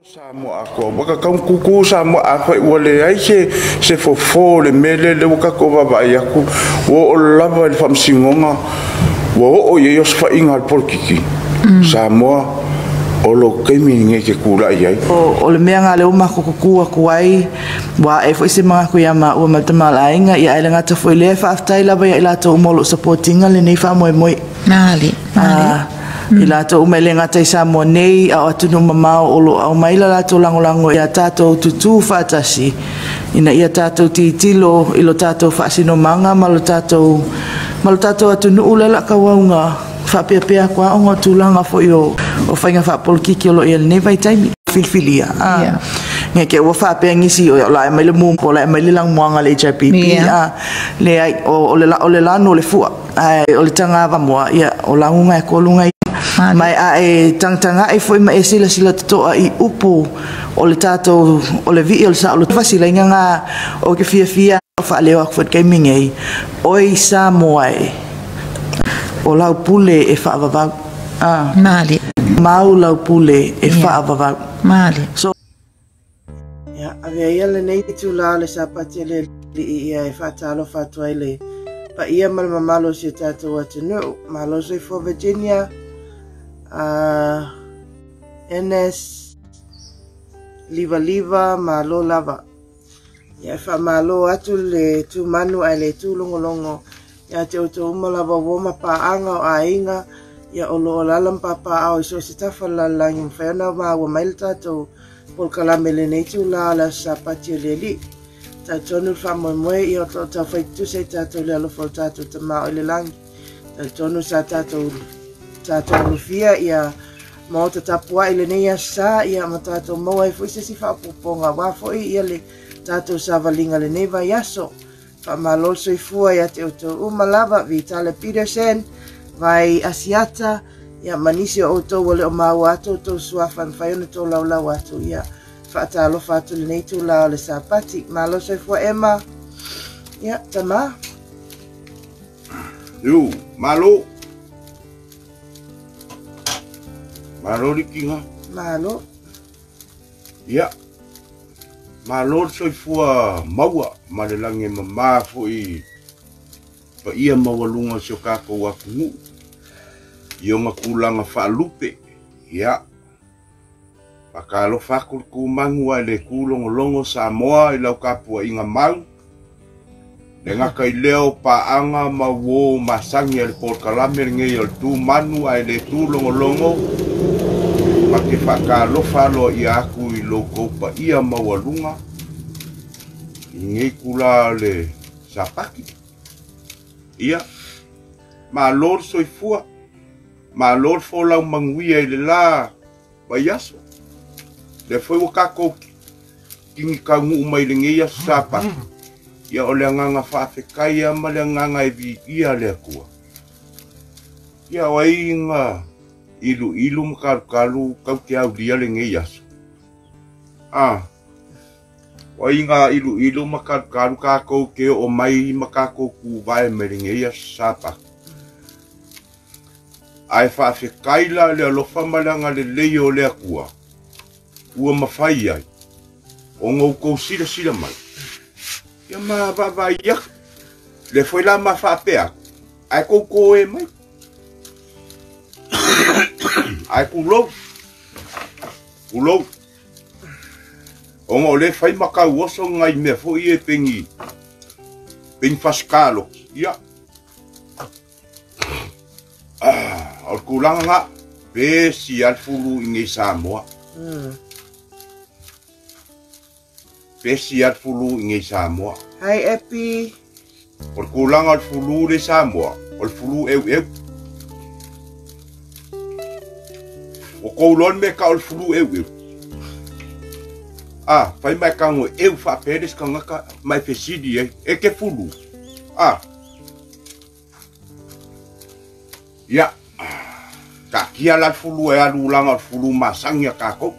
Samo ako baka kau kuku samo ako wale ai se fofo le mele le waka ko baba yaku wo lava le famsingonga wo o ye os fa inga polkiki samo o lo kemi nge ke kula ai o le mea nga le uma kuku aku ai wa e foi se mga kuya ma o matamala inga ia ele ngata foi le fa aftai lava ia ila to molo supportinga le nei fa moi Nali. Ila to umelenga te sa mo nei a atu no mamao olo au maila la to lango ia tato tutu fatasi ina ia tato titilo ilo tato fasino manga malo tato atu no ulela kawaunga fa pea kwa onga tulanga fo yo o fainga fa polkiki lo ia nei vai taimi filfilia nge ke wo fa pe ngisi o la mai le mum po la mai le lang moanga le JPP le ai o le la no le fu ai o le tanga va mo ia o la unga ko lunga mai a e tangtanga e foi mai sila to i upu o le tato o le vi el sa o fasila nga o ke fia o fa le wa fot gaming ai oi sa moai o la pule e fa va Mali. mau la pule e fa va Mali. so ya ave ia le nei tu la le sa patele ia e fa talo fa toile pa ia mal mamalo si tato wa no malo so for Virginia NS liva malo lava ya fa malo atu le tu manu ai le tu longo ya te o malava wo ma pa anga o ainga ya o lo lalam papa au so se tafa la lang fa na ma wo mail tato por kala mele nei tu la sapati leli ta tonu fa mo ia ta fa tu se tato le lo fo tato te ma le lang ta tonu sa tato rufia ia mo te tapua ile nei sa ia matato mo ai foi se si fa poponga wa foi ia le tato sa valinga le nei vai aso fa malol so ifua ia te o malava Vitale Petersen vai asiata ia manisi o to wole o mawato to suafan fa yo to la wato ia fa talo fa to le nei to la le sapati malol so ifua Emma ia tama yo malo di kinga malo ya malo soifua maua malelange mama foi pa ia mawalunga so kako waku yo makulanga falupe ya pakalo fakul kumangu ale kulongo Samoa ila kapua inga mau denga kai leo pa anga mawo masangi al port kalamer nge al tu manu ale tu longo Maki whakalo whalo i aku i loko pa ia mawalunga i ngei kula le sapaki. Ia, ma lor soifua, ma lor folau manguia i le la baiaso. Le foi wakako kingi kaungu umai le ngeia sapaki. Ia o le anganga whaafekai ama le anganga e vi ia le akua. Ia wai nga ilu makaru kau ke au dia le ngai aso wa inga ilu makaru ka ko ke o mai makako ku vai me le ngai sapa ai fa fe kaila le lo famalanga le leo le akua ua mafai ai o ngau ko sila mai ya ma va ya le foi la ma fa pea ai ko e mai ai kulo o le fai maka woso ngai me fo ie pengi faskalo ia o kulanga be si al fulu ingi Samoa be si al fulu ingi Samoa hai epi o kulanga al fulu le Samoa o fulu eu o koulon me ka o fulu eu fai mai kango eu fa pedes ka ngaka mai fesidi e ke fulu ya ka kia la fulu e alu langa fulu masangia ka ko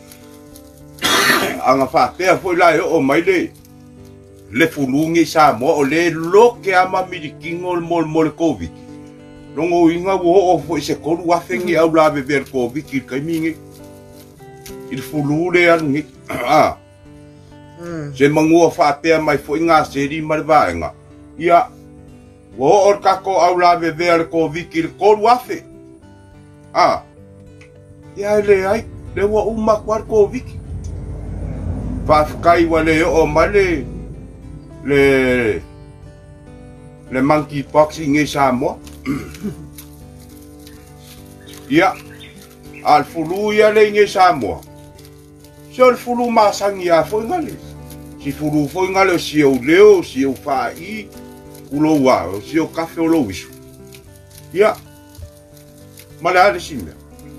anga fa pe foi la o mai le fulu ngi Samoa o le lo ke ama milikingo mol covid longo inga wo o foi se koru afengi au la beber covid kai mingi I fulu le anu ah se mangua whapea mai fo inga seri marivaenga ia wo or kako au la veve ko viki ko wafe ah ia le ai le wa uma kwar ko viki kai wale o male le monkeypox inge Samoa ia al fulu ia le inge Samoa so al fulu masangi a fo ngale si fulu fo ngale si o leo si o fai ulo wa si o kafe o lo wisu ia mala de simia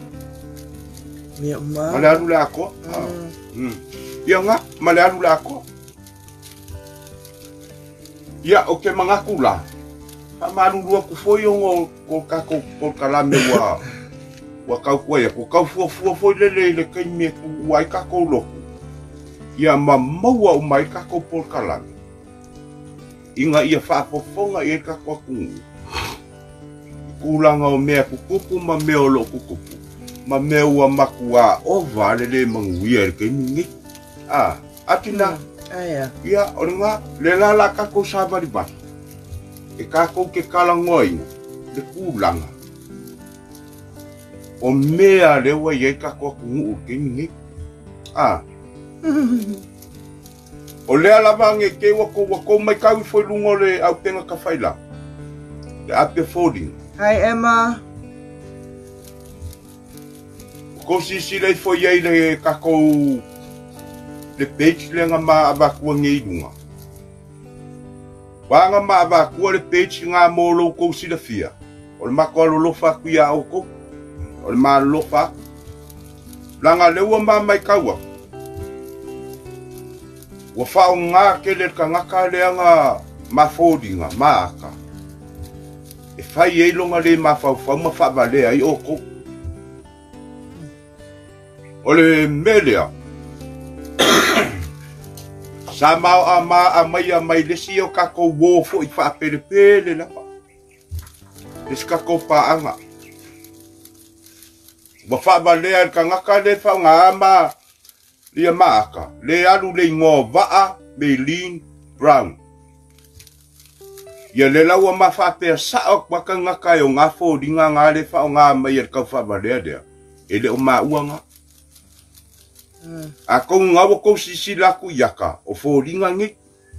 Mia ma. mala lu la ko ia nga mala lu la ko ia o ke manga kula pa malu lu ku foi o ko ka ko kalame wa kau ko ia ko kau fu le kai me ku wai ka ko lo ia maua o mai ka ko por kalame inga ia fa fofonga ia ka ko ku kulanga o mea kukupu ma mea o lo kukupu ma mea ua makua o vale le manguia ke ningi atina Aya. ia oringa le la ka ko sabari ba e ka ko ke kala ngoi le kulanga o mea le wa ia ka ko ku ke ningi o le ala bange ke wa ko mai ka foi lungo le au tenga ka faila le ape folding. Hi Emma. Ko si le foi ai le ka ko le page le nga ma aba ku ngi lunga. Wa nga ma aba ku le page nga mo lo ko si le fia. O le ma ko lo fa ku ya o ko. O le ma lo fa. Langa le wa ma mai ka wa. Wa fa nga ke le ka nga ka le nga ma foldinga ma aka. E fai e longa le ma fa ma fa vale ai o ko. O le melia. Sama a mai le si o ka ko wo fo I fa pele la pa. Eska ko pa anga. Wa fa vale ai ka nga ka le fa nga ma Lia maaka, le alu le ngō waa Maylene Brown. Ia le laua mawhapea sao waka ngaka o ngā fōringa ngā le whao ngā mai ar kau whabalea dea. E le o mā uanga. A kou ngawa kou sisi laku iaka o fōringa ngi.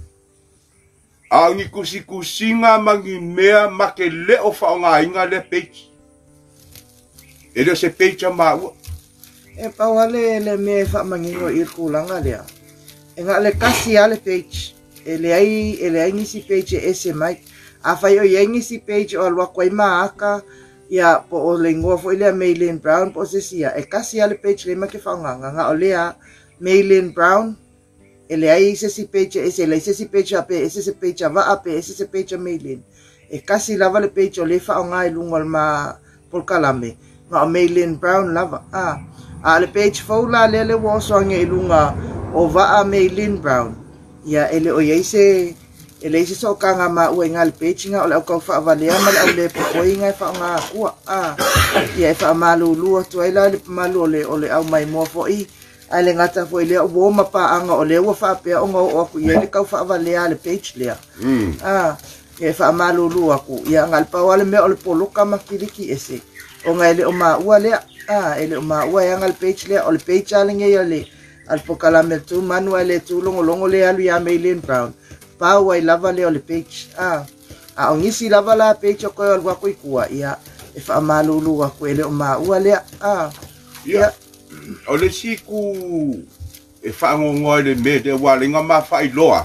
A ngi kusinga mangi mea make le o whao ngā inga le page. E le se page a mā ua. E pawale le me fa mangingo I kulanga lea. E nga le kasi ale page. E le ai ngisi page e se mai. A fai o ye ngisi page o alwa kwai maaka. Ia po o le ngoa fo ilea Maylene Brown po se sia. E kasi ale page le ma ke whaonganga. Nga o lea Maylene Brown. E le ai se si page e se le se si page ape. E se page a va ape. E se page a Maylene. E kasi lava le page o le whaonga I lungol ma polkalame. Nga o Maylene Brown lava. A le page faula le wasoange I lunga o va a Maylene Brown. Ia ele o yeise ele se so kanga ma o nga le page nga o le au fa valea ma le po nga fa nga ua ia fa malulu to ila le malu o le au mai mo fo I ale ngata fo ile o ma pa anga o le o fa pe o nga o ku ia le ka fa valea le page le ia fa malulu aku ia ngal pa wale me o le poloka makiliki ese o nga ele o ma ua le ele o ma ua ngal page le o le page ale nge le al pokalame tu manuale tu longo le alu ya Maylene Brown pa wai lava le o le page o ngisi lava la page o ko al wa ko ikua ia e fa malulu wa ko ele o ma ua le ia o le siku e fa ngo le me de wa le nga ma fa I loa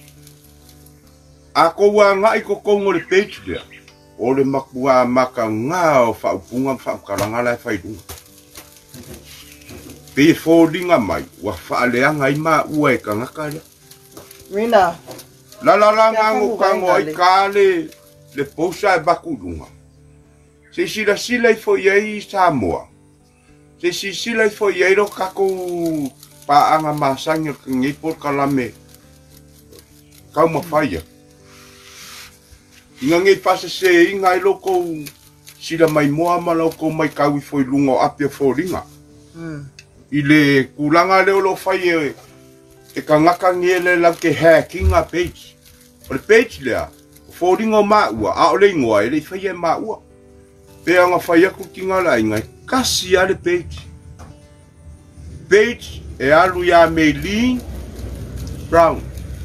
a ko wa nga I ko ngo le page le o le makua maka nga o fa punga fa kalanga la fa I pe foldinga mai wa fa le anga I ma ua e ka ngaka le Rina la ngango kango I kale le posa e bakulunga se sila I fo yei Samoa se sila I fo yei ro kako pa anga masanga ngi por kalame kau ma faia inga ngi pasa se inga I loko sila mai moa ma loko mai kau I fo lungo apia foldinga I le kulanga le lo fai e ka ngaka ngele la ke hacking a page. O le page lea, fōringa maua, a o le ingoa e le fai e maua. Pea nga fai aku ki ngā la inga, kasi a le page. Page e alu ya Meileen Brown.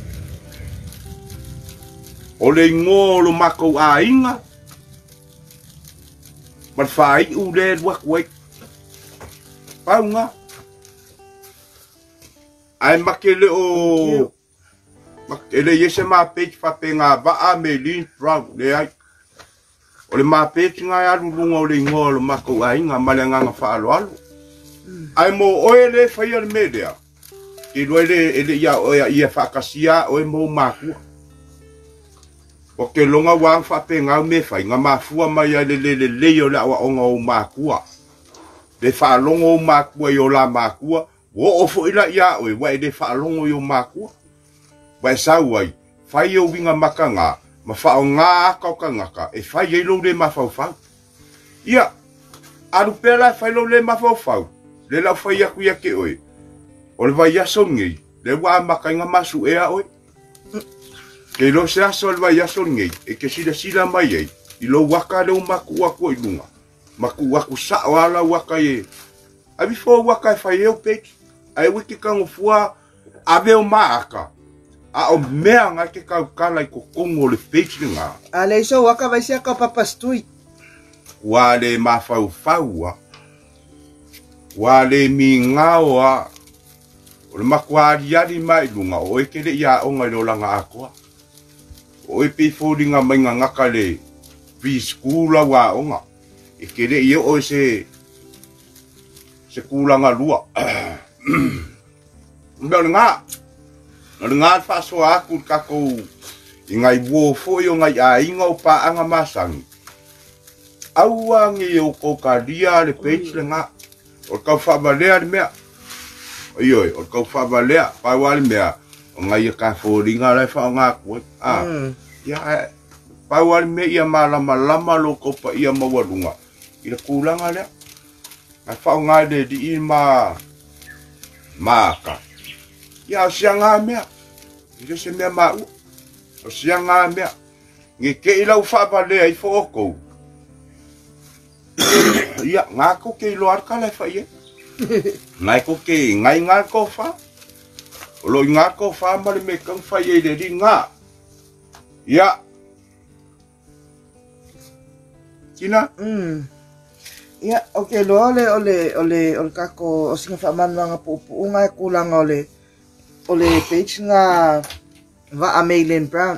O le ingoa lo makou a inga. Man fai u le wak wak. Pau nga. Ai makele o... Ele yese ma page fa penga ba a Meileen Brown le ai. O le ma page nga ya lunga o le ngolo mako ai nga malenga nga fa alo alo. Ai mo o ele fa ia media. I lo ele ya o ia fa kasia o mo maku. O ke longa wang fa penga me fa nga mafua mai le o la o nga o maku. Le fa longo o maku yo la maku. Wo o fo ila ya o wa ele fa longo yo maku. Pai sauai, fai o winga makanga, ma whao ngā kaukangaka, e fai e lo le mawhauwhau. Ia, aru pēla fai lo le mawhauwhau, le lau fai aku ia ke oe. O le vai aso ngei, le waa maka inga masu ea oe. Ke lo se aso le vai aso ngei, e ke sila mai ei, i lo waka leo maku wako i lunga. Maku wako sa o ala waka e. A bifo waka e fai eo peki, a e wiki kango fua, a veo maaka. A o mea nga ke kaukala I kokongo le page nga. A le iso waka vai sia ka papastui. Wa le mawhauwhau a. Wa le mi ngao a. O le makuari ari mai lunga. O e kere ia onga lo langa akoa. O e pifori nga mai nga ngaka le preschool wa onga. E kere ia o se kulanga lua. Mbele nga. Ngā whaso aku kako I ngai wo fo yo ngai a inga o pa anga masangi. Aua ngi o ko karia le page le nga. O kau whabalea le mea. Oi, o kau whabalea, pa wale mea. O ngai ka fo ringa le wha o ngā kua. Ia, pa wale mea ia malama lo ko pa ia mawarunga. Ira kulanga lea. Ngai wha o ngai le di I maaka. Ia o sia ngā mea. Ira se mea mau. O sia ngā mea. Nge ke ilau whabalea I whaoko. Ia, ngā ko ke ilo arka lai whaie. Ngai ko ke, ngai ngā ko wha. O lo ngā ko wha mare me kang whaie le ri ngā. Ia. Kina? Ia, okay, lo ole kako o singa whamanu nga pupu ngai kulanga ole page nga va a Meileen Brown.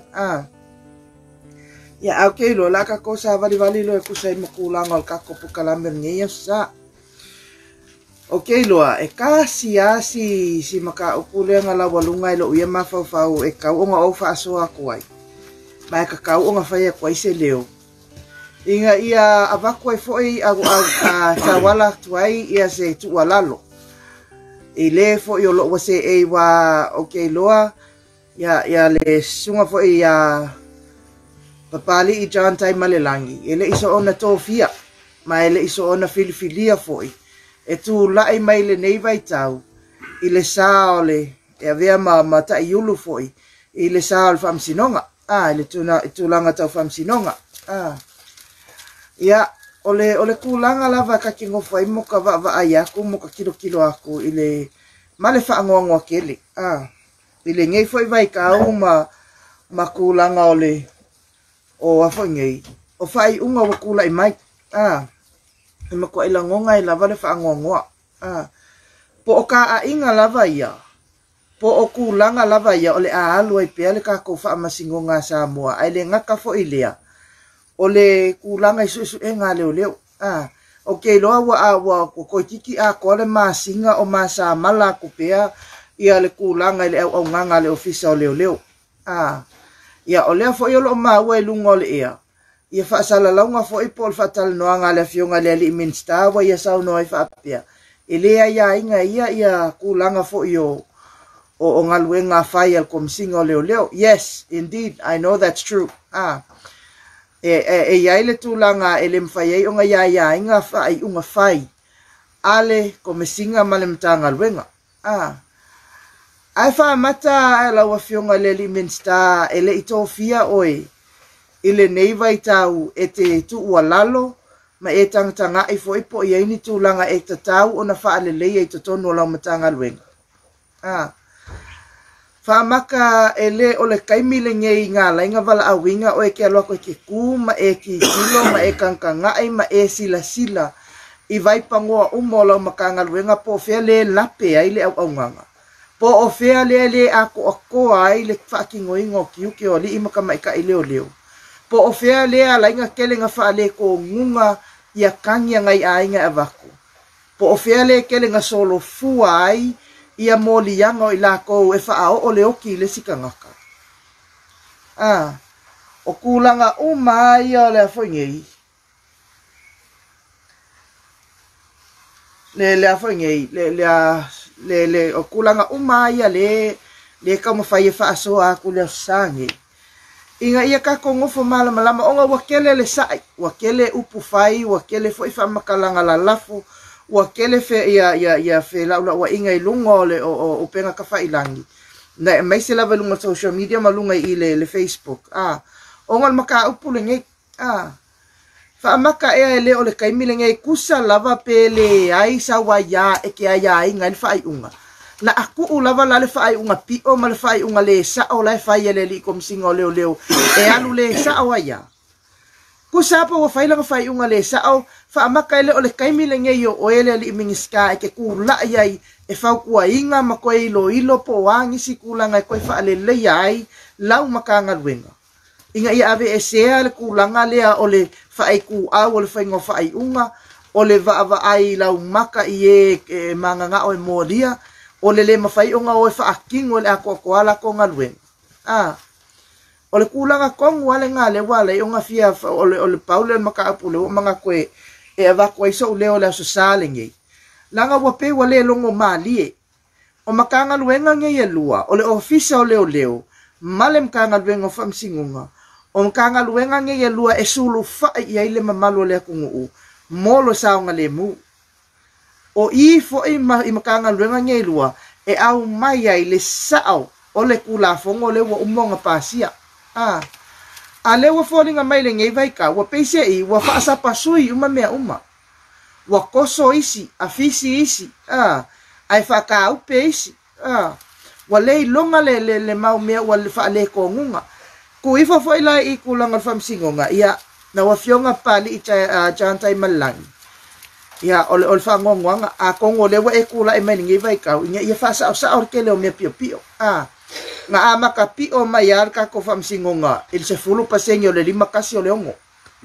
Ya, okay, lo la kako sa vali lo kusai makulanga ol kako pukalamer ngeya sa. Okay, lo e kasi si maka upule nga la walunga lo uya mafau e kau nga ofa aso ako ai. Mai ka kau nga faya kwai se leo. Inga ia avako e foi a tawala tuai ia se tualalo. Ile fo yo lo wase e wa okay loa ya le sunga fo ia papali I John tai malelangi. Ele iso ona tofia. Ma ele iso ona filifilia foi. E tu lai mai le nei vai tau. Ile saole e avea ma ta iulu foi. Ile saole fam sinonga. Ile tu langa tau fam sinonga. Ya, ole kulanga lava ka kingo fai mo ka va ai aku mo ka kilo aku ile male fa ngwa kele. Ile ngei foi vai ka ma kulanga ole o afo ngei. O fai unga wa kula I mai. Ima ko ila ngonga I lava le fa ngwa. Po o ka a inga lava ia. Po o kulanga lava ia ole a alu ai pele ka ko fa masingonga sa moa. Ai le ngaka fo ilea. Ole kulanga isu e nga leo. Okay, loa wa ko tiki a ko le masinga o masa mala ko pea ia le kulanga le au nganga le ofisa o leo. Ia ole fo yo lo ma we lungo le ia. Ia fa sala launga fo I pol fatal no nga le fionga le li minsta wa ia sa no I fa pea. Ile ia inga ia kulanga fo yo o ngaluenga fai al komsingo leo. Yes, indeed, I know that's true. E ia ile tulanga ele mfai o nga ia inga fai unga fai ale ko me singa male mtanga luenga. Ai wha mata e laua fionga le Liminsta e le ito fia oe ile neiva i tau e te tu ua lalo ma e tangtanga i fo ipo i aini tūlanga e ta tau o na wha alelei e totono lau matanga luenga. Wha maka e le o le kaimile ngei ngā lainga wala awinga o e ke aloa koe ke kū ma e ki kilo ma e kankangai ma e sila sila i vai pangoa umo lau makanga luenga po fea le lape ai le au au nganga. Po o fea le ako ai le whaakingo ingo ki uke o li imaka maika i leo leo. Po o fea le a lainga kele nga wha le ko ngunga ia kangia ngai ainga e wako. Po o fea le kele nga solo fua ai ia moli yanga i la kou e wha o le oki le sika ngaka. O kulanga umai o le afoingei. Le afoingei, le o kulanga umai a le kama whai e wha asoa aku le sangi. Inga ia ka kongofo malama onga wakele le sai, wakele upu whai, wakele fo ifa makalanga la lafu, wakele fe ia fe laula wa inga i lunga o penga ka whailangi. Na mai se lava lunga social media malunga i le Facebook. Onga maka upu le ngei. Whaamaka ea le o le kaimile ngei kusa lava pele ai sawa ya e ke ai ngai le whai unga. Na aku u lava la le whai unga pio ma le whai unga le sa o lai whai ele li komisinga o leo e alu le sa o ya. Kusa apa wa whai langa whai unga le sa o whaamaka ele o le kaimile ngei o ele li imingiska e ke kula iai e whau kua inga ma koe ilo po wangi si kulanga e koe wha le ai lau makanga luenga. Inga ia ave e sea le kulanga lea o le whaai ku au o le whaingo whaai unga o le vaava ai lau maka i e manganga o e moria o le mawhai unga o e whaaking o le ako koala ko ngā luenga. O le kulanga kongu wale ngā le wale o ngā fia o le paule maka apu le o mga koe e avako iso o leo le aso sale ngei. Langa wape wale longo maalie o maka ngā luenga ngei e lua o le ofisa o leo male mka ngā luenga o whamsingunga. O mkanga luenga nge ye lua e sulu wha i aile mamalu le akungu molo saunga le mu. O i fo i mkanga luenga nge lua e au mai ai le sao o le kula fongo le wa umonga pasia. A le wa fōringa mai le ngei vaika wa peise i wa whaasa pasui uma mea uma. Wa koso isi, a fisi isi, ai whaka upe isi. Wa lei longa le mau mea wa le wha le ko ngunga. Ku ifa foi la i kulanga whamsingonga ia na wafionga pali i jantai malangi. Ia ole whangongwanga a kongo lewa e kula e meningi vai kau inga ia whasa o sa orke leo mea pio pio. Nga amaka pio mai arka ko whamsingonga il se fulu pasengi o le 5 kasi o le ongo.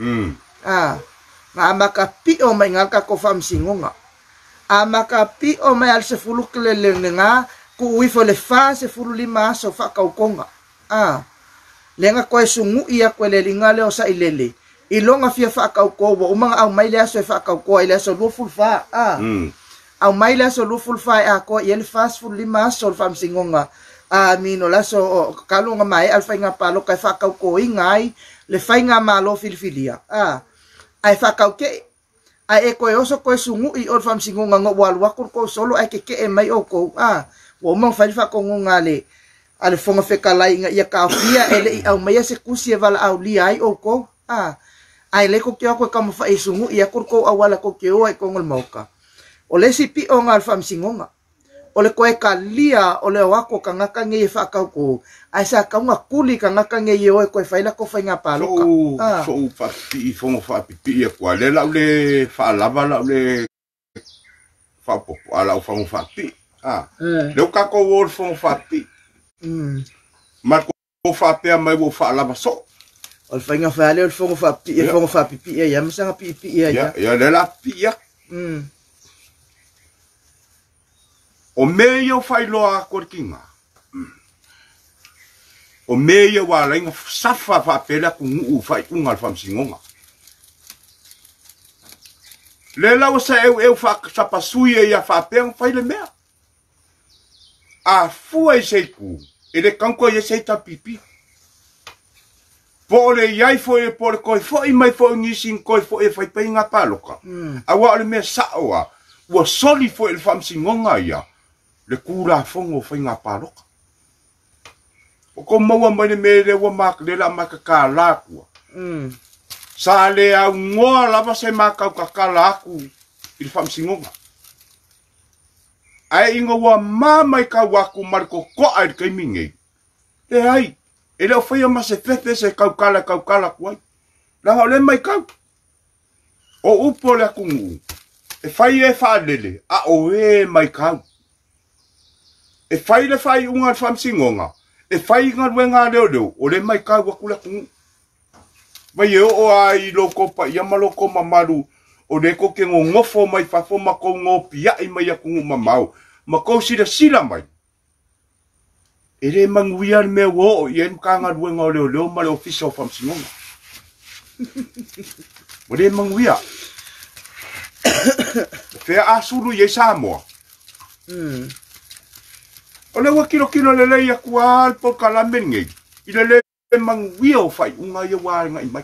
Nga amaka pio mai ngalka ko whamsingonga. Amaka pio mai al se fulu kelele nga ku uifo le fa se fulu 5 aso whakaukonga. Lenga koe sungu ia koe le linga leo sa ilele. Ilonga fia whaakau koa wa umanga au mai lea so e whaakau koa ilea so luful wha. Au mai lea so luful wha e a koa i ele fast food 5 aso o whamsingonga. Mino la so kalunga mai al whainga palo kai whaakau koa ingai le whainga malo filifilia. Ai whaakau ke. Ai e koe oso koe sungu i o whamsingonga ngā waluakur koe solo ai ke e mai o koa. Wa umang whainga kongunga le. Ale fonga whekalai inga ia kaofia ele i au mea se kusi e wala au li ai o ko. Ai le ko kia koe kama whae sungu ia kurko awala ko kia oa i kongol mauka. O le si pi o ngā whamsingonga. O le koe ka lia o le wako ka ngaka nge e whakau ko. Ai sa kaunga kuli ka ngaka nge e oe koe whaila ko whainga paloka. So whaapi i fonga whaapipi e kua le lau le whaalava lau le whaapopo a lau whangu whaapi. Leu kako o le fonga whaapi. Ma ko whaapea mai wo whaalava so. O le whainga whaale o le fonga whaapipi e ia masanga pipi e ia. Ia le la pi ia. O me ia whailoa kore kinga. O me ia wala inga safa whaapela ku nguu whai unga le whamsingonga. Le lau sa eu whakasapasui e ia whaapea whaile mea. A fua i seiku. E le kanko ia seita pipi. Po le iai fo e po le koe fo i mai fo ngisin koe fo e whaipai ngā paloka. A wa ole mea saoa. ua soli fo il whamsingonga ia, le kura fongo whainga paroka. O ko maua mai me le ua mak le la makakala akua. Sa le au ngoa lava se makau kakala aku il whamsingonga. Ai ingo ua mamai kau aku mariko koa il kaimingei. Le hai, e leo whaia ma se fefe se kaukala kuai. Laha le mai kau. O upo le akungu. E whai e whaalele, a o e mai kau. E whai le whai unga whamsingonga. E whai ngā ruenga leo, o le mai kau aku le akungu. Vai e o ai loko pa ia maloko mamaru, o le ko ke ngofo mai whafo mako ngopi ai mai akungu mamau. Mako sila mai. E le manguia me wo, i en ka ngā ruenga leo, ma le ofisa o whamsingonga. O le manguia. Fea asuru ye Samoa. O le wakilo le lei aku alpo kalamengei. I le manguia o fai unga ia wāringa i mai.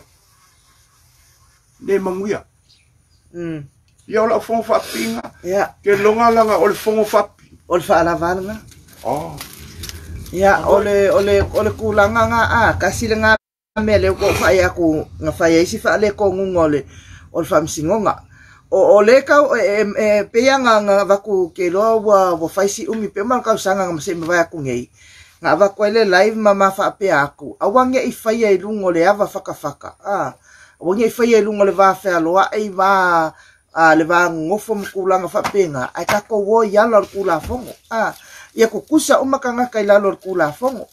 Le manguia. Ia o la fongo whapinga. Ke longa langa o le fongo whapi. O le whaalavananga. Oh. Ia o le kulanga nga kasi le nga me le ko whai aku nga whai eisi whaale ko ngunga o le whamsingonga. O le kau pea nga waku ke loa wa whaisi umi pe man kau sanga nga mase mwai aku ngei. Nga waku ele live mama whaapea aku. Awangia i whaia i lungo le awa whakawhaka. Awangia i whaia i lungo le wawhea loa ei wā le wā ngofo mkulanga whapenga. Ai kako wo i alo kula fongo. Ia kukusa umakangaka i lalo kula fongo.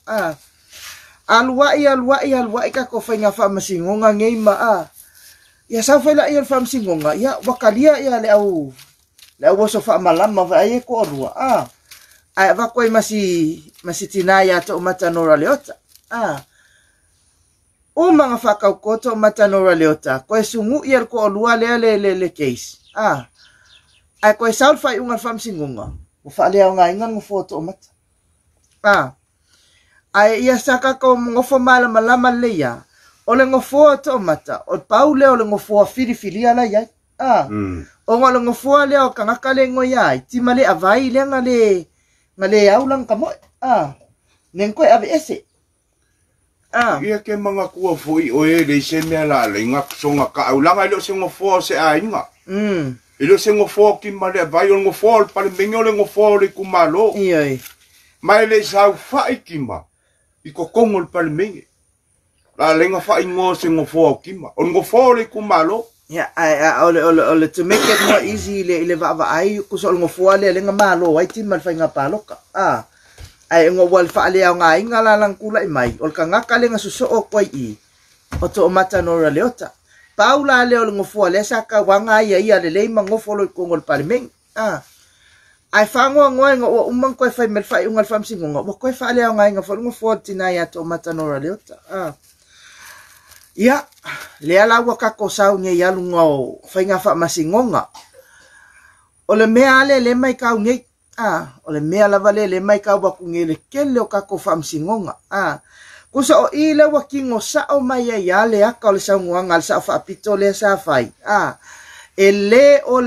Aluai kako whainga whamasingonga ngei ma ia sa fela ia whamsingonga ia wakalia ia le au waso whamalama vai e ko orua ai wakoi masi tina ia to matanora leota o mga whakau koto matanora leota koe sungu ia ko orua le case ai koe saul fai unga whamsingonga o whalea o ngā inga ngofoto o mata ai ia saka ko ngofo malama leia o le ngofoa to mata, o pau leo le ngofoa fili ala iai. O ngā le ngofoa leo kangaka le ngoi ai, tima le avai le nga le au lang kamoe. Nengkoe ave ese. Ia ke mga kua fui o e le se mea la le ngak songa ka au langa ilo se ngofoa se a inga. Ilo se ngofoa ki ma le avai o ngofoa le pale mengi o le ngofoa o le kumalo. Ioi. Mai le sau fai ki ma, i kokongo le pale mengi. La lenga fa ingo se ngofo o kima. O ngofo le kumalo. Ya, ole to make it more easy le va ai ku so ngofo le lenga malo ai timal fa inga paloka. Ai ngo wal fa le nga inga la lang kula i mai. Ol ka ngaka le nga suso o koi i. O to mata no ra leota. Paula le ol ngofo le saka wanga ia le mangofo lo ko ngol parmeng. Ai fango ngo umang koi fa mel fa ungal fam singo. Bo koi fa le nga inga fo ngofo tina ya to mata no ra leota. Ia, lea lawa kako sau nge yalu ngau whainga wha masingonga. O le mea ale le mai kau ngei. O le mea lava le mai kau waku nge le kele o kako wha masingonga. Kusa o i le wakingo sao mai ia le aka o le sau nguanga le sao wha apito le sa whai. Ele o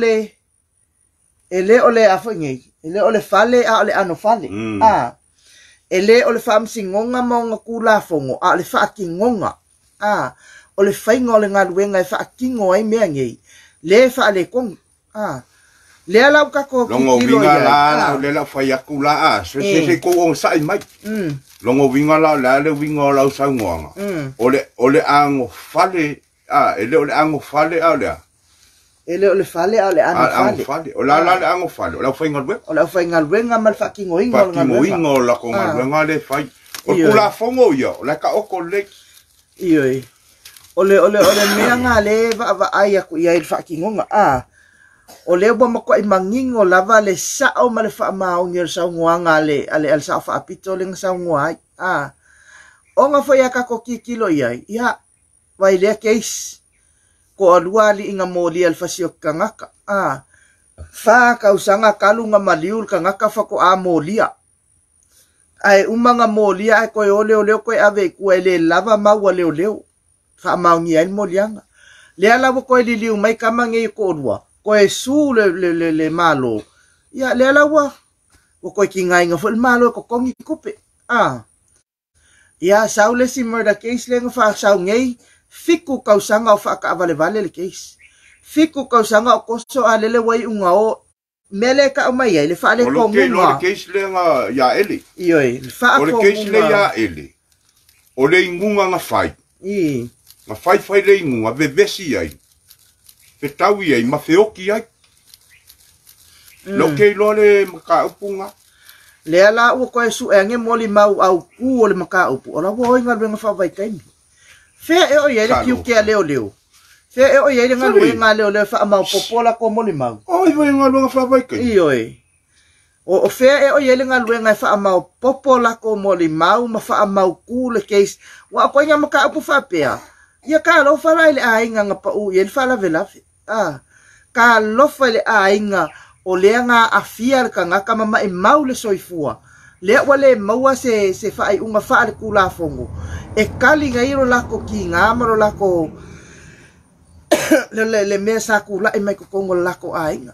le afo ngei. Ele o le fale o le ano fale. Ele o le wha masingonga maunga kula fongo. Le wha akingonga. O le whainga o le ngā ruenga e whaakingo ai mea ngei. Le wha le kong. Le alau kako longo winga la le la whai aku la se ko on sai mai. Longo winga la le winga la sa ngoanga. O le ango fale ele o le ango fale le. Ele o le fale o le ango fale. O la le ango fale. O la whainga ruenga. O la whainga ruenga mal whaakingo ingo. Whaakingo ingo la ko ngā ruenga le whai. O kula fongo ia. O la ka oko le. Ioi. Ole mea ngā le va ai aku ia i whaakingonga. O le ua mako i mangingo lava le sao ma le wha maungi al sao nguanga ale al sao whaapito le sao nguai. O ngā whai kako ki kilo iai. Ia, vai lea keis. Ko alua li inga mōli al whasio kangaka. Wha kausanga kalu ngā maliul kangaka whako a mōlia. Ai umanga mōlia ai koe ole koe ave kua le lava maua leo. Wha maungi ai mōlianga. Lea lawa koe li liu mai kamangei ko orua. koe su le malo. Ia le alawa. O koe ki ngai ngā malo ko kongi kupe. Ia sau le si murder case le ngā whaasau ngei. Fiku kausanga o whaaka avale le case. Fiku kausanga o koso a lele wai unga o mele ka o mai le whaale ko munga. O le case le ngā ia ele. Ioi, le whaa ko munga. O le case le ia ele. O le ingunga ngā whai. Ngā whai le ingunga, vevesi ai. Petawi ai, mawheoki ai. Lo kei lo le maka upunga. Le ala ua koe su e ange moli mau au ku o le maka upu. Ola ua hoi ngalue ngā whawai kaimi. Fea e o iei le kiu kea leo. Fea e o iei le ngalue ngā leo wha mau popola ko moli mau. Oi vai ngalue ngā whawai kaimi. Ioi. O fea e o iei le ngalue ngā wha mau popola ko moli mau ma wha mau ku le case. Wa koe ngā maka upu whapea. Ia ka lo whalai le ainga ngā pa u iei le whalawe lawe. Ka lofa le ainga o lea ngā awhia le ka ngaka mama e mau le soifua. Lea wale maua se whaai unga wha le kula fongo. E kali ngai ro lako ki ngā maro lako le mea sa kula e mai ko kongo lako ainga.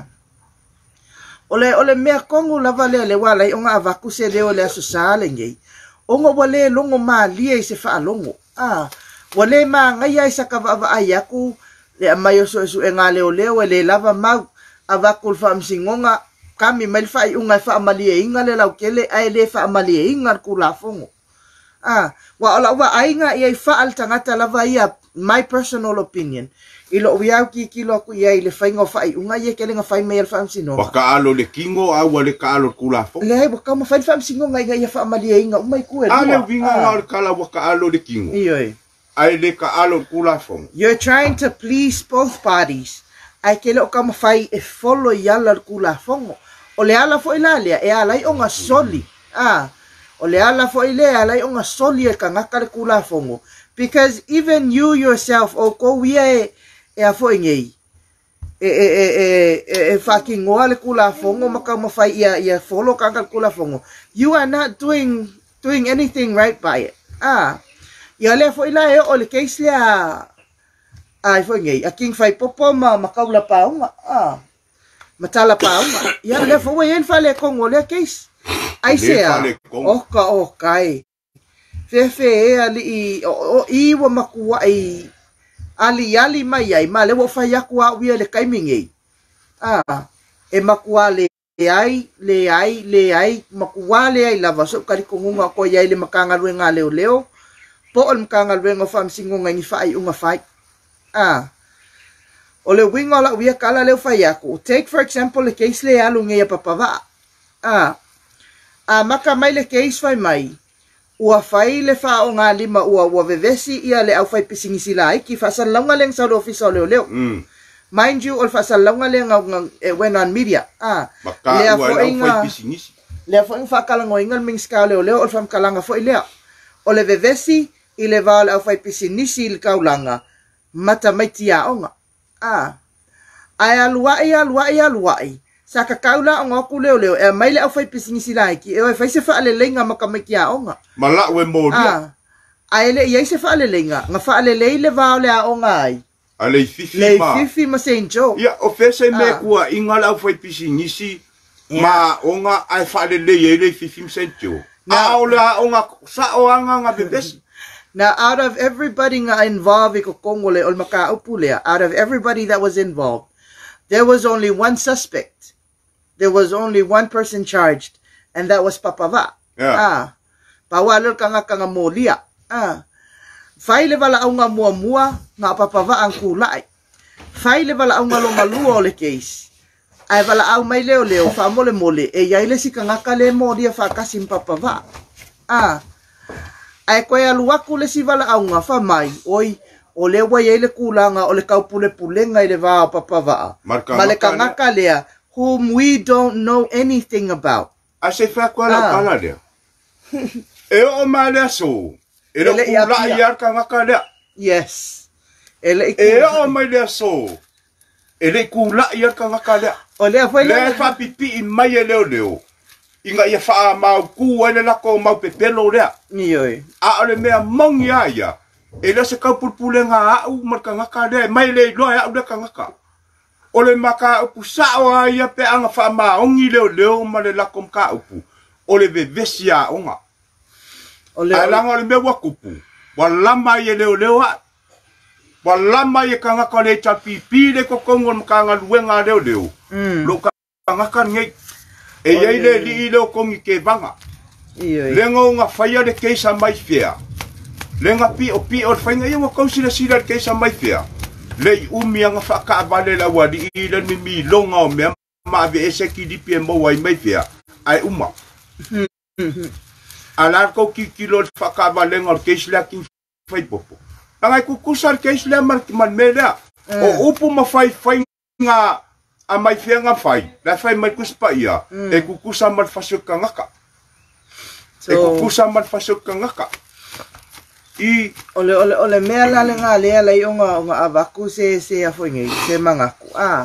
Ole mea kongo lava le wala i onga avaku se leo le aso sale ngei. Onga wale longo maa lia i se wha longo. Wale maa ngai ai sa kava ai aku le amai oso esu e ngā leo e le lava mau avakul fa msingonga kami mai fa unga fa amalie inga le lau kele ai le fa amalie inga ku la fongo. Wa ola wa ainga ia fa al tangata lava ia my personal opinion. Ilo wiau ki kilo ku ia le fa inga fa unga ia kele nga fa mai fa msingonga. Wa ka alo le kingo a wa le ka alo ku la fongo. Le wa ka ma fa msingonga ia fa amalie inga umai ku e. Ale vinga na kala wa ka alo le kingo. Ioi. Ai le ka alo ku la fongo. You're trying to please both parties. Ai kele o kama fai e folo yala kula fongo. O le ala fo ilalia e alai o nga soli. O le ala fo ilea alai o nga soli e ka ngaka le kula fongo. Because even you yourself o ko wia e a fo ingei. E fucking ngoa le kula fongo maka mafai ia folo kanga le kula fongo. You are not doing anything right by it. Ia le fo ilalia o le case lea ai foi ngei a king fai popo makaula paunga matala paunga ia le fo wen fale kongo le case ai sea okai fe ali o i wa makua i ali mai ai ma le wo fai aku a wi le kaimingei e makua le ai makua le ai lava so kali kongunga ko ia le makanga ruenga leo po ol makanga ruenga fam singonga ni fai unga fai o le winga la wia kala leo fai aku. Take for example le case le alu ngia papava. Maka mai le case fai mai. Ua fai le fa o ngā lima ua vevesi ia le au fai pisingisi lai ki fasan launga leng sa office o leo. Mind you, ol fasan launga leng when on media. Maka ua au fai pisingisi. Lea fo inga whakalango ingal mingska leo ol fam kalanga fo ilea. O le vevesi i le vao le au fai pisingisi il kaulanga. Mata mai tia onga. Ai aluai. Sa ka kaula onga ku leo e mai le au fai pisingisi lai ki e fai se fa ale lenga maka mai tia onga. Mala we moria. Ai le ia se fa ale lenga, nga fa ale le vao le onga ai. Ale fifi le fifi ma senjo. Ia o fese me kua inga la au fai pisingisi ma onga ai fa ale le fifi ma senjo. Aula onga sa oanga nga bebesi. Now, out of everybody involved, out of everybody that was involved, there was only one suspect. There was only one person charged, and that was Papava. Pawalol kanga molia. Fai le vala aunga mua nga Papava ang kulai. Fai le vala aunga lo malua le case. Ai vala au mai leo fa mole e yaile si kanga kale molia fa kasim Papava. Ai koe aluaku le si vala aunga fa mai, oi, o le wai ele kulanga o le kaupule pulenga i le vaa papavaa. Ma le kangaka lea, whom we don't know anything about. A se whakua la kala lea. E o ma lea so. E le kula i ar kangaka lea. Yes. E o mai lea so. E le kula i ar kangaka lea. O lea fai lea. Lea whapipi i mai e leo. Inga ia wha mau ku ele lako mau pepelo lea. Nioi. A ole mea mongi aia. E le se kaupulpule ngā au marka ngaka lea. Mai le loa e au leka ngaka. O le maka upu sao ia pe anga wha maongi leo ma le lako mka upu. O le vevesi a onga. A langa o le mea wakupu. Wa lama ia leo a. Wa lama ia ka ngaka le chapipi le kokongo mka ngaluenga leo. Lo ka ngaka ngei. E iei le li leo kongi ke vanga. Lengo nga whaia le keisa mai fea. Lenga pi o whainga ia wakausi le sila le keisa mai fea. Le umi anga whaka avale la wadi i le mi longa o mea ma ave ese ki dipi e maua i mai fea. Ai uma. Alar ko ki kilo le whaka avale nga o keisi lea ki whaipopo. Nangai kukusa le keisi lea man melea. O upu ma whai nga a mai fea nga whai. La whai mai kuspa ia. E kukusa man whasuka ngaka. E kukusa man whasuka ngaka. I ole mea la le nga le la onga avaku se afoingi se mangaku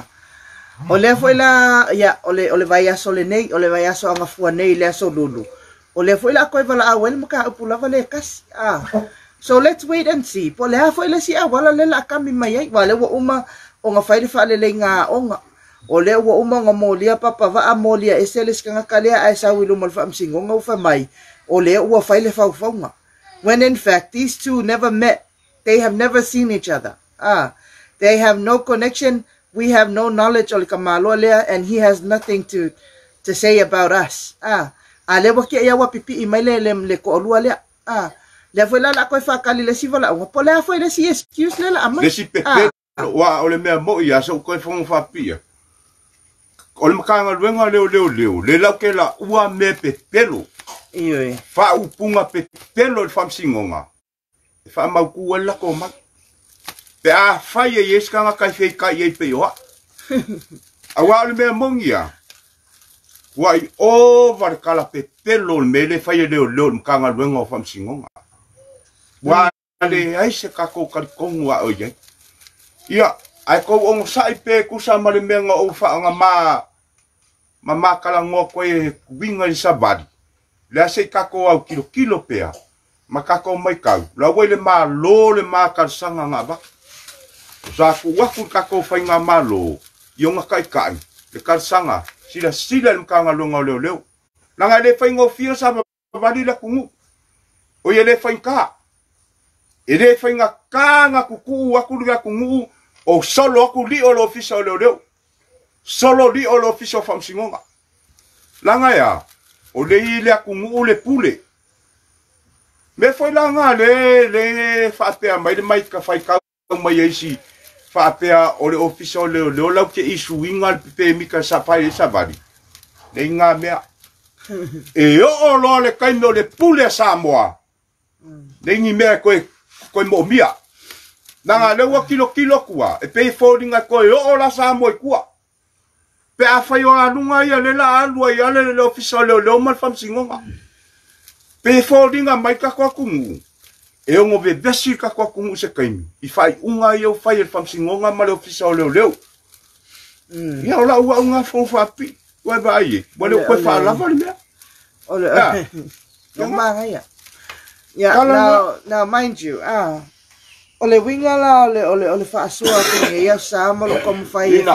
ole foi la ya ole vai aso le nei ole vai aso anga fua nei le aso lulu ole foi la koi vala awel maka upula vale kas so let's wait and see po le foi la si awala le la kami mai ai wale wo uma onga fai fa le nga onga ole wo uma nga molia papa va amolia eseles kanga kalea ai sa wilu mal fa msingo nga ufa mai ole wo fai le fa ufa when in fact these two never met. They have never seen each other. They have no connection. We have no knowledge of Kamalo Lea, and he has nothing to say about us. Alewa kia ya wapipi imaile le ko olua lea. Le foi la ko fa kali le sivala. Po le foi le si excuse le la ama. Le si pepe wa ole mea mo ia so ko fo fa pia. Ole makanga luenga leo le la ke la ua me pepelo. Ioi. Fa upunga pepelo le famsingonga. Fa mauku wala ko ma. Pe a fa ye yes kanga kai fei kai ye pe yo. Awa le me mongia. Wa I over kala pepelo me le fa ye le kanga luenga famsingonga. Wa le ai se ka ko ka kongwa o ye. Ia ai ko on sai pe ku sa male menga o fa nga ma kala ngo ko e winga i sabadi. Le se kako au kilo pea. Ma kako mai kau. La wele ma lo le ma kalsanga nga ba. Sa ku waku kako fai nga ma lo. Yonga kai kai. Le kalsanga. Sila le mkanga longa leo. Langa le fai ngo fia sa badi la kungu. O ye le fai ka. E le fai nga kanga kuku waku le kungu. O solo aku li o lo fisa leo. Solo li o lo fisa famsingonga. Langa ya. O le ile aku ngu le pule. Me foi la nga le whaapea mai ka whai kau mai eisi. Whaapea o le ofisa o leo lau ke isu inga le pepe mika sa whai e sa vari. Le ngā mea. E o lo le kaime o le pule a Samoa. Le ngi mea koe mo mia. Nanga lewa kilo kua. E pei fōringa koe o la Samoa kua. Pe a whai o anunga ia le la alua ia le ofisa leo mal famsingonga. Pe fōringa mai ka kua kungu. E ongo ve besi ka kua kungu se kaimi. I whai unga ia o whai e famsingonga ma le ofisa leo. Ia o la ua unga whawhapi. Wai ba aie. Wale koe whaalava le mea. Ole, no manga ia. Yeah, now mind you, ole winga la ole whaasua kene ia sa malo komu whai e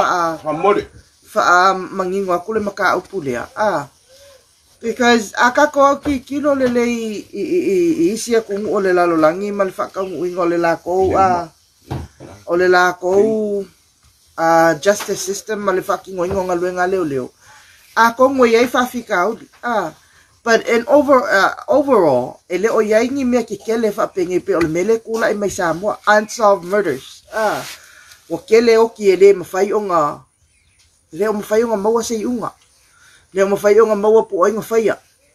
wha mangingo aku le maka upu lea. Because akako ki kilo le i isia kungu ole lalo langi mal whakaungu ingo ole la kou ole la kou justice system mal whakingo ingo ngaluenga leo. Ako mo yai whawhika uli. But in overall, ele o yai ngi mea ki kele whapengi pe ole mele kula i mai Samoa unsolved murders. Wa kele o ki ele mawhai o ngā leo mawhai o ngā maua sei unga. Leo mawhai o ngā maua po o inga whaia.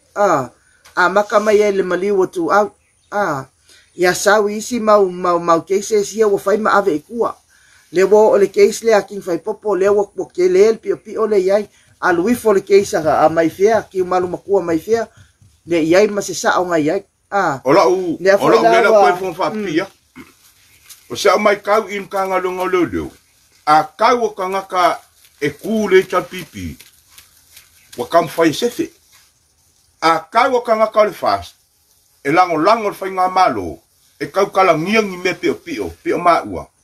Maka mai e le maliwa tu out. Ia sau isi mau keise sia wa whai ma ave e kua. Leo o le keise le a king whai popo leo wa kele el pio le yai. Alui fo le keisa a mai fea ki malu makua mai fea le iai ma se sa o nga iai ola u le koe fon fa pia o se mai kau in kanga longa leo a kau o kanga ka e ku le pipi wa kam fai sefe a kau o kanga ka le fast e lango le fai nga malo e kau kala ngiangi me pio ma ua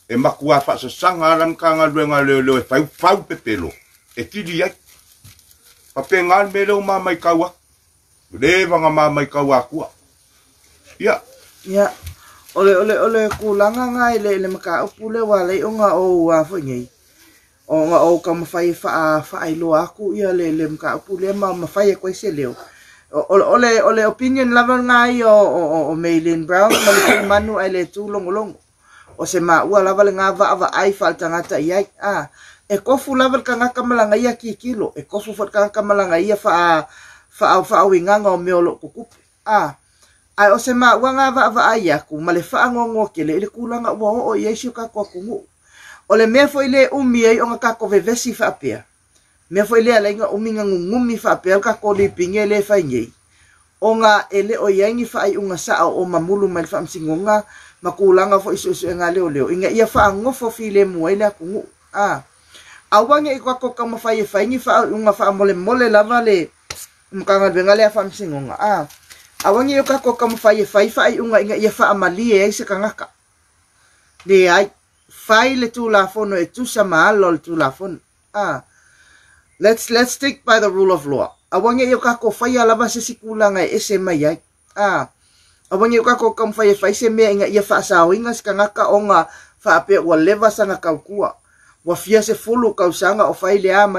e makua fa sa sanga lam kanga luenga leo e fau pepelo e tili ai pa pengal me leo mamai kaua le vanga mamai kaua kua ia ole kulanga ngai le maka upule wale o nga o wa fo o nga o ka mafai fa ai lo aku ia le maka upule mafai ko se leo ole opinion level ngai o Maylin Brown le manu ai le tulong o se ma ua lava le nga va ai fa tangata ia e kofu level ka nga kamalanga ia kilo e kofu fa ka kamalanga ia fa winga ngo meolo kuku ai o se ma ua nga va ai aku male fa ngo ke le kulanga wo o yesu ka ko ku o le me foi le umi ai o nga ka ko vevesi fa pia me foi le ala nga umi nga ngumi fa pia ka ko le pinge le fa ngi o nga ele o yangi fa ai unga sa o mamulu mal fa msingonga makulanga fo isu nga leo inga ia fa ngofo file mo ile ku awange ikwa ko kama fa ngi fa unga fa mole lava le mkanga bengale fa msingonga awange yoka ko kama fa ai unga inga ia fa amalie ai se kangaka le ai fai le tu la fono e tu sa malo le tu la fono let's stick by the rule of law awange yoka ko fa ia lava se sikulanga ese mai ai awange yoka ko kama fa se me inga ia fa sa inga se kangaka onga fa pe wa leva sanga kaukua wa fia se fulu kau sanga o fai le ama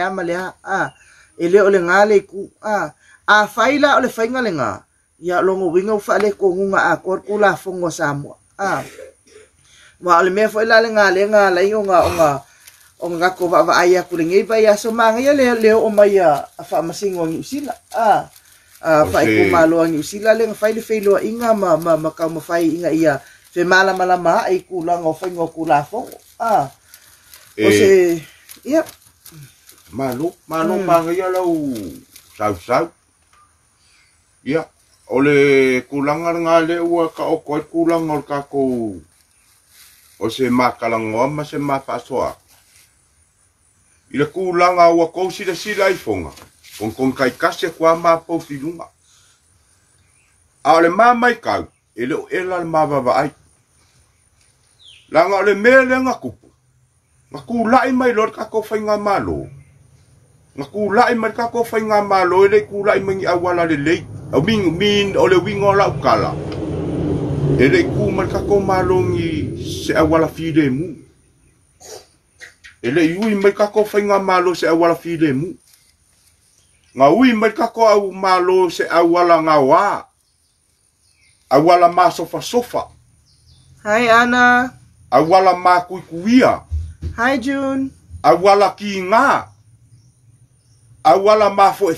ele ole ngale ku fai la ole fai ngale nga ya longo winga fa le ko ngunga kor kula fongo samwa wa ole me fa la le ngale ngala onga ko va aya ku ngi ba ya so manga ya le o maya fa masingo ngi sila fa ku malo ngi sila le fai le fai lo inga ma ka mo fai inga ia fe mala ai ku la ngo fai ngo kula fongo Ose, iya. Malo manga ya lau sau. Iya, ole kulangar ngale ua ka o koe kulangar ka ko. Ose makalangoa ma se mafasoa. Ila kulanga ua kou sila ifonga. Kong kai kase kwa ma po filunga. A ole mamai kau, ele o ela mababa ai. Langa ole mele ngakupu. Ngakulai mai lor ka ko fai nga malo. Ngakulai mai ka ko fai nga malo ele kulai mai awala le lei. Au min ole wingo la ukala. Ele ku mai ka ko malo ngi se awala fide mu. Ele yui mai ka ko fai nga malo se awala fide mu. Nga ui mai ka ko au malo se awala ngawa. Awala ma sofa. Hai Ana. Awala ma kuikuia. Hi June. Awala ki nga. Awala ma foe.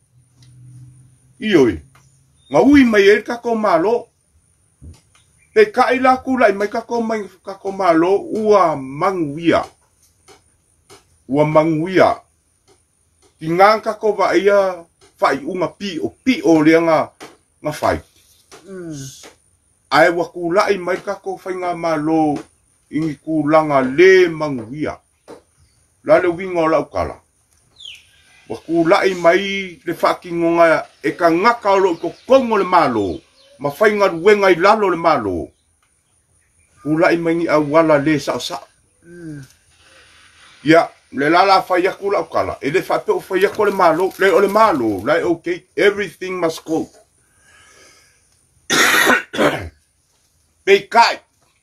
Ioi. Nga ui mai e kako malo. Pe kaila kulai mai kako malo ua manguia. Ki nga kako va ia fai unga pi o leanga nga fai. Ai wakulai mai kako fai nga malo. Ingi kulanga le manguia. Lale wingo la ukala. Wakulai mai le whakingonga e ka ngaka lo ko kongo le malo. Ma whainga ruenga I lalo le malo. Kulai mai ni awala le sa. Ya, le lala whaiako la ukala. E le whapeo whaiako le malo. Le o le malo. Like okay, everything must go. Peikai.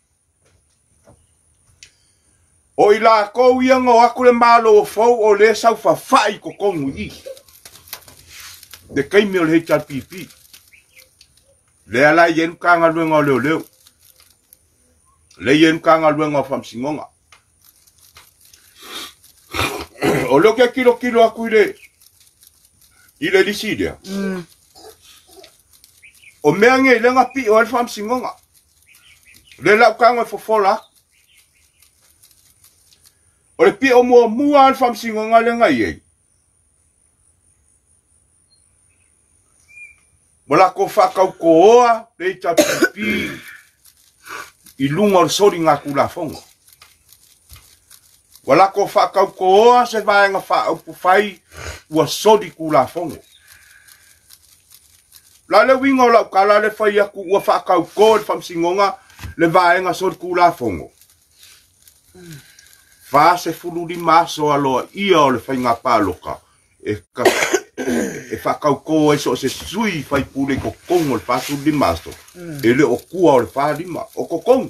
O ila ko ianga o aku le malo o fau o le sau whawhai ko kongu I. De kaimi o le HRPP. Le ala yen kanga luenga o leo. Le yen kanga luenga o whamsingonga. O leo kia kilo aku ile lisidia. O mea nge lenga pi o le whamsingonga. Le lau kanga o fofola. O le pi o mua al whamsingonga le ngai ei. Wala ko whakau ko oa le tapipi I lunga o sori ngā kula fonga. Wala ko whakau ko oa se vaenga whakau pufai ua sori kula fonga. La le winga o lau kala le whai aku ua whakau ko le whamsingonga le vaenga sori kula fonga. Fa se fulu di maso alo ia o le whainga pāloka. E whakau ko e so se sui whai pule ko kongo le whātu di maso. E le o kua o le whārima o ko kongo.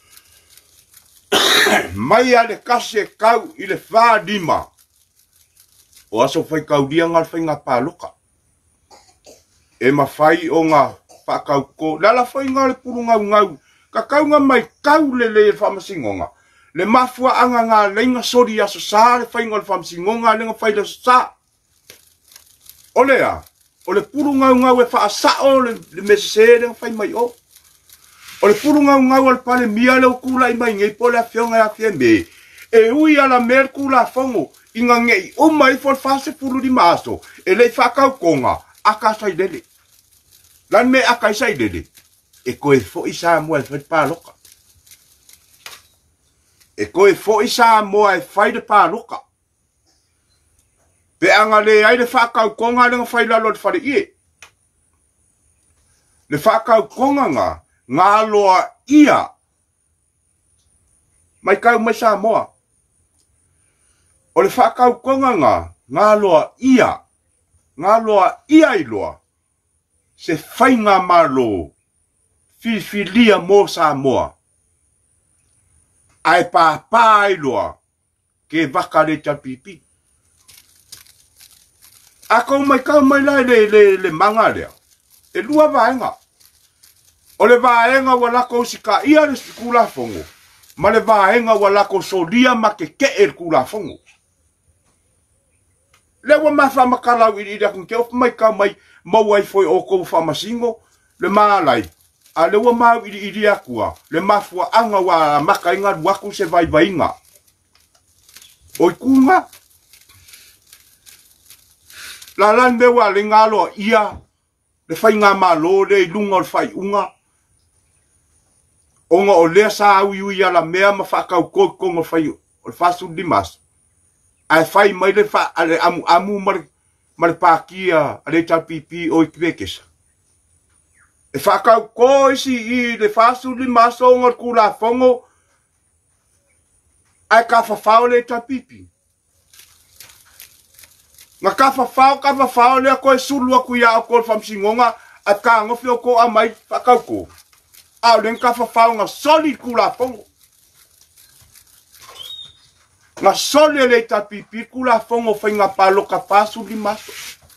Mai a le kase kau i le whārima. O aso whai kau dianga le whainga pāloka. E ma whai o ngā whakau ko. Lala whai ngā le puru ngau ngau. Ka kau ngā mai kau le le whamasingonga. Le mafua anga ngā leinga sori aso sā le whainga le whamasingonga le ngā whai le sā. O lea, o le puru ngau ngau e wha asao le mesese le ngā whai mai o. O le puru ngau ngau al pale mia le o kula i mai ngei po le a whionga e a whiembe. E ui ala mer kula whongo i ngā ngei o mai fo le whase puru di maaso. E le whakau konga, aka sai lele. Lan me aka sai lele. E koe fo i sā mua e whai pāloka. E koe fo i sā mua e whai de pāloka. Pe anga le ai le whakau konga le ngā whai lalo le whare ie. Le whakau konga ngā loa ia. Mai kau mai sā mua. O le whakau konga ngā loa ia. Ngā loa ia i loa. Se whai ngā malo. Filia mo sa moa. Ai pa i loa. Ke waka le tapipi. Ako mai kau mai lai le manga lea. E lua vaenga. O le vaenga walako sika ia le kula fongo. Ma le vaenga walako solia ma ke el kula fongo. Le wa mafa makalau i ida kun ke of mai kau mai mawai foi o ko famasingo le malai. A le wa mau i akua, le mafua anga wa maka inga waku se vai vainga. Oi kunga. La lan me wa le ngalo ia, le whainga malo le lunga o whai unga. Onga o lea sa au iui ala mea ma whakau koi konga whai o le whasu di mas. Ai whai mai le wha, ale amu mare pākia, ale tapipi o i kwekesa. E whakau koisi i le whasu li maso ngar kula whongo. Ai ka whawhao le tapipi. Nga ka whawhao le a koe sulu aku ia o koe whamsingonga. A ka ngofi o ko a mai whakau ko. Au len ka whawhao nga soli kula whongo. Nga soli le tapipi kula whongo whainga paloka whasu li maso.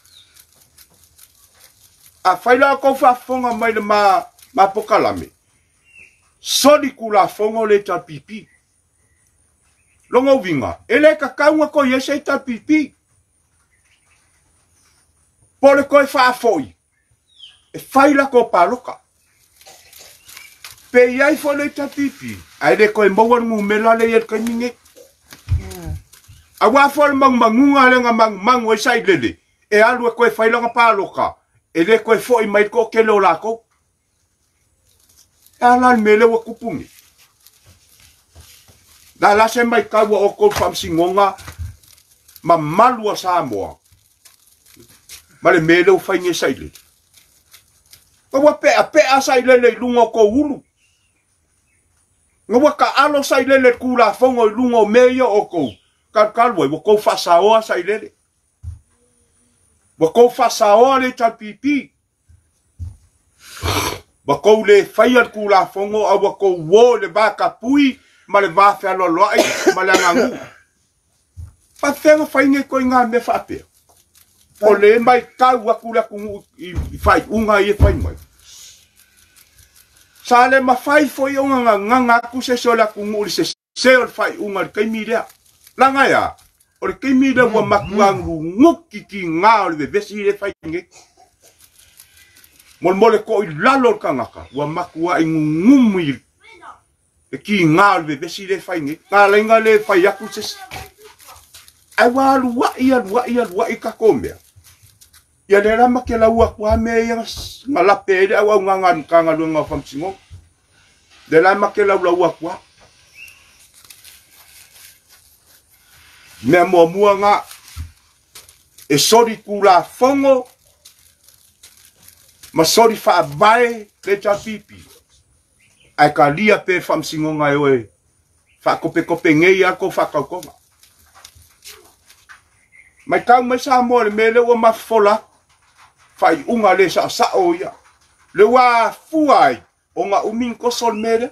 A whaila ko whafonga mai le ma pokalame. Soli kula fongo le tapipi. Longo vinga. Ele ka kaunga ko yese tapipi. Pole koe whafoi. E whaila ko paloka. Pe iai fo le tapipi. Aile koe mawangu mela le yer kaninge. A wafol mangunga le nga mangu e sai lele. E alu e koe whaila nga paloka. E le koe foi mai ko ke lo lako. Ala mele wa kupungi. Da la se mai ka wa o ko famsingonga ma malua Samoa. Ma le mele o fainge saile. Ko wa pe a saile le lungo ko ulu. Ngo ka alo saile le kula fongo lungo meio o ko. Kalwe wa ko fa sao saile. Wako whasao le tapipi. Wako le whaiat kula fongo a wako wo le baka pui ma le wawhia loloai ma le angangu. Whawhenga whainge koe ngā me whapea. O le mai kau waku la kungu i whai unga i e whai mai. Sa le ma whai foi o nganga kuse so la kungu li se seo whai unga li kaimi lea. Langa ya. O le keimi le wa makuangu nguki ki ngā o le vesi le whainge. Mole ko i lalo kangaka. Wa makua i ngumi e ki ngā o le vesi le whainge. Ngā lenga le whaiaku ses. Ai walu wa i kakomea. Ia le rama ke la ua kua mea ngā lape ele au ngā kanga lunga whamsingo. Le rama ke la ua kua. Mea mua ngā e sori kula fongo ma sori wha vai le tapipi ai ka lia pe whamsingo ngai oe whakakope ngei ako whakaukonga. Mai kau mai Samoa le mele ua mafola, whai unga le sa o ia. Le wā fuai o ngā umin koso le mele.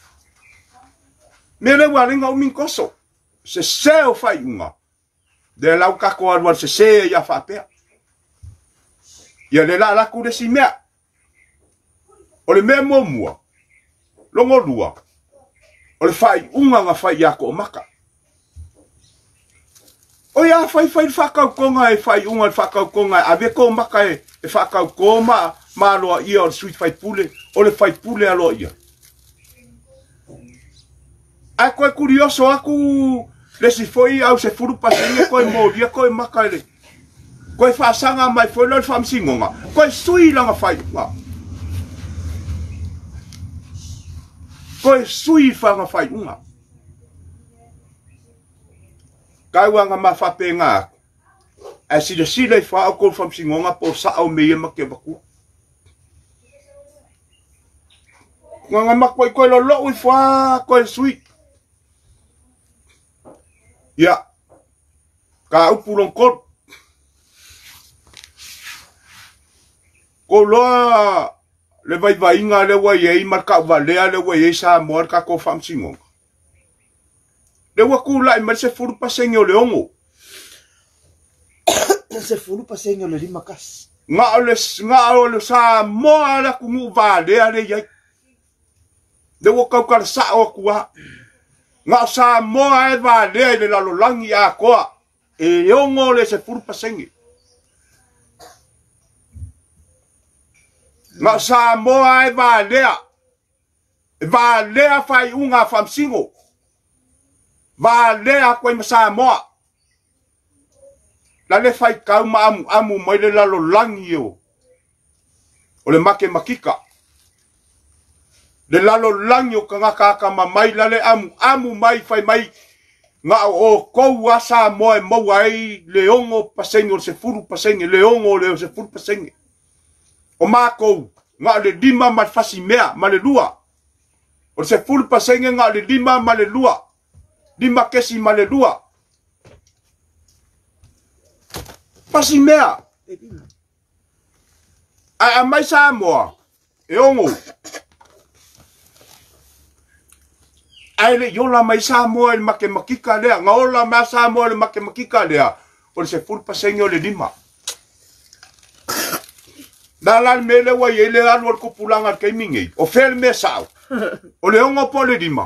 Mele ua ringa umin koso. Se seo whai unga. De lau kako arua se se ia whapea. Ia le la laku le si mea. O le mea mua. Longo rua. O le whai unga ngā whai ako o maka. O ia whai whakau konga e whai unga e whakau konga. A veko o maka e whakau koma ma loa ia o le sui whai pule. O le whai pule aloa ia. Ai koe kurioso aku le si foi au se furu pasenga koe moria koe maka ele. Koe whaasanga mai foi lor whamsingonga. Koe sui langa whai unga. Koe sui whanga whai unga. Kauanga ma whapenga aku. A sila i wha au koe whamsingonga po sa au mea ma ke waku. Nganga ma koe lo i wha koe sui. Ia, ka upulong kor. Ko loa le vai inga le wa ye marka wa le ye sa mor ka ko fam singong. Le wa ku lai mar se furu pasengo le ongo. Se furu pasengo le makas. Nga ole sa mo ala ku mu va le ye. Le wa ka sa o ku nga sa moa e va le lalo langi a koa e ongo le se furu pasengi. Nga sa moa e va lea fai unga famsingo. Va lea koe ma sa moa. La le fai kau ma amu mai le lalo langi o. O le make makika. Le lalo langi o ka ngaka mai lale amu mai fai mai nga o kou asa moe mauai le ongo pasengi o se furu pasengi le ongo le o se furu pasengi o mako nga le lima ma fasi mea ma le lua o se furu pasengi nga le lima ma le lua lima kesi ma le lua fasi mea a mai sa moa e ongo Aile yola mai sa moa le make makika lea. Nga ola mai sa moa le make makika lea. O le se furu pasengi o le lima. Nalal mele wa yele anu al kupulanga kei mingei. O fel me sao. O le ongo po le lima.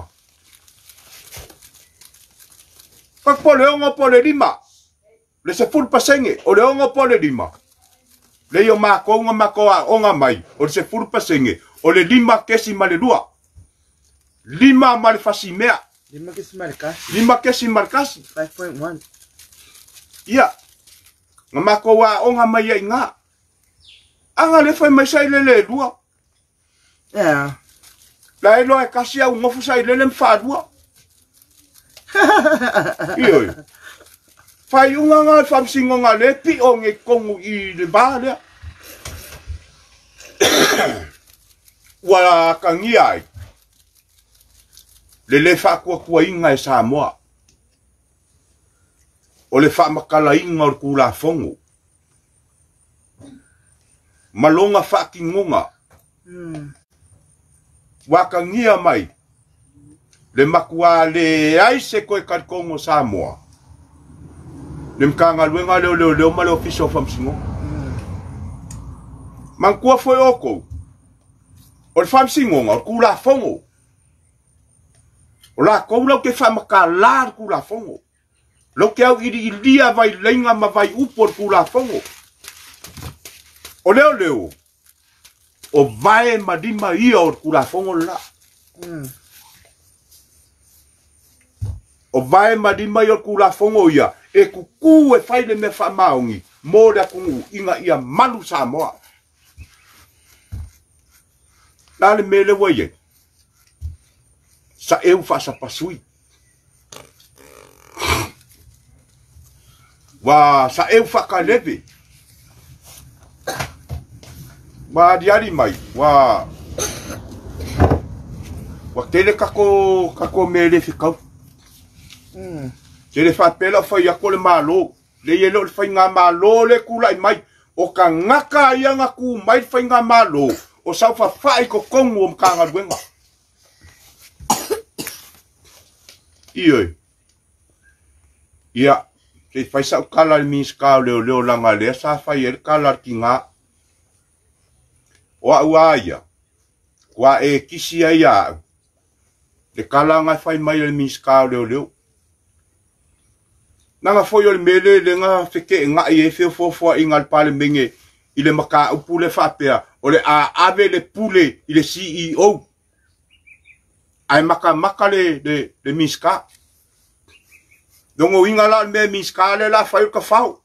Pak po le ongo po le lima. Le se furu pasengi. O le ongo po le lima. Le yo mako onga mako a onga mai. O le se furu pasengi. O le lima kesi ma le lua. Lima male fasi mea. Lima kesi markasi. Lima kesi markasi. 5.1. Ia. Nga mako wa onga mai ai nga. Anga le fai mai sai lele dua. Yeah. La elo e kasi au ngofu sai lele mfa dua. Ioi. Fai unga nga famsingo nga le pi o nge kongu I le ba lea. Wa kangi ai. Le fa kua inga e Samoa. O le fa makala inga o kula fongo. Malonga fa kingonga. Waka ngia mai. Le makua le aise koe karkongo Samoa. Le mkanga luenga leo male official famsingo. Mankua foi oko. O le famsingo o kula fongo. O la kou lau ke whamaka lar kula fongo. Lau ke au iri ilia vai lenga ma vai upor kula fongo. O leo. O vae madima ia o kula fongo la. O vae madima ia o kula fongo ia. E kuku e whaile me whamaungi. Mōrea kungu inga ia malu Samoa. Nale mele waie. Sa eu fasa pasui. Wa sa eu whakaleve. Wa diari mai. Wa tele kako mele whikau. Se le whapela whai ako le malo. Le yelo le whai ngā malo le kulai mai. O ka ngaka ia ngā ku mai whai ngā malo. O sau whawhai ko kongu o mkanga ruenga. Ioi. Ia. Se whai sa ukala le miskau leo langa lea. Sa whai e kala ki ngā. O au aia. Kua e kisi ai au. Le kala ngai whai mai le miskau leo. Nanga foi o le mele le nga feke nga e fe fo ingal pale menge ile maka upule fapea o le a ave le pule ile CEO ai maka le miska dongo ingala me miska le la fai ka fau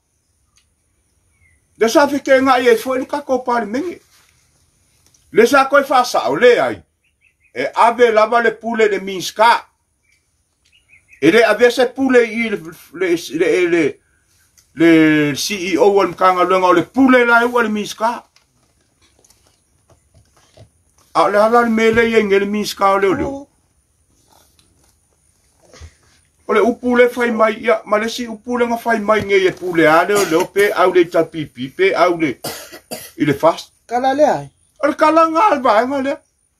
de sa feke nga e foi ka ko pale menge le sa ko fa sa o le ai e ave lava le pule le miska ele avese pule i le CEO wal mkanga lunga le pule la wal miska. Ala mele yengel miska le. Ole upule fai mai ya malesi upule nga fai mai nge pule ale le pe au le tapipi pe au le ile fast. Kala le ai. Ole kala nga ba ngale.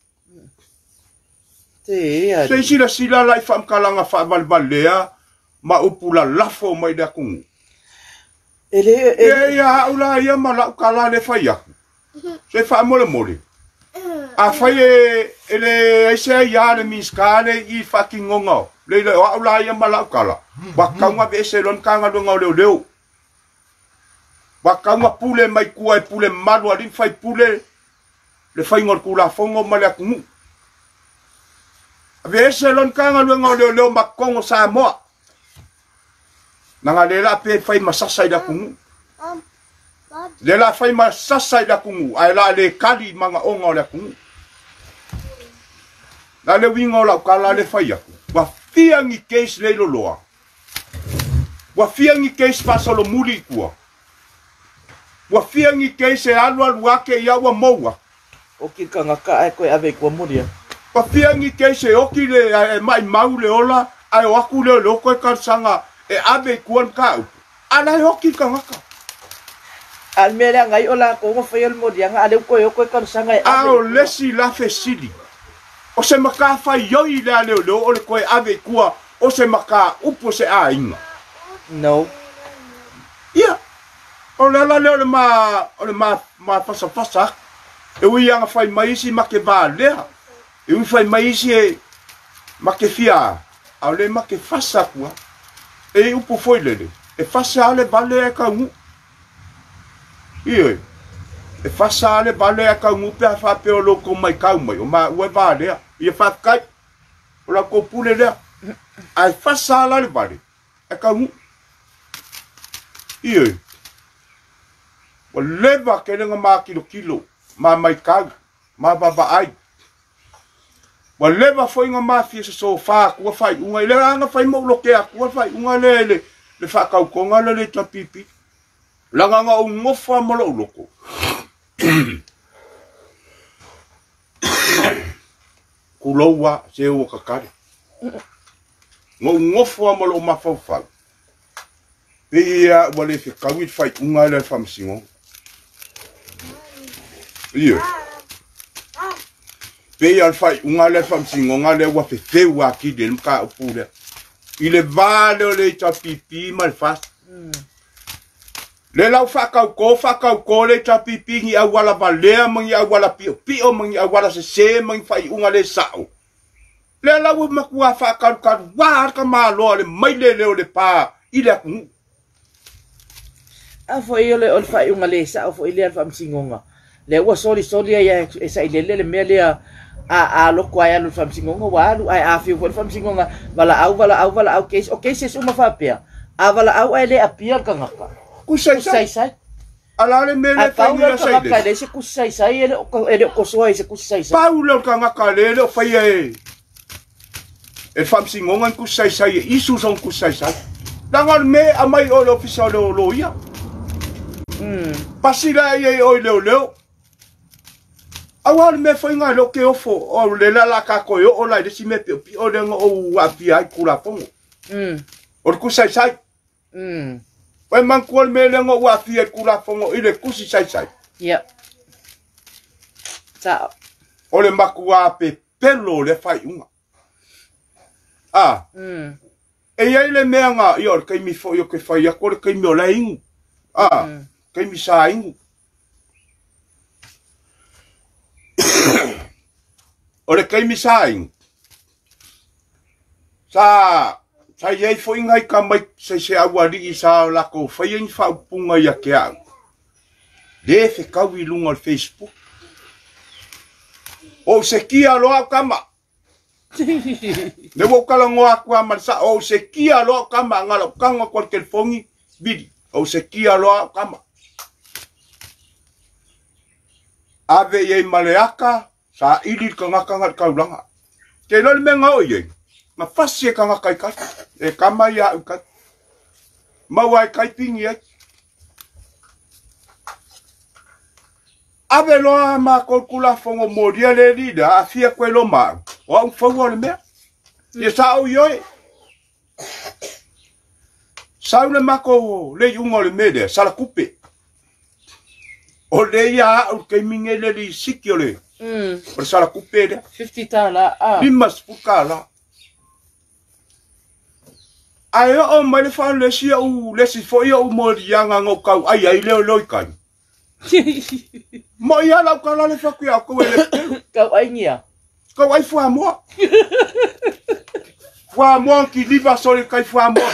Se sila lai fam kalanga fa balbalea ma upula lafo mai da kung. Ele ya ula ya mala kala le fa ya. Se fa mole. A fa ele se ya le miskale I fucking ngongo. Le ula ya mala kala. Ba kanga be se lon kanga do ngau leo. Ba kanga pule mai kuai pule malwa din fai pule le fai ngor kula fongo mala kung. Vese lon kanga luenga leo makongo sa moa. Nanga lela pe fai masasai da kungu. Lela fai masasai da kungu. Ai la le kali manga onga le kungu. La le wingo la kala le fai aku. Wa fiangi case le loa. Wa fiangi case pasolo muli kua. Wa fiangi case e alwa luake ya wa moa. O ki kanga ka ai koe ave kua muria. Pa fiangi kei se oki le mai mau le ola ai o aku le loko e karsanga e abe kuan kau ala oki ka ngaka al mele ngai ola ko mo fai el modia nga ale ko e karsanga e abe o lesi la fesili o se maka fai yoi le ale o le ko e abe kua o se maka upo se a inga no ia o le ma fasa e ui anga fai maisi ma ke va lea e ui fai maisi e ma ke fia au le ma ke fasa kua e upo foi lele e fasa ale vale e ka ngu ie e fasa ale vale e ka ngu pe a fa pe o loko mai kau mai o ma ue vale e fa kai o la ko pule lea ai fasa ale vale e ka ngu ie o leva ke lenga ma kilo ma mai kau ma baba ai wa leva foi nga mafia se sofa ku fai unga le nga fai mo lo ke ku fai unga le fa ka ko nga le tapipi la nga ungo fa mo lo loko ku lowa se o ka kare ngo fa mo lo ma fa pe ia wa le ka wi fai unga le fam singo ia pe al fai unga le fam singo nga le wa fe wa ki del ka pure ile vale le tapipi mal fast le lau fa ko le tapipi ngi awala valea mangi awala pio mangi awala se mangi fai unga le sao le lau makua fa ka wa ka malo le mai le pa ile ku a foi ole ol fai unga le sao foi le fam singo nga le wa soli ya e sa ile le mele a lo kwa ya lo fam singonga wa lu ai a fi fo fam singonga vala au case okay se uma fa pia a vala au ele a pia ka ngaka ku sai ala le mele fa ni sai ka de se ku sai ele ko so se ku sai paulo ka ngaka le fa ye e fam singonga ku sai isu son ku sai dangal me a mai o official lo ya pasila ye o le awal me foi nga lo ke ofo o le la ka ko yo o la de si me pe o le o wa pi ai kula fongo O ku sai sai. Pai man kual me le ngo wa fia kula fongo ile kusi sai sai. Yep. Ta. O le makua pe pelo le fai unga. Ah. E ia le mea nga i or kai mi fo yo ke fai a kore kai mi o la ingu. Ah. Kai mi sa ingu. O le kai mi sa ingu. Sa iei fo ingai ka mai se awari i sa lako fai ingi fa upunga ia ke au. Le fe kawi lunga al Facebook. O se kia loa kama. Ne wo kala ngoa kwa marsa o se kia loa kama ngalo kanga kwa telefongi bidi. O se kia loa kama. Ave ye maleaka sa ili kanga kaulanga. Ke no le menga o ye. Ma fasi kanga kai kai. E kama ya uka. Ma wai kai pingi ai. Ave loa ma kolkula fongo modia le lida a fia kwelo ma. O un fongo le mea. Ye sa o yoe. Sa une mako le yungo le mede, sa la kupe. O le ya o ke minge le li sikio le. O sa la kupe de. 50 tala. Limas pukala. Ai o mai le fa le sia u le si fo yo mo dianga ngo kau ai le loi kai. Mo ia la kala le fa kuia ko le. Kau ai ngia. Kau ai fua mo. Fua mo ki liva sole kai fua mo.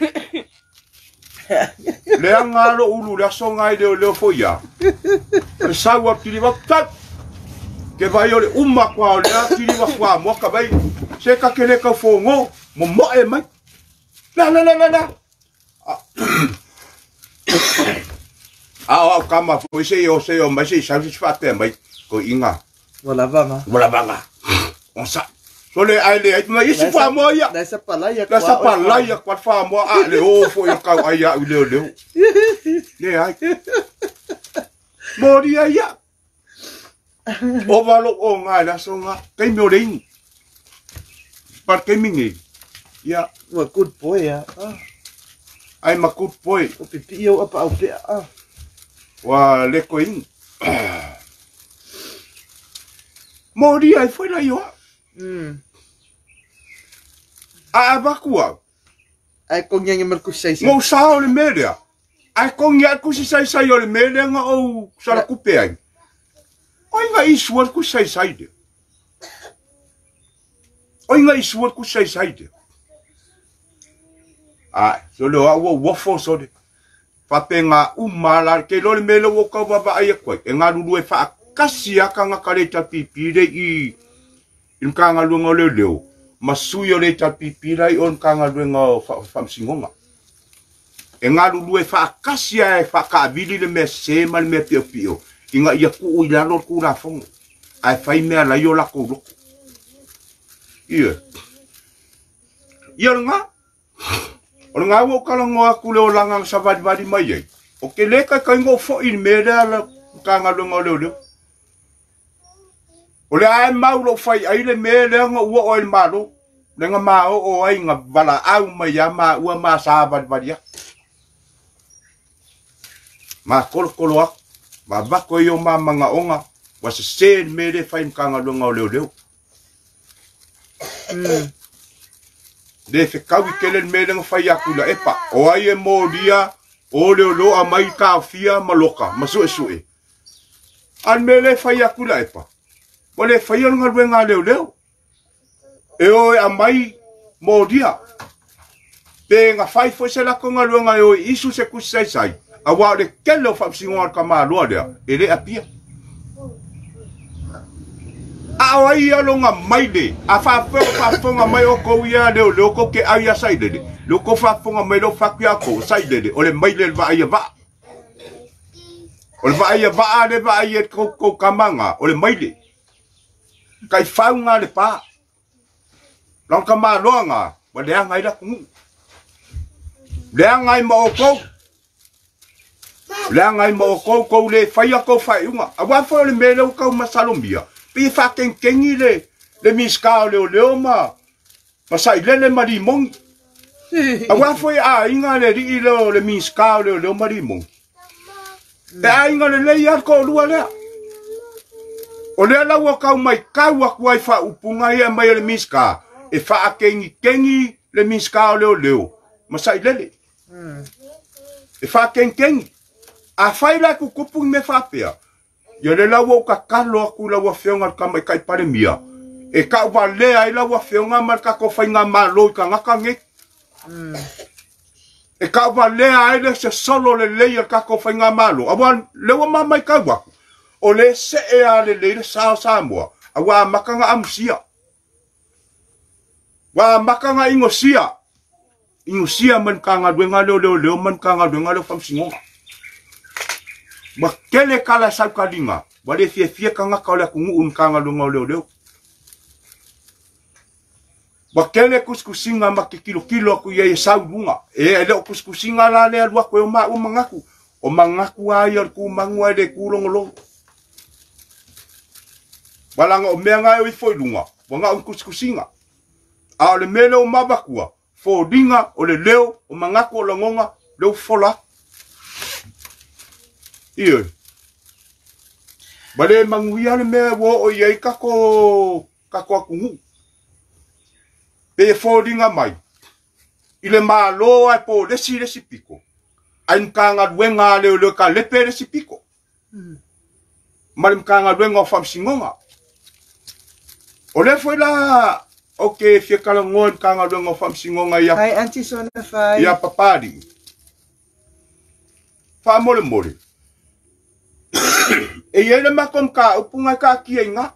Le angalo ulu la songa i le fo ia. Le sawa ki liva tak. Ke vai ole umma kwa le ki liva fua mo ka vai. Se ka kele ka fo ngo mo e mai. La. Ah, kama foi se o mas se sabe se fate mai ko inga. Wala banga. Onsa. Sole ai le mai se fa mo ya. Da sa palaya. Da sa palaya kwa fa mo a le o fo yo ka ai ya le. Le ai. Mori ya. O valo o nga la songa. Kai mo ring. Par kai mingi. Ya, what good boy ya. I'm a good boy. O pipi yo apa au pe. Wa le koin. Mori ai foi la yo. A bakua. Ai kong yang mer ku sai. Mo sa o le media. Ai kong ya ku sai o le media nga o sala ku pe ai. Oi nga isuar ku sai de. Oi nga isuar ku sai de. Ah, so lo wo fo so de. Fa penga umala ke lo melo wo ka baba ai ko. E nga lulu e fa kasia ka nga kale ta pipi de i. In ka nga lu ngole leo. Masuyo le ta pipi dai on ka nga lu ngo fa singonga. E nga lulu e fa kasia e fa ka bili le me se mal me pio pio. Inga ia ku ila no ku na fo. Ai fa me la yo la ko lo. Ia. Ia nga o nga wo kala ngoa ku le o langa sa vadi mai ai. O ke le ka ngo fo in mera la ka nga lo le. O le ai mau lo fai ai le mera ngo wo o il malo. Le nga ma o ai nga bala au mai ya ma ua ma sa vadi ya. Ma kolo ak. Ma bako yo ma manga onga. Wa se sen mere fai ka nga lo le. De fe kawi kelen medeng fai akula epa o ai e modia o le lo a mai ka fia maloka masu esue an mele fai akula epa o le fai nga ruenga leo e o a mai modia pe nga fai fo se la ko nga ruenga o isu se ku sai a wa le kelo fa singo ka ma lo dia e le apia a ai alo nga mai de a fa nga mai o ko ia de lo ko ke ai sai de lo ko fa nga mai lo fa kia ko sai de o le mai le va ia va o le va ia va de va ia ko kamanga o le mai de kai fa nga le pa long ka ma lo nga wa de ngai da ku le ngai mo ko le fa ia ko fa nga a wa fo le me lo ko masalombia pi fa kengi le miska le ma. Pasai le mari mong. Awa foi inga le ri le miska le marimo. Te inga le ia ko lua le. O le la wa ka mai ka wa kwai fa upunga ia mai le miska. E fa kengi le miska le. Masai lele. E fa kengi. A fai la ku kupu me fa pea. Ia le la wa ka kalo aku la wa feonga ka mai kai pare mia. E ka wa le ai la wa feonga mar ka ko fai nga malo ka ngaka nge. E ka wa le ai le se solo le ia ka ko fai nga malo. Awan le wa mai ka wa. O le se e a le sa moa. Awa makanga amsia. Wa makanga ingosia. Ingosia man kanga duenga leo man kanga duenga leo famsingonga. Ma kele kala sa kalinga. Wale fie kanga ka le kungu kanga duenga leo. Wa kele kuskusinga makikilo ku ye sa bunga. E le kuskusinga la le alwa ko mangaku. O mangaku ayar ku mangwa de kulongolo. Walanga o mea ngai foi lunga. Wanga o kuskusinga. A le mele o mabakua. Fo dinga o le leo o mangako o langonga leo fola. Ie. Bale manguia le mea wo o iei kako akungu. Pe fo dinga mai. Ile malo ai po lesi piko. Ai mkanga duenga leo ka lepe lesi piko. Mali mkanga duenga o famsingonga. Ole foi la okay, fia kala ngon kanga duenga o famsingonga ia. Ai anti sona fai. Ia papadi. Fa mole. E ele makom ka upunga ka kienga.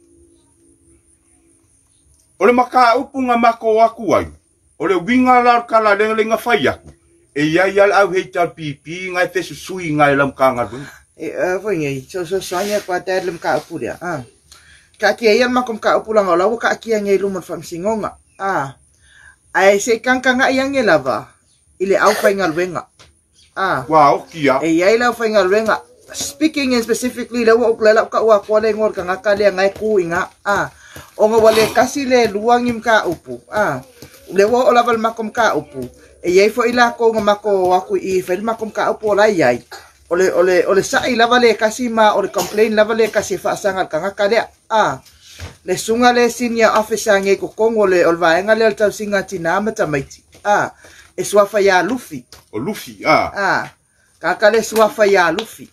Ole maka upunga mako aku ai. Ole winga la kala lenga fai aku. E ia au heita pipi ngai te susui ngai lam kanga duenga. E foi ngai so sonya kwa te lam ka upuria. Ka kia ia makom ka upulanga o lawa ka kia ngai lumon famsingonga. Ai se kankanga ia nge lava. Ile au whainga luenga. Wow, kia. E ia ila whainga luenga. Speaking in specifically lawa uklela ka ua kwale ngor ka ngaka lea ngai ku inga. Onga wale kasi le luangim ka upu. Lewa o laval makom ka upu. E iai fo ila ko nga mako waku I whail makom ka upu o lai iai. Ole sa lava le kasi ma ole complain lava le kasi faasangal ka ngaka lea. Le sunga le senior officer nge ko kongo le olvaenga le tau singa tina matamaiti. E swafa ya Luffy. O Luffy, Kaka le swafa ya Luffy.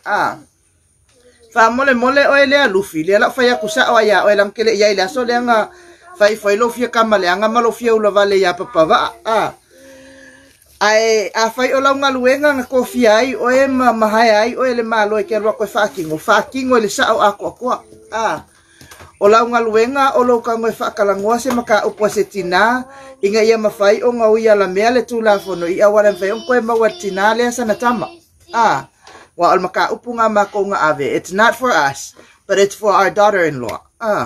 Fa mole o ele Luffy le la fa ya kusa o ya o lam kele ya ile so le nga fa lo fia kama le anga malo fia ula vale ya papa ai a fai o launga luenga nga kofi ai o e mahai ai o ele malo e ke ro ko fakingo le sa o ako o launga luenga o lo ka ngoi whakalangoa se maka upua se tina inga ia mawhai o ngau ia la mea le tūla whono I awale mwhai o koe maua tina lea sana tama. Wa al maka upunga mako nga ave. It's not for us, but it's for our daughter-in-law.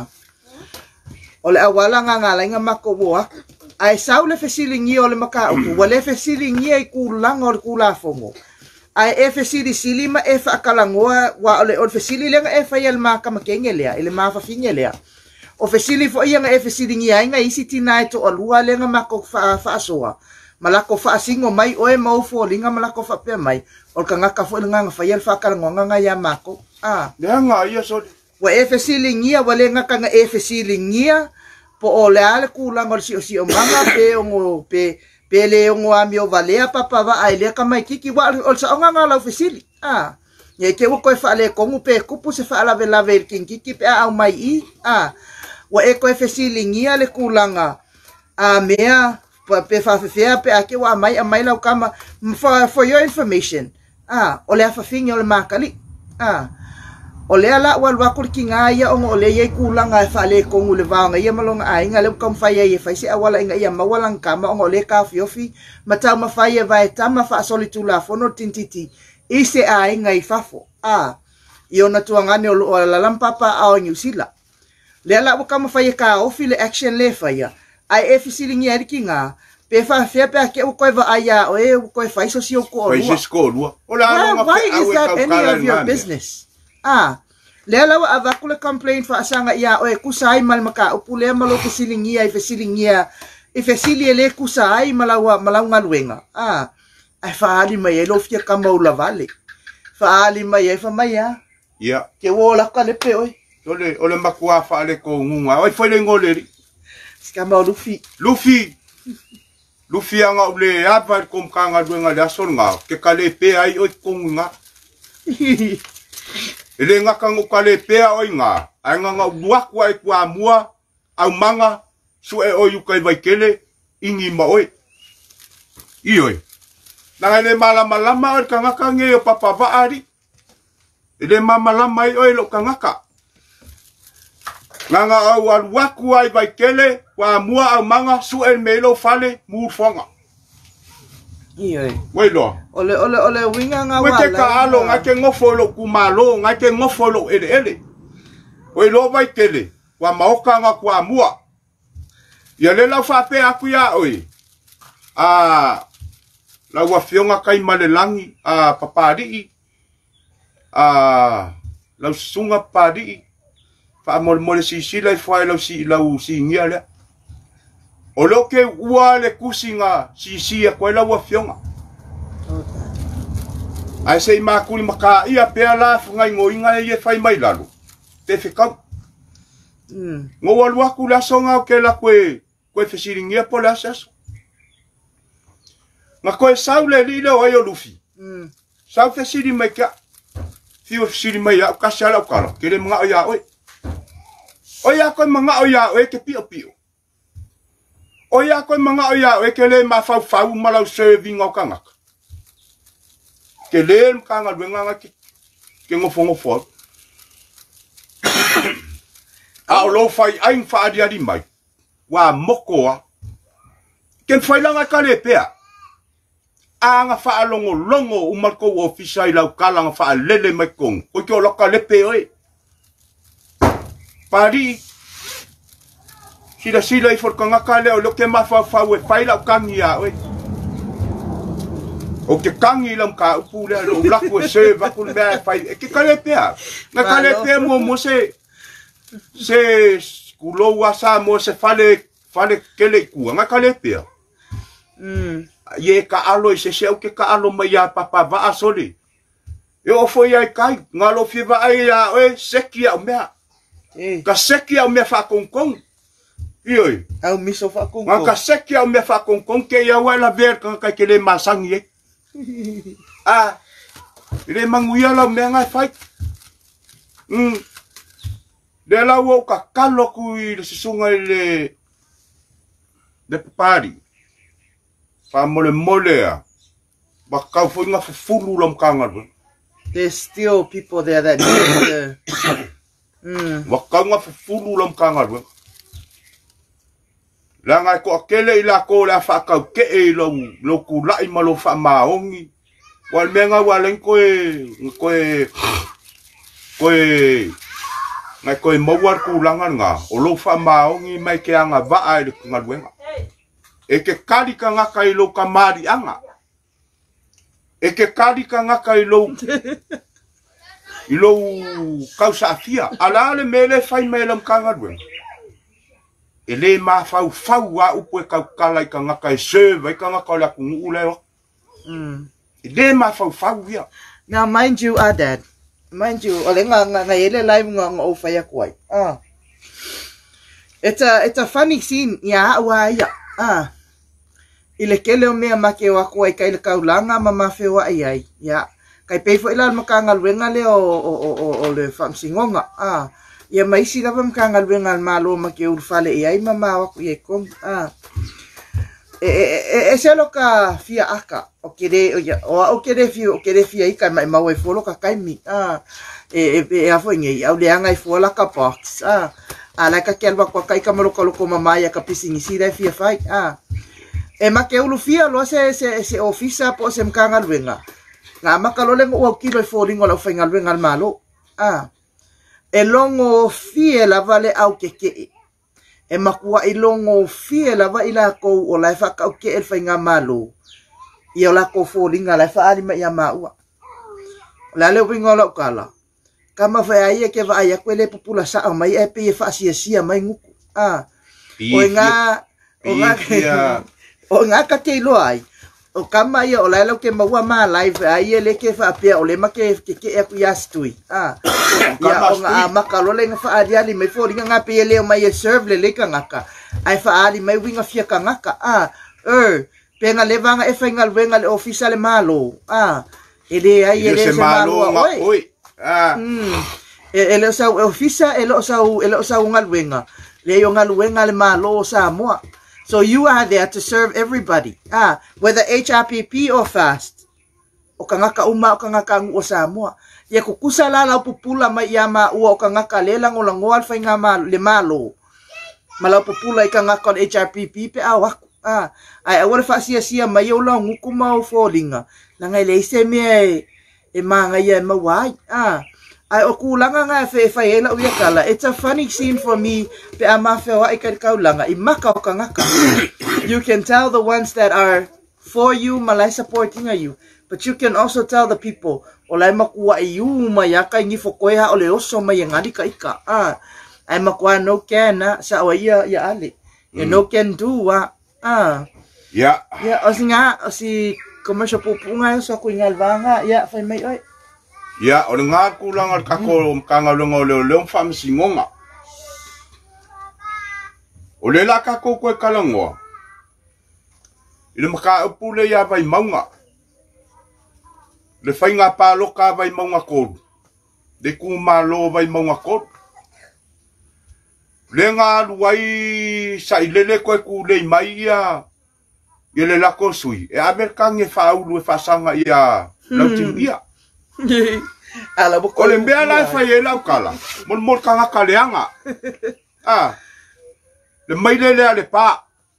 O le awala nga ngala inga mako wua. Ai sau le fesilingi o le maka upu. Wa le fesilingi ai kulanga o le kula whongo. Ai e fesili silima e whakalangoa wa ole o fesili lenga e whai al maka makenge lea, ele maa whawhinge lea. O fesili fo ia nga e fesili ngi ainga isi tina e to alua lenga mako whaasoa. Malako whaasingo mai o e maufo linga malako whapea mai. O ka ngaka fo nga whai al whakalangoa nga ya mako. Lea nga ia so. Wa e fesili ngia wa le ngaka nga e fesili ngia po o le ale kulanga si o manga pe o ngo Pele o ngoa mi o valea papa va ai le ka mai kiki wa o sa nga la ofisili. Ye ke wo ko fa le ko pe kupu se fa la vela ver king kiki pe au mai I. Wa e ko ofisili ngia le kulanga. Mea pe fa fe pe ake wa mai la kama for your information. O le fa finyo le makali. O le ala wal wakul kinga ya o le ye kulanga fa le ko ngule vanga ye malonga ai nga le kam fa ye fa si awala inga ya mawalang kama o le ka fiofi mata ma fa ye vai tama fa solitula fono tintiti ise ai nga ifafo yo na tuangane o la lampapa a o nyusila le ala o kam fa ye ka o fi le action le fa ya ai e fisili ngi ari kinga pe fa fe pe ke o ko va aya o e ko fa iso si o ko o la why is that any of your business? Lela wa avakule complain fa asanga ia o e kusai mal maka upule malo kisilingia i fesilingia e fesili e le kusa ai malau ngaluenga. Ai faali mai e lofia kamaula vale. Faali mai e fa mai a. Ia. Ke wola ka le pe oi. Ole makua faale ko ngunga. Oi foi le ngole. Skama Luffy. Luffy anga ule apa kom kanga duenga le asonga. Ke kale pe ai oi konga. Ele nga kango kale pe oi nga. Ai nga uaku ai kwa mua au manga su e oi ukai vai kele ingi ma oi. Ioi. Nanga le malama oi kanga kange o papa vaari. Ele malama oi lo kangaka. Nanga au waku ai vai kele wa mua au manga su e melo fale mufonga. Ioi. Welo. Ole winga nga wala. Wete ka alo ngake ngofolo kumalo ngake ngofolo ele. Welo vai kele wa maoka nga kwa mua. Ya le la fa pe aku ya oi. La wa fionga kai malelangi papadi. La sunga padi. Fa mole si la fa la si ngia le. O loke ua le kusinga si e koe la wa fionga. Ai sei makuli maka ia pe la funga ngoinga e fai mai lalo. Te fikau. Ngo walu aku la songa o ke la koe fesiringia po la sas. Nga koe sau le li leo ai o Luffy. Sau fesiri mai ka. Fio fesiri mai ya kasi ala ukala. Kere mga o ya oi. O ya koe mga o ya oi ke pio pio. O ya koe mga o ya oi ke le ma fau malau serving o kangaka. Ke le mkanga luenga ke ngofo. A lo fai ain fa adi mai. Wa mokoa. Ken fai langa kale pea. Anga fa longo umarko ofisa ila kala nga fa lele mai kong. Ko ke loka le pe oi. Pari. Sila i for kanga kale o lo ke ma fa we fai la kangi ya oi. O ke kangi lam ka upule o laku e se va kun me fai. Ke kale pea. Na kale pea mo se kulo wasa mo se fale kele ku nga kale pea. Ye ka alo se o ke ka alo mai ya papa va asoli. E o foi ai kai ngalo fi va ai ya e seki au mea. Ka seki au mea fa kong. Ioi. Au miso fa kong. Ka seki au mea fa kong ke ya wala ver ka ke le masangi e. Le manguia la mea ngai fai. Le la wo ka kalo ku i le sisunga le papari. Fa mole a. Baka foi nga fulu lam kanga. There's still people there that need to Baka nga fulu lam kanga. La ngai ko akele ila ko la fa ka ke e lo ku lai malo fa maongi. Wal menga walen ko ngai ko mawar ku langan nga o lo fa maongi mai ke anga va ai de ngalwenga. E ke kali ka ngaka i lo kamari anga. E ke kali ka ngaka i lo kausa afia. Ala le mele fai melam kanga dwen. E le ma fau wa upo e kala i ka ngaka i serve i ka ngaka o la kungu uleo. E le ma fau ya. Now mind you, Dad. Mind you, ole nga ele live nga o faya kwai. It's a funny scene. Ya wa ya. Ile kele o mea make o ako ai kai le kaulanga mama fewa ai ya kai peifo ila makanga luenga le o le famsingonga ia mai si lava makanga luenga malo make o fale ai mama o ye kom e selo ka fia aka o kere fia ika mai mau e folo ka kai mi e afo ngi au le anga i fola ka box ala ka kelwa kwa kai ka maloko mama ya ka pisingi si dai fia fai e make ulu fia lo se ofisa po se mkanga luenga nga makalole ngo kilo e foringo la fainga luenga malo e longo fie la vale au keke e makua i longo fie la va ila ko o la fa ka ke el fainga malo i la ko foringa la fa ali ma ya maua la le wingo la kala kama fa ai ke va ai kwele popula sa mai e pe fa sia mai nguku o nga O ngaka te loai. O kama ia o laila ke maua ma live ai ele ke fa pia o le ma ke e ku yastui. Ya o nga makalole nga fa ali ali me fo ringa nga pe ele o mai serve le ka ngaka. Ai fa ali mai winga fia ka ngaka. Penga levanga e fainga wenga le ofisa le malo. Ele ai ele se malo oi. Ele sa ofisa ele sa ngal wenga. Le yo ngal wenga le malo sa mo. So you are there to serve everybody. Whether HRPP or fast. O kangaka uma o kangaka o sa mo. Ye kukusa la pupula mai yama o kangaka le lang o langoal fainga le malo. Malaw pupula ikangaka on HRPP pe awak. Ai awara fa sia mai o la ngukuma o folinga. Na ngai le se me e manga ia mawai. Ai o kulanga nga fe ela uia kala. It's a funny scene for me. Pe ama fe wa ikai kaulanga i maka o kangaka. You can tell the ones that are for you, malai supporting you. But you can also tell the people o lai makua i u mayaka ngi fokoya o le oso mai ngadi ka ika. Ai makua no can sa o ia ale. You no can do Ya o si commercial pupunga so ku ngalvanga ya fai mai oi. Ya, o ngā kulanga kako kangalunga o leo whamsingonga. O le la kako koe kalangoa. I le maka upule ia vai maunga. Le whainga pāloka vai maunga koru. Le kumalo vai maunga koru. Le ngā luai sa ilele koe ku le mai ia. I le lako sui. E Amerikange whaulu e whasanga ia lautim ia. O le mea lai whai e lau kala. Mon kanga kaleanga. Le mai lea le pā.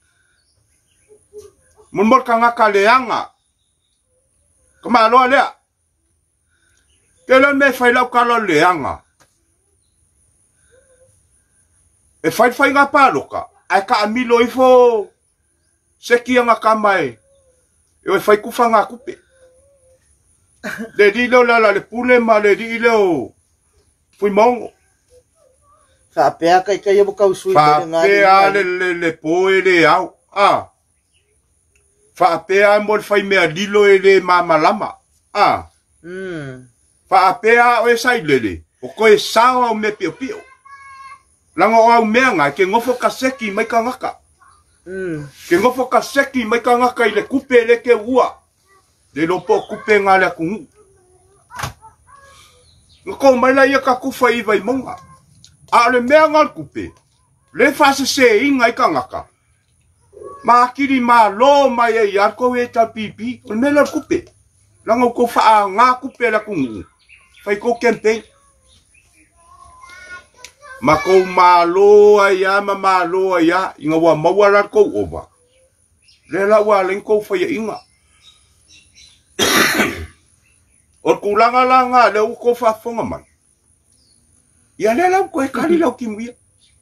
Mon kanga kaleanga. Kama aloa lea. Ke le me whai lau kala leanga. E whai ngā pāloka. Ai ka amilo ifo. Seki anga kamai. E whai kufa ngā kupe. Le dilo la le pule ma le dilo fui mongo fa pea kai o bukau sui fa pea le poe le au fa pea mo fai me dilo le mama lama fa pea o sai le o koe sawa o me pio pio langa o me nga ke ngofo kaseki mai ka ngaka ke ngofo kaseki mai ka ngaka i le kupe le ke ua de lo po kupe ngala kungu. Ngako mai la ia ka kufa i vai monga. A le mea ngal kupe. Le fase se inga i ka ngaka. Ma akiri ma lo mai e iarko e ta pipi. O me la kupe. Langa ko faa ngā kupe la kungu. Fai ko campaign. Ma ko ma lo ia ma lo ia. Inga wa mawara ko ova. Le la wa len ko fai inga. O kulanga langa le uko fa fonga mai. Ia le la ko e kali la ki muia.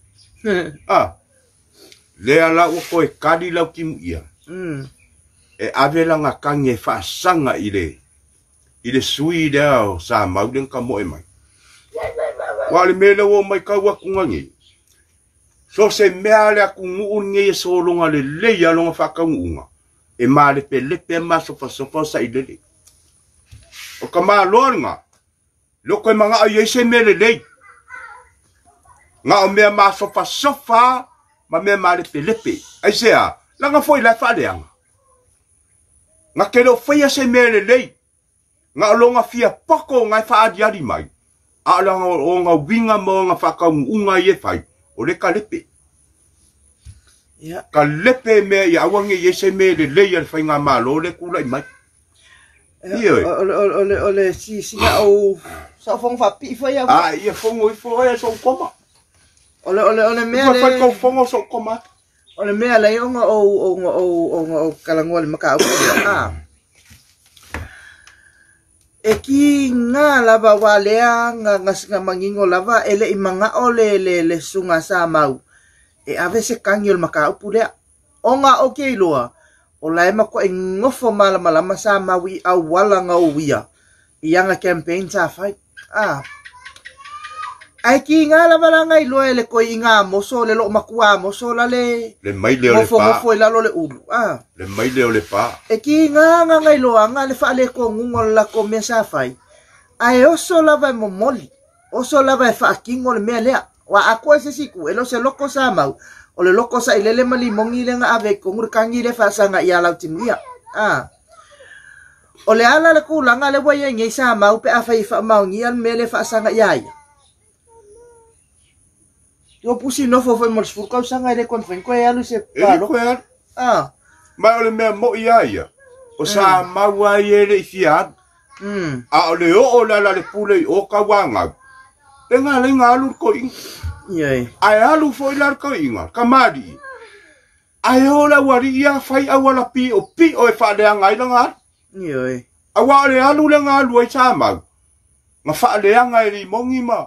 Le la uko e kali la ki muia. E avela nga kange fa sanga ile sui dao sa mauden ka mo e mai. Wale mele wo mai ka wa kungangi. So se mea le ku nge so longa le ya longa fa ka unga. E ma le pe ma so fa sa ile. O kama longa. Loko mga ay se mele le. Nga o mea ma sofa ma mea ma lepe. Ai sea, langa foi la fa leanga. Nga kelo foi se mele le. Nga longa fia pako nga fa adiari mai. A langa o nga winga mo nga fa ka unga ye fai. O le ka lepe. Ka lepe me ya wange ye se mele le ya fa nga malo le kula mai. Ole si na o sa fong fa pi fa ya. Ia fongo I fo ya so koma. Ole me le fa ko fongo so koma. Ole me le o kalangol maka o. E ki nga lava walea nga mangingo lava ele imanga ole le sunga sa mau. E ave se kangil maka o pulea. O nga o ke loa. O lai mako e ngofo malama sa mawi au wala nga uwia. Ianga campaign sa fight. Ai ki ngā la malanga I loe le koi ngā moso le lo makua moso la le mai leo le pa. Mofo I lalo le ulu. Le mai leo le pa. E ki ngā ngai loa ngā le wha le ko ngungol la ko mea sa whai. Ai oso lava mo moli. Oso lava e wha kingo le mea lea. Wa ako e se siku. E lo se loko sa mau. O le loko sa ilele mali mongi le nga ave ko ngurikangi le wha sa nga ia lau timuia. O le ala le kulanga le waya ngai sa mau pe a whai wha mau ngian me le wha sa nga ia ia. Yo pusi no fo mo sfurkau sanga ile kon fen ko ya lu se palo. Ma ole me mo ia. O sa maua ile fiat. A ole o la le pule o kawanga. Tenga le ngalu ko ing. Ye. Ai alu fo ila ko inga. Kamadi. Ai ola wari ia fai awala pi o e fa le ngai langa. Ye. Awa le alu le ngalu ai sa ma. Ma fa le ngai ri mongi ma.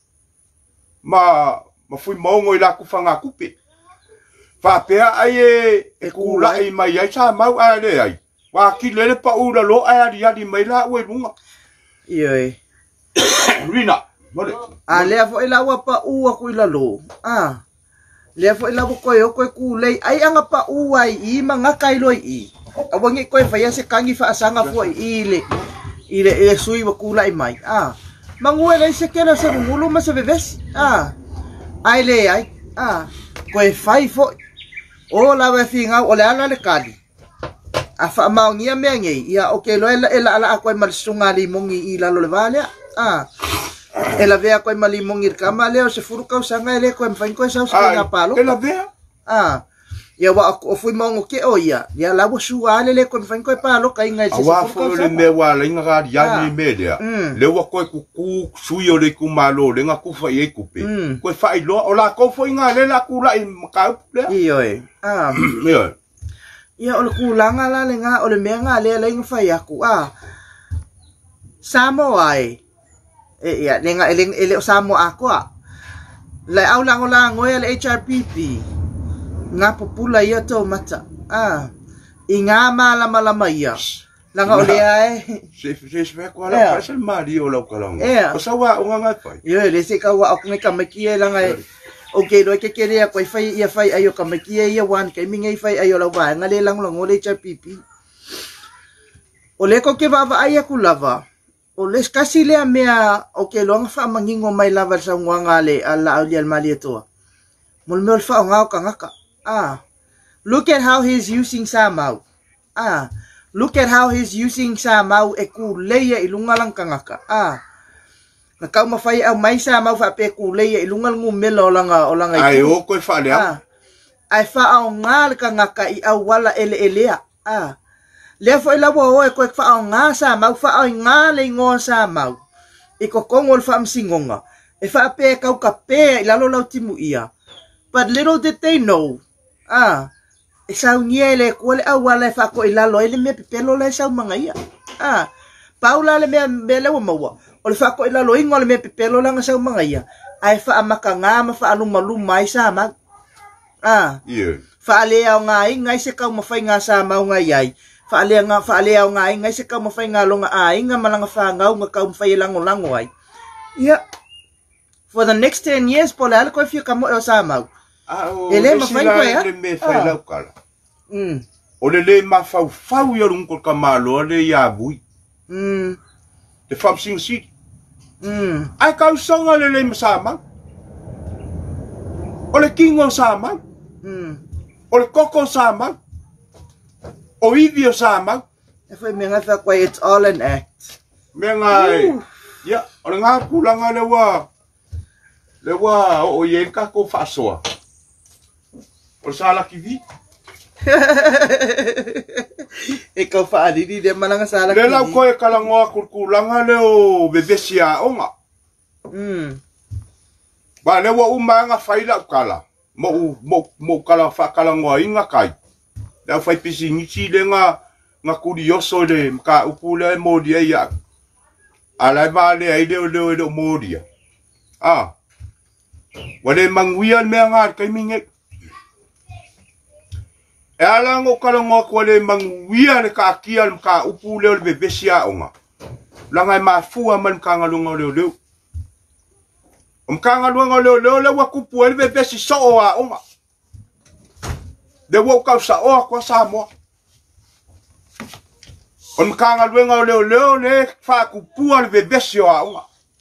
Ma fui maungo I la kufanga kupe. Fa pea ai e kula I mai ai sa mau ai le ai. Wa ki lele pa ura lo ai ari mai la ue lunga. Ie. Rina. Mole. A lea fo ila wa pa ua ku ila lo. Lea fo ila ko yo ko kulei ai anga pa ua I manga kai loi I. Awangi ko fa ya se kangi fa asanga fo ile e sui wa kula I mai. Mangua le se kena se ngulu ma se bebes. Ai le ai. Koe fai fo. O la wa finga o le ala le kali. A fa mau ngia mea ngei. Ia oke lo ela ala koe malisunga li mongi I lalo le vale. Ela vea koe mali mongi kama leo se furukau sanga ele koe mfain koe sau sa nga palo. Ela vea. Ia wa o fui mongo ke o ia. Ia la wa sua le koe mfain koe palo kai ngai se furukau sanga. Awa fo le me wa le nga ya ni me dea. Le wa koe ku sui o le ku malo le nga ku fa I kupe. Koe fa I lo o la ko fo nga le la ku la I makau le. Iyo e. Iyo. Ia o le kulanga la le nga o le mea nga le inga fai aku. Samo ai. Ia le nga ele o samo aku Le au lango le HRPP. Nga popula ia tau mata. I ngā malama ia. Langa o le ai. Se kwa la pasal mari o lau kalanga. O sawa o nga fai. Ia le se kawa o ngai kamakia langa e. Okay, lo ke kere ko fai ia fai ayo kamakia ia wan kai mingai fai ayo la wa ngale lang le HRPP. O le ko ke va ai ku lava. O le kasi le mea okay lo nga fa mangingo mai lava sa ngale ala au dia mali to. Mol fa nga ka ngaka. Look at how he's using Samau. Look at how he's using Samau e ku leia ilunga lang ka ngaka. Nakau mafai au mai Samau fa pe ku leia ilungal ngumelo langa o langa ai o ko fa le ai fa au ngal ka ngaka I au wala elea. Le fo ila wo e ko fa au nga Samau fa au ngale ngo Samau. I ko kongol fa msingonga. E fa pe kau ka pe ila lo lau timu ia. But little did they know. E sau ngiele ko le au wala fa ko ila lo ele me pelo le sau manga ia. Paula le me le wo mawa. O le fa ko ila lo ingol me pelo la sau manga ia. Ai fa amaka nga ma fa aluma mai Sama. Iya. Fa le au nga ngai se kau mafai nga Sama nga iai. Fa le au nga ngai se kau mafai nga lo nga ai nga malanga fa nga kau mafai lango ai. Ia. For the next 10 years po le ko fi kamo o Sama. Ele mafai ko ya. Le me fai lau kala. O le ma fau yo lungko kamalo le ya bui. Te fam sing si. Ai kau songa le masama. O le kingo sama. O le koko sama. O idio sama. E foi me ngata kwa it's all an act. Me ngai. Ya, o le ngā pulanga le wa. Le wa o ye ka ko fasoa. O sala ki vi. E kau fa adidi de malanga sala ki. Le lau ko e kalangoa kulkulanga le o bebesia onga. Ba le wa umanga faila kala. Mo kala fa kalangoa inga kai. Le fai pisi ngi le nga kurioso le ka upule mo dia ya. Ala vale ai de mo dia. Wale mangwian me nga kai minge. E ala ngo kalangoa ko le mangwian ka kial ka upule le bebesia onga. Langai mafua man ka ngalunga le. Mkanga luenga le wakupu ele besi so a onga. De wo ka sa o kwa Samoa. Mkanga luenga le fa kupu ele besi o a onga.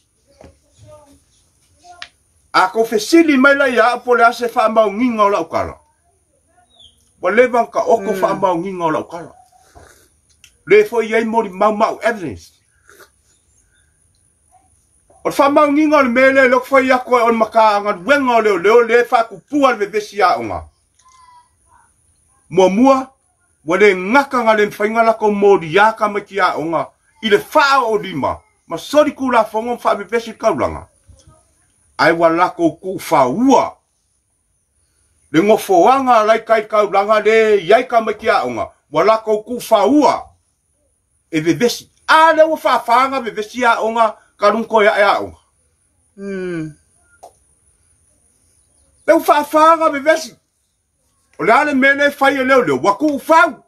A ko fesili mai la ya po le ase fa mau nginga la ukala. Wa le banka oko fa mau nginga la ukala. Le fo ye mo mau evidence. O fa mau nginga le mele lo fo ya ko on maka nga wenga le fa ku pual be besia onga. Mua wale ngaka nga le fainga la ko modi ya ka makia onga ile fa o lima. Ma sori ku la fongo fa be besi kaulanga. Ai wala ko ku fa ua. Le ngofo anga lai kai kaulanga le yai ka makia onga. Wala ko ku fa ua. E be besi. A le wo fa fanga be besia onga. Karunko ya onga. Leu fa be vesi. O le mene fai leo waku fau.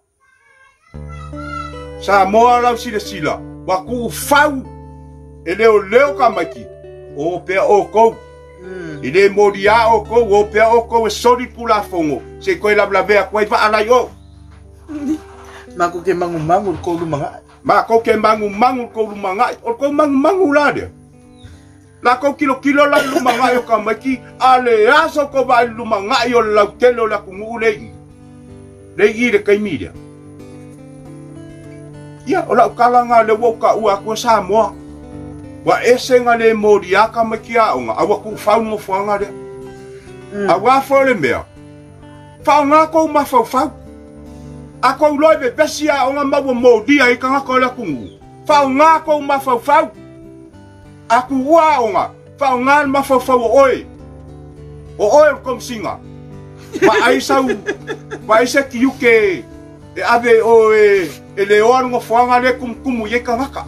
Sa moa lau sila. Waku fau. E leo kamaki. O pea o kou. I le moria o kou. O pea o kou e sori pula fongo. Se koe lablavea koe va alai o. Mako ke mangu kou lumanga. Ma ko ke mangu ko lumangai o ko mangu la de la ko kilo la lumangai o ka maki ale aso ko ba lumangai o la telo la ku ngule le i kai media ya o la kalanga le wo ka ua ko Samoa wa esenga le modia ka maki a onga awa ku fa mo fanga de awa fo le mea fa nga ko ma fa Ako loi be besia onga mawa modia I kanga ko la kungu. Fa nga ko ma fa. Aku wa onga. Fa nga ma fa oi. O oi kom singa. Ma aisa ki yuke e ave o e le on ngo fanga le kum ye kanga ka.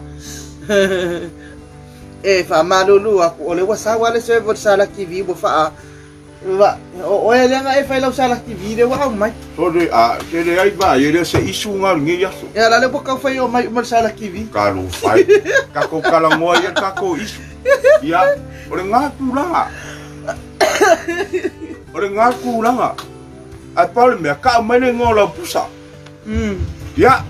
E fa malulu aku ole wasa wale se vor sala ki vi bo fa Wa o ele nga e fai la usala ki video wa mai. Ore a ke le ai ba ele se isu nga ngi yaso. Ya la le boka fai o mai sala ki vi. Kalu fai. Ka ko kala mo ye ka ko isu. Ya, ore nga kulanga. Ore nga kulanga. A pal me ka mai le ngola pusa. Ya.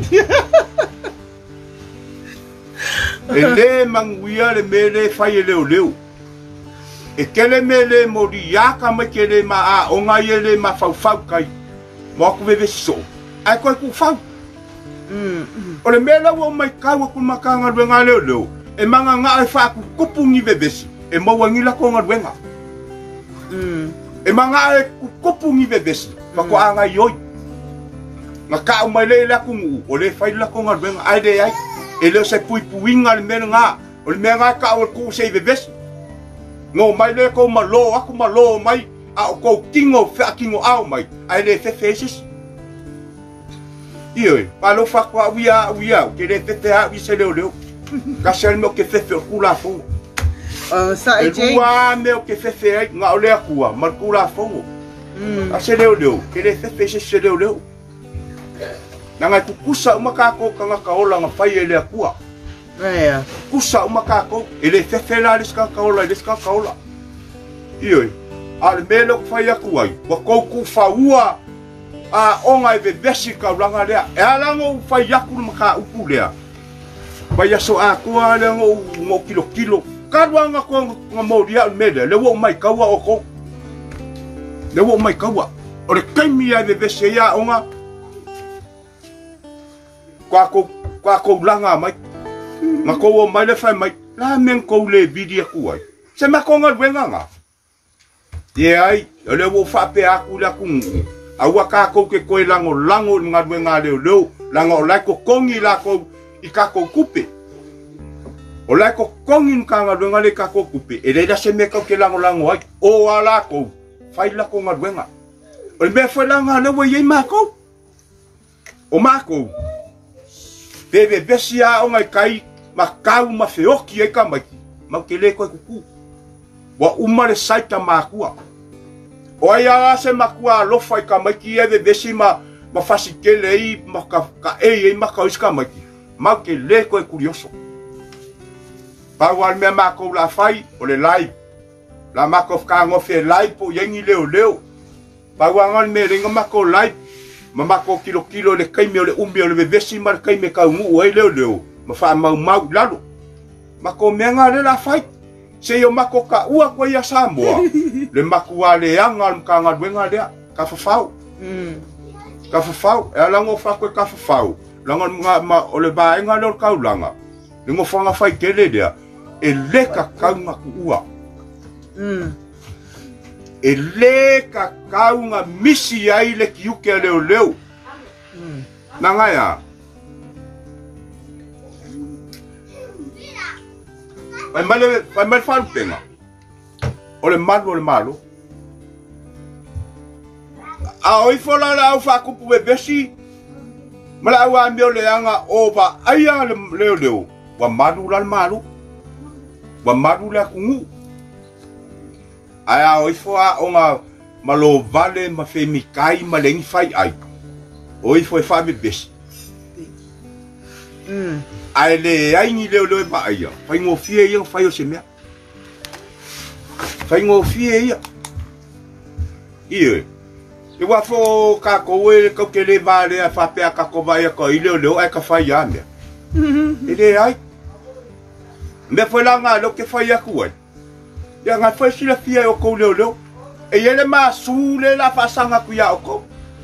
Ele manguia le mele fai leo. E kele mele mori yaka me kele ma a onga yele ma fau kai mo ku bebe so ai ko ku fau o le mele wo mai ka wo ku makanga wenga leo e manga nga e fa ku kupungi bebesi e mo wangi la ko nga wenga e manga e ku kupungi bebesi ma ko anga yoi nga ka mai le la ku o le fai la ko nga wenga ai de ai e le se pui puinga le mele nga o le mele nga ka o ku se bebesi no mai le ko malo aku malo mai a ko kingo fa kingo au mai ai le fe faces io pa lo fa kwa wia ke le fe a vi se le ka sel mo ke fe kula fo sa e je wa me ke fe nga ole akua mar kula fo a se le ke le fe faces se le nanga kukusa makako kanga kaola nga fai ele akua Ea. Kusa makako ele fefela liska kaola. Ioi. Al melo fai aku ai. Wa ku faua a onga e bebesi ka langa lea. E alango fai aku maka upu lea. Ba ya so aku ale ngo kilo. Kadwanga ko ngamodia mele le wo mai kawa oko. Le wo mai kawa. Ore kaimi ya bebesi ya onga. Kwa ko langa mai. Ma ko mai le fai mai la men ko le video ku ai se ma ko ngal wenga nga ye ai le wo fa pe aku la ku awa ka ko ke ko lango ngal wenga le lango la ko kongi la ko I ka ko kupe o la ko kongi ka ngal wenga le ka ko kupe e le da se me ko ke lango ai o ala ko fai la ko ngal wenga o me fa langa le wo ye ma ko o ma ko bebe besia o ngai kai makau mafeoki e kamaki makele ko kuku wa umare saita makua o ia se makua lo fai kamaki e besi ma fasikele I maka e maka iskamaki makele ko curioso pa wal me mako la fai o le live La mako ka ngofe lai po yengi leo. Bawangan me ringa mako lai. Mamako kilo le kaime o le umbi o le vevesi ma le kaime ka ungu ai leo. Ma fa mau lalo. Mako menga le la fight. Se yo mako ka ua kwa ia Samoa. Le mako ale anga ka ngadwenga le ka fafau. Ka fafau. E ala ngo fa ko ka fafau. Langa ma o le baenga le kaulanga. Le ngo fanga fai kele dia. E le ka kaunga ku ua. E le ka kaunga misi ai le kiuke leo. Nanga ya. Vai mal faru penga. Ole malo. A oi fola la au fa kupu bebesi. Mala wa mbio le anga ova aya leo. Wa malu la malu. Wa malu la kungu. Aya oi foa onga malo vale ma fe mikai ma lengi fai ai. Oi foi fa bebesi. Ai le ai ni leo ba ai. Fai ngo fie ia fai o se mea. Fai ngo fie ia. Ie. E wa fo ka ko e ko ke le vale a fa pe ka ko vai ko i leo ai ka fai ia mea. Ele ai. Me foi lá nga lo ke fai ia ku ai. Ya nga foi sila fie o ko leo. E ele ma sule la fa sanga ku ia o ko.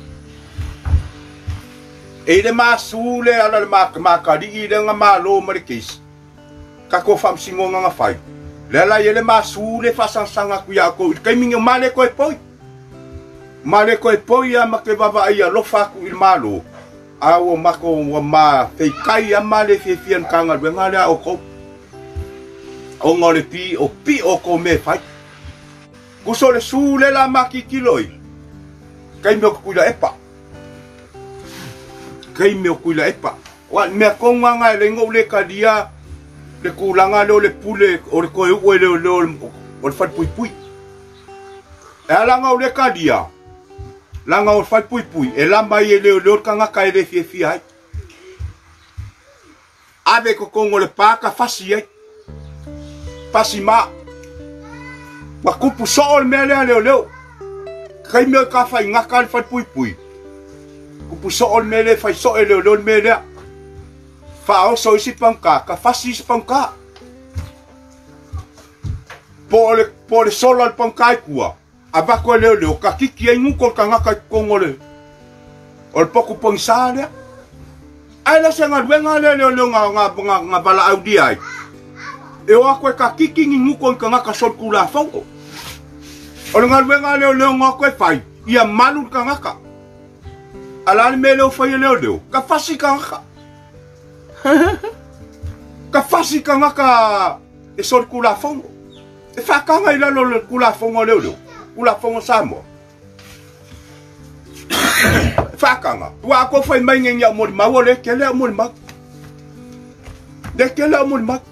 E le masule ala le makadi i le nga malo marikis. Kako fam singo nga fai. Lela ele masule fa sansanga ku ya ko. Kai minga male ko poi. Male ko poi ya make baba ia lo fa ku il malo. Awo mako wa ma fe kai ya male fe fian kanga be ngale o ko. O ngole pi o ko me fai. Ku so le sule la makikiloi. Kai me ku la epa. Kai me kuila epa. Wa me konga nga le ngo le kadia le kulanga le pule o le ko e le o le fat pui. E ala nga le kadia. La nga o fat pui. E la mai le kanga kai le fie ai. Ave ko kongo le paka fasi ai. Fasi ma. Wa kupu so me le. Kai me ka fa nga ka le fat pui. Kupu so'ol mele fai so'e leo mele. Fa'o so isi pangka, ka fasi isi pangka. Po le solo al pangka kua. Abako leo ka kiki ai ngukol ka ngaka kongole. Ol poku pangsa le. Ai la se ngadwenga leo nga bala audi ai. E o ako ka kiki ngukol ka ngaka sol kula fongo. Ol ngadwenga leo ngako fai. Ia malu ka ngaka. Alani mele o fai leo. Ka fasi ka ngaka. Ka fasi ka ngaka e sol kula fongo. E fa ka ngai lalo le kula fongo leo. Kula fongo Samoa. Fa ka nga. Wa ko fai mai ngia mo ma wole kele mo ma. De kele mo ma.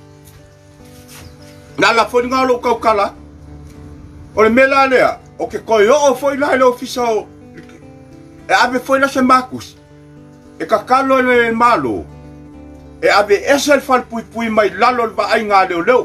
Na la fo nga lo ka kala. O le mela lea. O ke ko yo o foi la le ofisa. E ave foi la se Marcus. E kakalo le malo. E ave esel fal pui mai lalo va ai nga leo.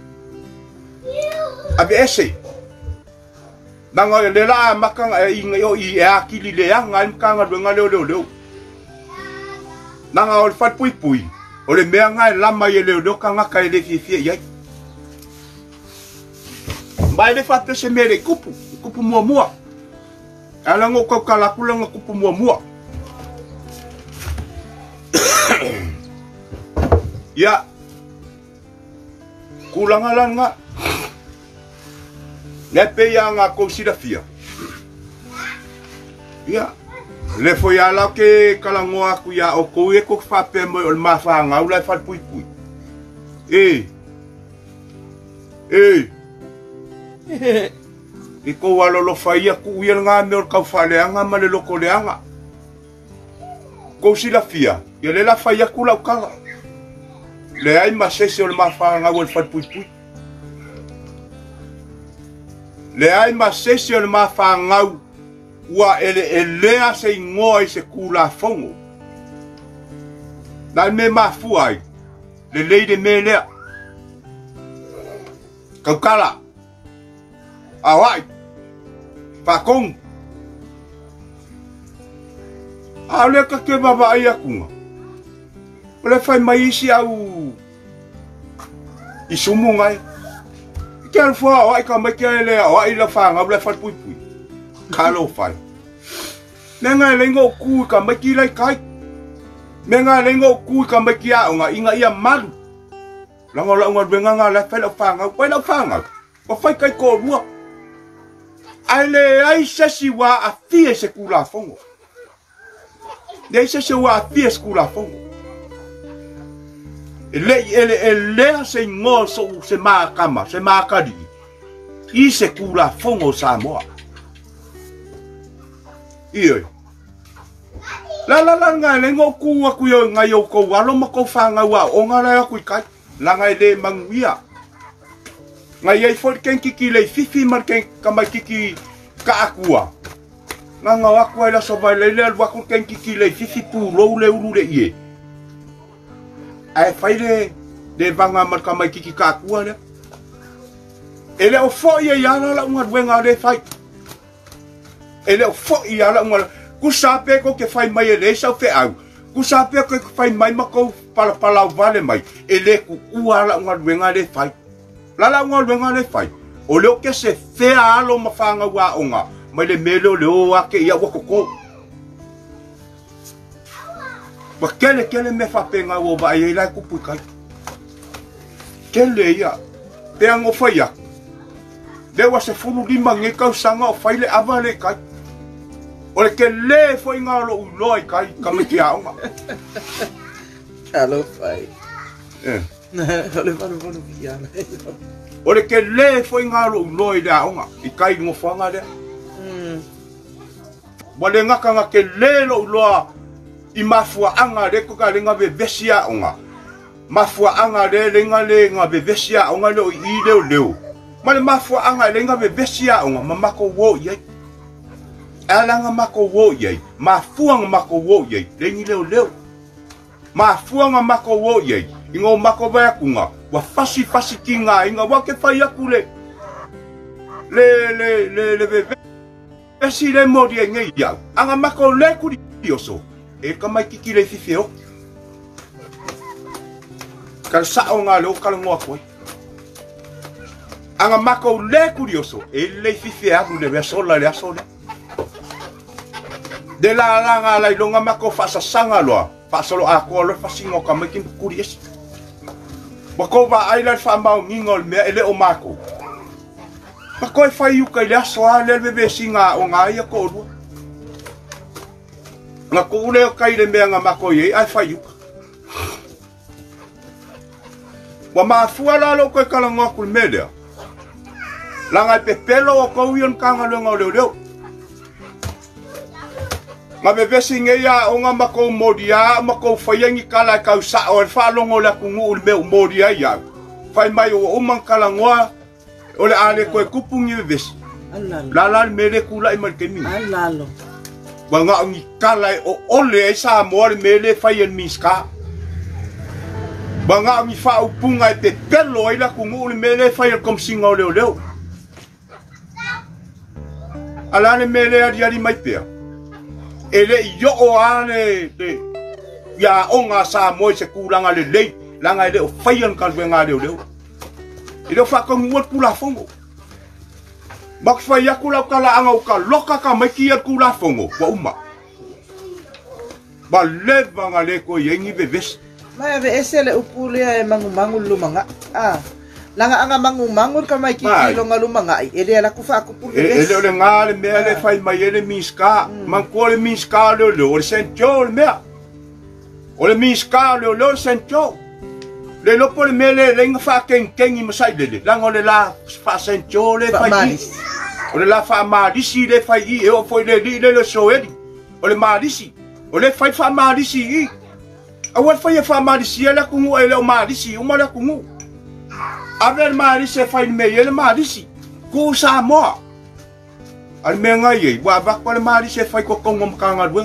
Ave ese. Nanga le la makanga e inga yo i e akili le anga mkanga nga leo. Nanga o fal pui. O le mea nga la mai leo kanga kai le fie yai. Mai le fa pese mere kupu mua. Ala ngo ko kala kula ngo kupu mua. Ya. Kulanga nga. Nepe ya nga ko sida fia. Ya. Le fo ya la ke kala ngo aku ya o ko e ko fa pe mo o ma fa nga ula fa pui. I ko walo lo faia ku ia nga me o ka faleanga ma le loko leanga. Ko sila fia, ia le la faia ku la kala. Le ai ma sese o le mafa nga o fa pui. Le ai ma sese o le mafa nga ua elea se ingoa i se kula fongo. Na me mafu ai, le leide me lea. Kaukala. awai pakong ale ka ke baba ia kunga ole fai mai isi au isumu ngai ke fo awai ka mai ke le awai la fanga le fat pui pui kalo fai nenga lengo ku ka mai ki lai kai menga lengo ku ka mai ki a nga inga ia malu lango lango benga la fai la fanga ba fai kai ko rua ale ai sesi wa a fie se kula fongo dei se wa a fie se kula fongo ele se ngo so se ma kama se ma kadi i se kula fongo sa moa iyo la nga lengo ku aku yo nga yo ko walo mako fanga wa o nga la ku kai la nga le manguia nga ye for ken kiki le fifi mar ken kama kiki ka akua nga aku la so ba le wa ku ken kiki le fifi pu lo le ulu le ye ai fai de vanga mar kama kiki ka akua le ele o fo ye ya la nga wenga le fai ele o fo ya la nga ku sape ko ke fai mai ele sa fe au ku sape ko fai mai mako pala vale mai ele ku uala nga wenga le fai la nga wenga le fai o le ke se fe alo mafanga wa onga mai le melo le o ake ia wa ko ba kele me fa penga wo ba ye la ku pu kai kele ia te ango fai ya de wa se fulu lima nge kau sanga o fai le avale kai o le ke le foi ngalo u loi kai kamiti a onga Kalo fai. Ole vanu via. O le ke le foi ngalo u loi da onga I kai ngo fanga de. Wale ngaka nga ke le lo loa I mafua anga de ko ka lenga be vesia onga. Mafua anga de lenga le nga be vesia onga le I leo. Male mafua anga lenga be vesia onga mamako wo ye. Alanga mako wo ye, mafuanga mako wo ye, lengi leo. Mafuanga mako wo ye, ingo mako ba kunga, wa fasi kinga inga wa ke fai aku le esi le modi ngai ya. Anga mako le ku dioso. E ka mai kiki le fifeo. Kal sa onga lo kal ngo ko. Anga mako le ku dioso, e le fifea ku le besola le asola. De la langa la longa mako fa sanga loa fa solo a ko lo fa singo ka makin kuries bako ba island fa mau ngingol me ele o mako bako fa yu ka le so ale bebe singa o nga ya ko do na ko le ka ile me nga mako ye ai fa yu wa ma fuala lo ko kala ngakul media langa pepelo ko yon kanga lo ngoleo ma bebe singe ya onga mako modia mako fayangi kala ka sa o fa longo la kungu me modia ya fai mai o man kala ngoa ole ale ko kupungi bes la mele kula I mal kemi alalo banga ngi kala o ole sa mor mele fayen miska banga ngi fa upunga te pelo ila kungu mele fayen kom singo leo ala mele ya di mai pe ele yo o ane de ya onga sa moi se kulanga le langa ele o fayan kan venga de ele fa ko ngot kula fongo bak fa ya kula kala anga ka loka ka maki kula fongo wa umma ba le vanga le ko yengi bebes mai ave esele upulia e mangu lumanga langa anga mangu ka mai ki longa lumanga ele ala ku fa ku pu ele ole ngale me ele fai mai ele miska man ko le miska le sentio me ole miska le sentio le lo por mele le fa ken I masai le langa ole la fa sentio le fai ole la fa madisi le fai I o foi le soedi ole madisi ole fai fa madisi I awal fai fa madisi ele ku ele o madisi o mala ku Aver mari se fai me ele mari si ku sa mo al menga ye wa ba ko mari se fai ko ngom kanga dueng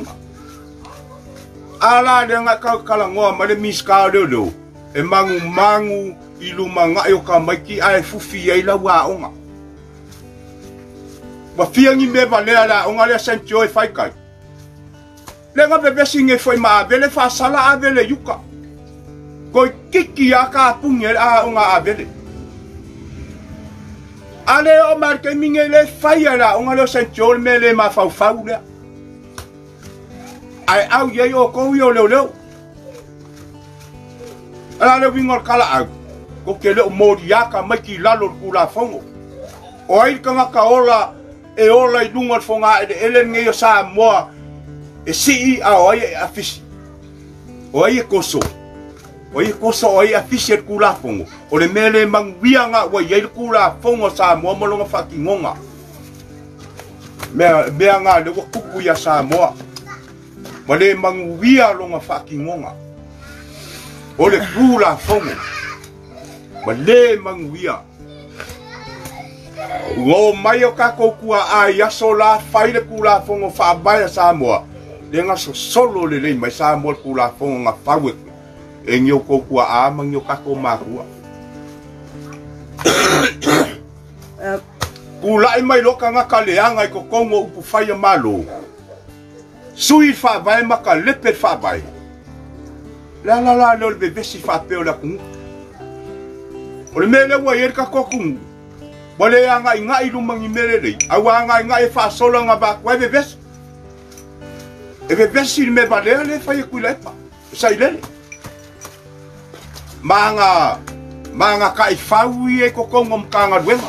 ala de nga ka kala ngo ma le miska do e mangu ilu manga yo ka mai ki ai fufi ai la wa onga wa fiangi me valea la onga le St. Joe fai kai le nga bebe singe foi ma vele fa sala a vele yuka ko kiki aka punge a onga a vele ale o marke minge le fai la onga le St. Joe me le ma fau fau le ai au ye o ko yo le ala le wingor kala au ko ke le moriaka mai ki lalo kula fongo o ai kanga ka ola e ola I lunga fonga e ele nge sa moa e si a o ai afisi o ai koso o ai afisi kula fongo o le mele mangwianga wa ye kula fongo sa moa molonga fakingonga me anga le kupu ya sa moa male mangwia longa fakingonga o le kula fongo male mangwia Ngo mayo kako kua a yaso la faile kula fongo fa baya Samoa. Denga so solo le mai Samoa kula fongo nga fawe. Engyo ko kua a mangyo kako makua. Kula mai loka nga kaleanga ko kongo upu faya malo. Sui fa baya maka lepe fa baya. La lo le bebe si fa peo la kung. Ole mele wa yer kako kung. Bole anga inga ilumangi merele awa anga inga e fa solo nga ba kwa bebes e bebes il me bale le fa yekulepa sa ile manga kai fawi e kokongo mkanga dwema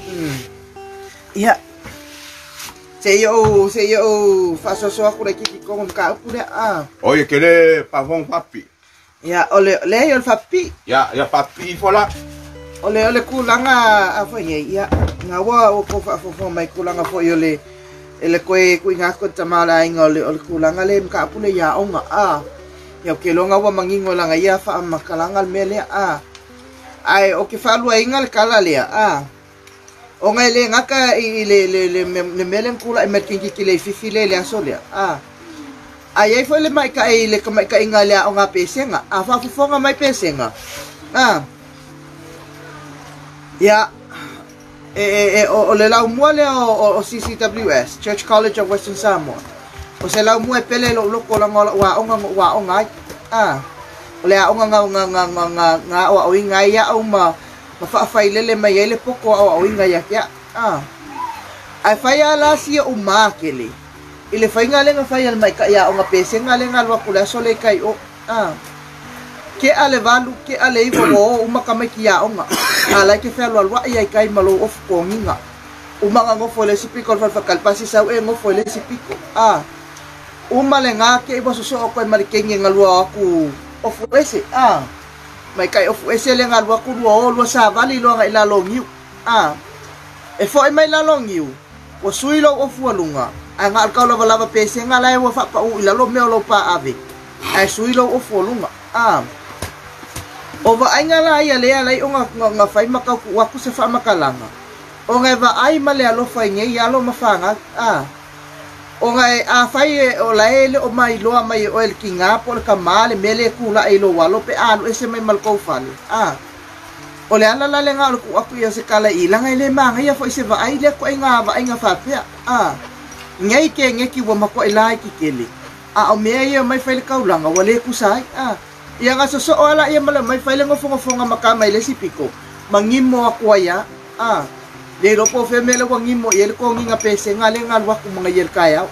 ya se yo fa so aku ki kongo mka pure a oye kele pavon papi ya ole le yo papi ya papi fola Ole kulanga afo ye ya ngawa o ko fa mai kulanga fo yo le ele koe nga ko tamala inga ole kulanga le mka pule ya onga a ya ke longa wa mangingo langa ya fa makalanga mele a ai o ke fa lua inga le kala le a onga le ngaka le mele kula e metkingi ki le fifile le asole a ai fo le mai ka le ka inga le onga pesenga a fa fonga mai pesenga a Ya, o le lau mua le o CCWS, Church College of Western Samoa. O se lau mua pele lo loko la wa onga o le onga nga o inga ya o ma fa lele mai ele poko o inga ya ai fai ala si o ma kele. Ile fai nga le nga fai al mai ka ya onga pese nga le nga lo kula so le kai o ke ale valu ke ale ivo o umakame ki ya onga ala ke fa lo wa ia kai malo of konginga umanga ngo fole sipiko fa kalpasi sa e ngo fole sipiko umalenga ke ibo so ko mari kengi ngalwa aku of ese mai kai of ese le ngalwa ku lo sa vali lo nga ila longiu e fo mai la longiu o suilo of walunga anga ka lo lava pese ngala e wo fa pa u ila lo me lo pa ave ai suilo of walunga Ova ainga la ia lea lai o nga fai maka waku se wha makalanga. O nga eva ai ma lea lo fai nge i alo mawhanga. O nga a fai o la ele o mai loa mai o el ki ngā po le ka maa le mele kula e lo walo pe alo ese mai malkou fale. O le ala la le ngā lo ku aku ia se kala i langa ele maa ia fo ise va ai le ko e ngā va ai ngā whapea. Ngai ke ngeki wa mako e lai ki kele. O mea ia mai fai le kaulanga wale kusai. Ia nga so ala ia mala mai faile ngofonga makama ile sipiko mangimo ako ya le ropo femele ko ngimo yel ko nginga pese ngale ngalwa ku mga yel kaya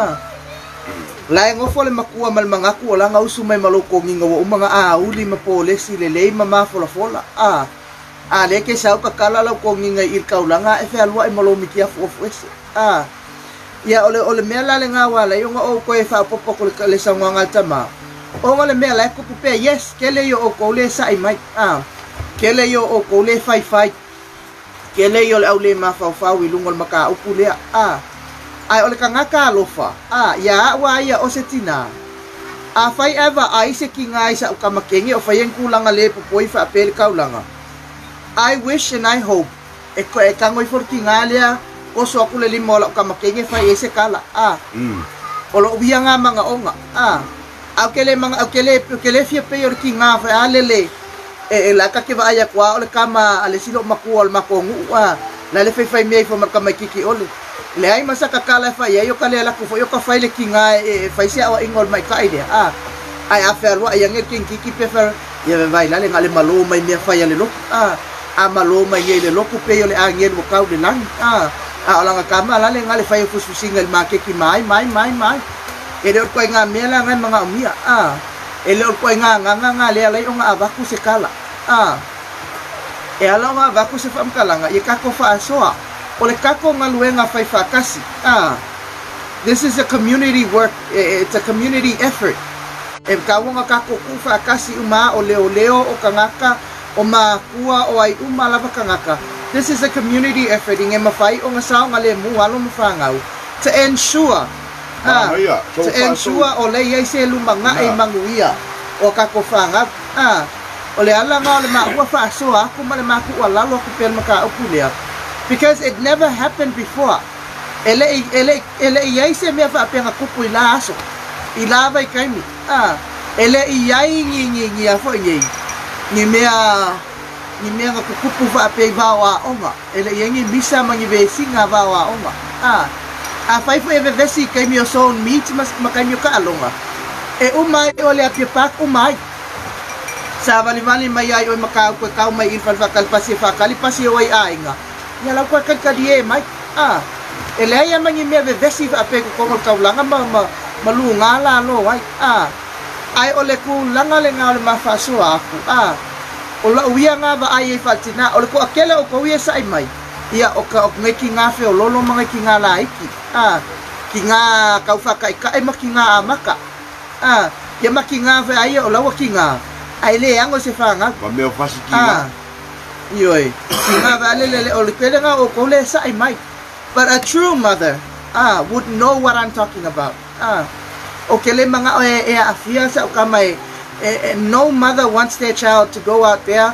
la ngofole makua mal mga ku la nga usumay maloko nginga wo mga uli mapole silele mama fola le ke sa ka kala la ko nginga il kaulanga e fe alwa e malo mikia fo ia ole mela le nga wala yo nga o ko e fa popo ko le sangwa tama o ngale mea la ko pupe yes kele yo o ko le sai mai kele yo o ko le fai kele yo le au le ma fa wi lungol maka upu le ai ole ka ngaka lofa ya wa ya o setina fai eva ai se kinga isa ka makengi o fayen kulanga le pupoi fa pel kaulanga I wish and I hope e ko e kangoi for kinga le o so ku le limola ka makengi fa ese kala olo bianga manga onga Akele fia peor ki nga fa alele la ka ke va ya kwa ole kama ale silo makuol makongu la le fai mei fo marka mai kiki ole Le ai masa kakala fa ia yo kale la ku fo yo ka faile kinga fa sia o ingol mai ka ide ai aferwa yang king kiki prefer ia vai la le ngale malo mai me fa ia le lo a malo mai ia le lo ku pe yo le angel mo kau de lang ola kama la le ngale fa yo fusu single ma ke ki mai e le ko nga me la ngai mga umia e le ko nga le lai o nga abaku se kala e ala nga abaku se fa mkalanga ia ka ko fa soa ole kako ngaluenga fai fakasi this is a community work, it's a community effort e kawonga kako ku fakasi uma o leo o kangaka o makua o ai uma lava kangaka. This is a community effort inge mafai o nga sao ngale mu walo mafangau to ensure to ensure o le yai se lumanga e manguia o kako fanga ole ala nga le ma fa so aku male maku wala lo ku pel maka opulea because it never happened before. Ele iai se mea fa penga kupu ila aso. Ila vai kaimi. Ele iai ngi afo ngi. Ni mea nga kupu fa pe bawa onga. Ele iai ngi bisa mangi besi nga bawa onga. A fai fo eve vesi kaimi o so meat mas makanyo ka alonga. E umai ole api pak umai. Sa vali mai ai o makau ko kau mai infal fa kalpasi o ai ainga. Ya la kwa kadie mai ele ya mangi me vesi ape ko ngol kaulanga malunga la lo ai ai ole ku langa le ngale mafaso aku ola uia nga ba ai fatina ole ko akele o ko uia sai mai ia o ka ngeki nga fe o lolo mga kinga la iki kinga kau fa kai kai makinga amaka ya makinga fe ai o la kinga ai le ango se fanga ba me fasi kinga Yoi, but a true mother would know what I'm talking about. No mother wants their child to go out there.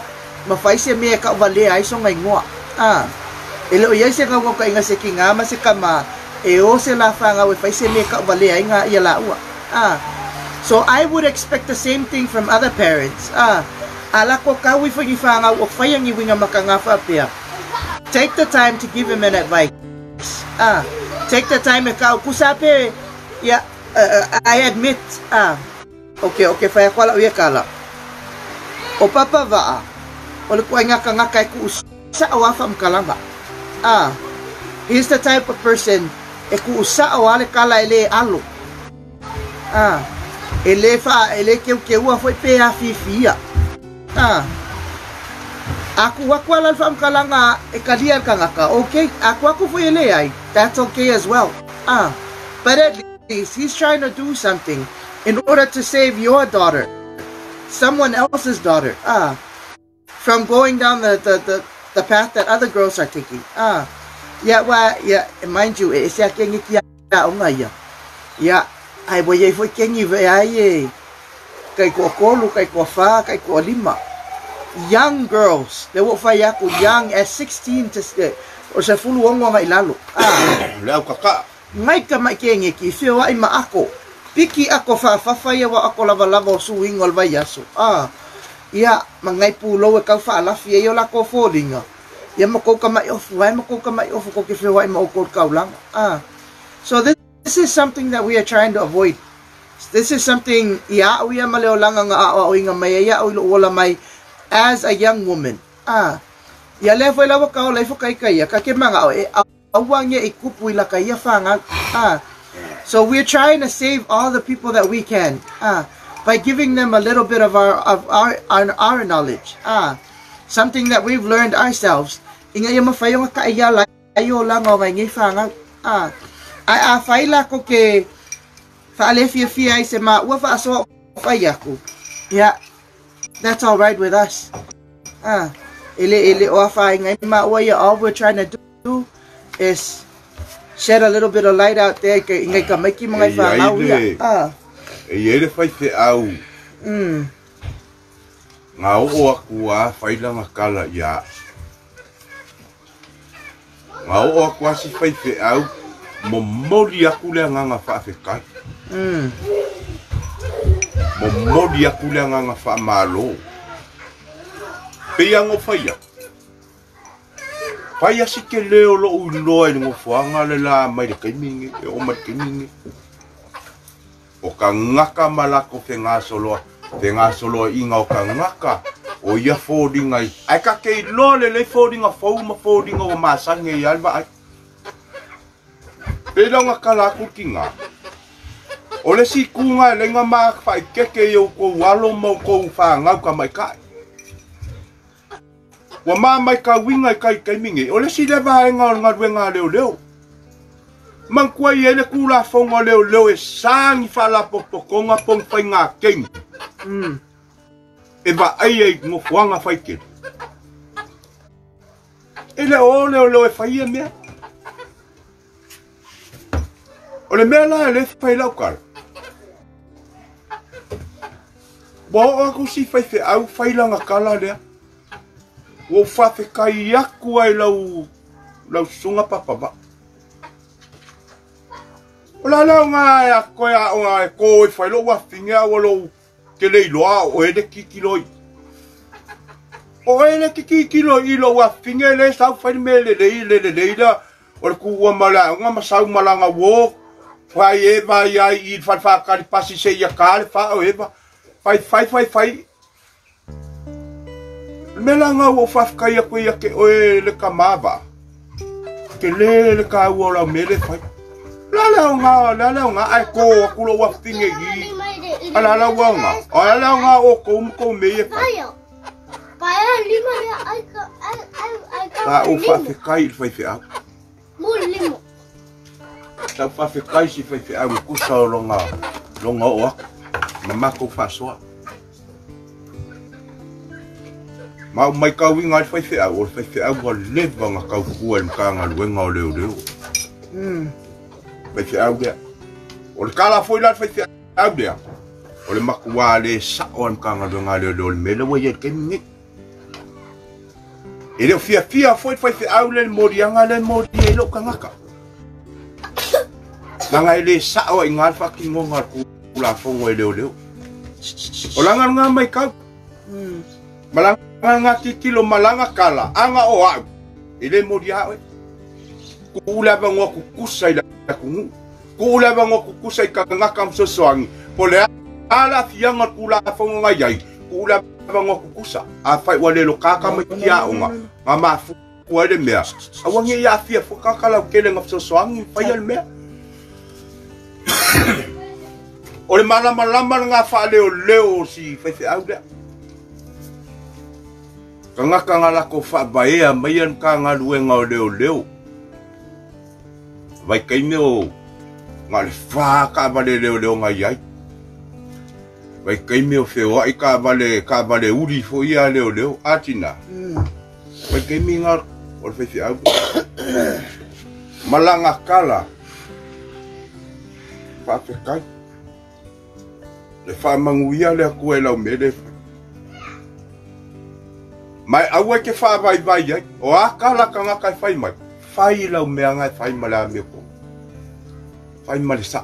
So I would expect the same thing from other parents. Ala ko kawi fo gifanga o fayang iwinga makangafa pia. Take the time to give him an advice. Take the time ikaw kusape ya I admit okay faya kwala uya kala. O papa va o ko nga kay ku sa awafa mkalamba. He's the type of person e ku sa awale kala ele alo. Ele ke wa foi pe afifia. Aku wala fam kalanga e kalian kangaka. Okay, aku fo ele ai. That's okay as well. But at least he's trying to do something in order to save your daughter, someone else's daughter, from going down the path that other girls are taking. Mind you, it's ya kengi kia onga ya. Ya, ai boye fo kengi ve ai. Kay ko kolu, kay ko fa, kay ko lima. Young girls, they will fire ako young as 16 to o sa fulu nga ilalo. Leo kaka. Ngay ka makienge ki fio ay maako. Piki ako fa faya wa ako lava suwingol bayaso. Ya mangay pulo ka fa alafi yo la ko folinga. Ya mako ka mai off ko ki fio ay maokol ka lang. So this is something that we are trying to avoid. This is something uya maleo lang nga nga mayaya wala may as a young woman. Ya levo lawa ka olay fo kay kaya kakimanga awang niya ikupuy la kaya fanga. So we're trying to save all the people that we can by giving them a little bit of our knowledge. Something that we've learned ourselves. Inga yung mafayo nga kaya layo lang o ngay fanga. Ay faila ko ke faalefia fia ay sema wa fa aso faya ko. Yeah. That's all right with us. Ili ofa ngay mawaya. All we're trying to do is shed a little bit of light out there. Ngay kamaki mga fangaw ya. Ele fai te au. Ngau o aku fai lang akala ya. Ngau o aku si fai te au. Momoli aku le nga fa fe kai. Momodi aku le nga fa malo. Pe yang o faya. Fai asi ke leo lo uloa ni ngofuanga le la mai de kaimingi e o mai kaimingi. O ka ngaka malako whenga solo inga o ka ngaka o ia fōdinga i. Ai ka kei lole le fōdinga fōdinga o masange i alma ai. Pēra ngā kalako ki ngā. O le si kunga le ngā maa whai keke i o kou walo mau kou whāngau ka mai kai. Wa maa mai ka winga i kai kaimingi. O le si le vaenga o ngā ruenga leo. Man kua i ele kula whonga leo e sāngi whala popokonga pong whai ngā kengi. E wa ai ngō whanga whai kere. E le leo e whai e mea. O le mea la e le whai lau kara. Wa o ako si whai whi au whai langa kala lea. Wo whawhi kai aku ai lau sunga papaba. O la lau ngā e a koe a o ngā e koe whai lo wawhinga o lo ke lei loa o e le kikiloi. O e le kikiloi i lo wawhinga le sau whai me le la. O le kuwa mala o ngā masau malanga wō. Whai e vai ai i whakari pasi se ia kāre wha o eva. Whai. Mela ngā o whafkai a koe a ke oe le kamaba. Ke le ka ua lau mele whai. Lalau ngā ai kō a kulo wa whinge i. Lalau ngā. O lalau ngā o kou mei e whai. Paia lima ya ai ka. O whawhikai i whai whiau. Mo limo. Tau whawhikai si whai whiau i kusa o longa o aku. Mamako whasoa. Mau mai kau inga i whai whiau, o whai whiau wa lewa ngā kau kua i mkanga luenga o leo. Whai whiau dea. O le kala fwoi la whai whiau dea. O le maku wā le sao i mkanga luenga leo le mele wa iet kemi. E leo fia fwoi whai whiau le morianga le mori e lo kangaka. Nanga i le sao i ngā whaki ngonga kula fongo e leo. O langa ngā mai kau. Malanga kikilo malanga kala anga o au ile modi hawe kula ba ngo kukusa ila kungu kula ba ngo kukusa ka ngaka msosoangi pole ala fianga kula fonga ngai kula ba ngo kukusa a fai wale lo kaka makia onga mama fu wale mea awangi ya fia foka kala kele ngapsosoangi fai al mea ole malama nga fa leo si fai au de Kangaka ngala ko fa baea maian ka ngaluenga o leo. Vai kaime o ngal fa ka vale leo ngai ai. Vai kaime o feo ai ka vale uri fo ia leo atina. Vai kaime ngal o fe au. Malanga kala. Fa fe kai. Le fa manguia le ko ela o mede. Mai aua ke wha vai ai, o a kala ka ngā kai whai mai. Whai lau mea ngai whai mala me ko. Whai male sa.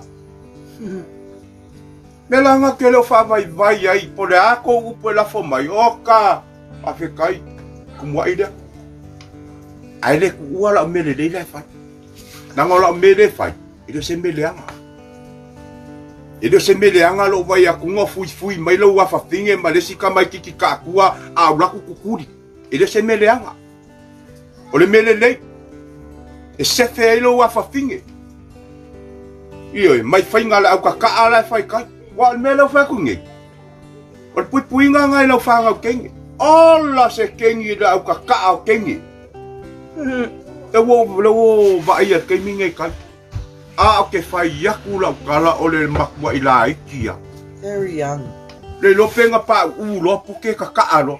Mela ngā ke leo wha vai ai, po le a ko upo la fo mai, o ka a whi kai, kumwa ida. Ai le ku ua lau mele le lai whai. Nanga lau mele whai, ido se mele anga. Ido se mele anga lo vai a kunga fui mai lo wa fafinge ma le sika mai kiki ka kua a ulaku kukuri. Ido se mele anga. O le mele lei. E se fe lo wa fafinge. Iyo mai fainga la au ka ala fai kai. Wa mele fa kunge. O pui nga ngai lo fa nga kenge. Ola se kenge la au ka au kenge. E wo va ia ke minge kai. A ke fai yaku lau kala o le makua i la ikia. Very young. Le lopenga pa lopu ke kakaalo.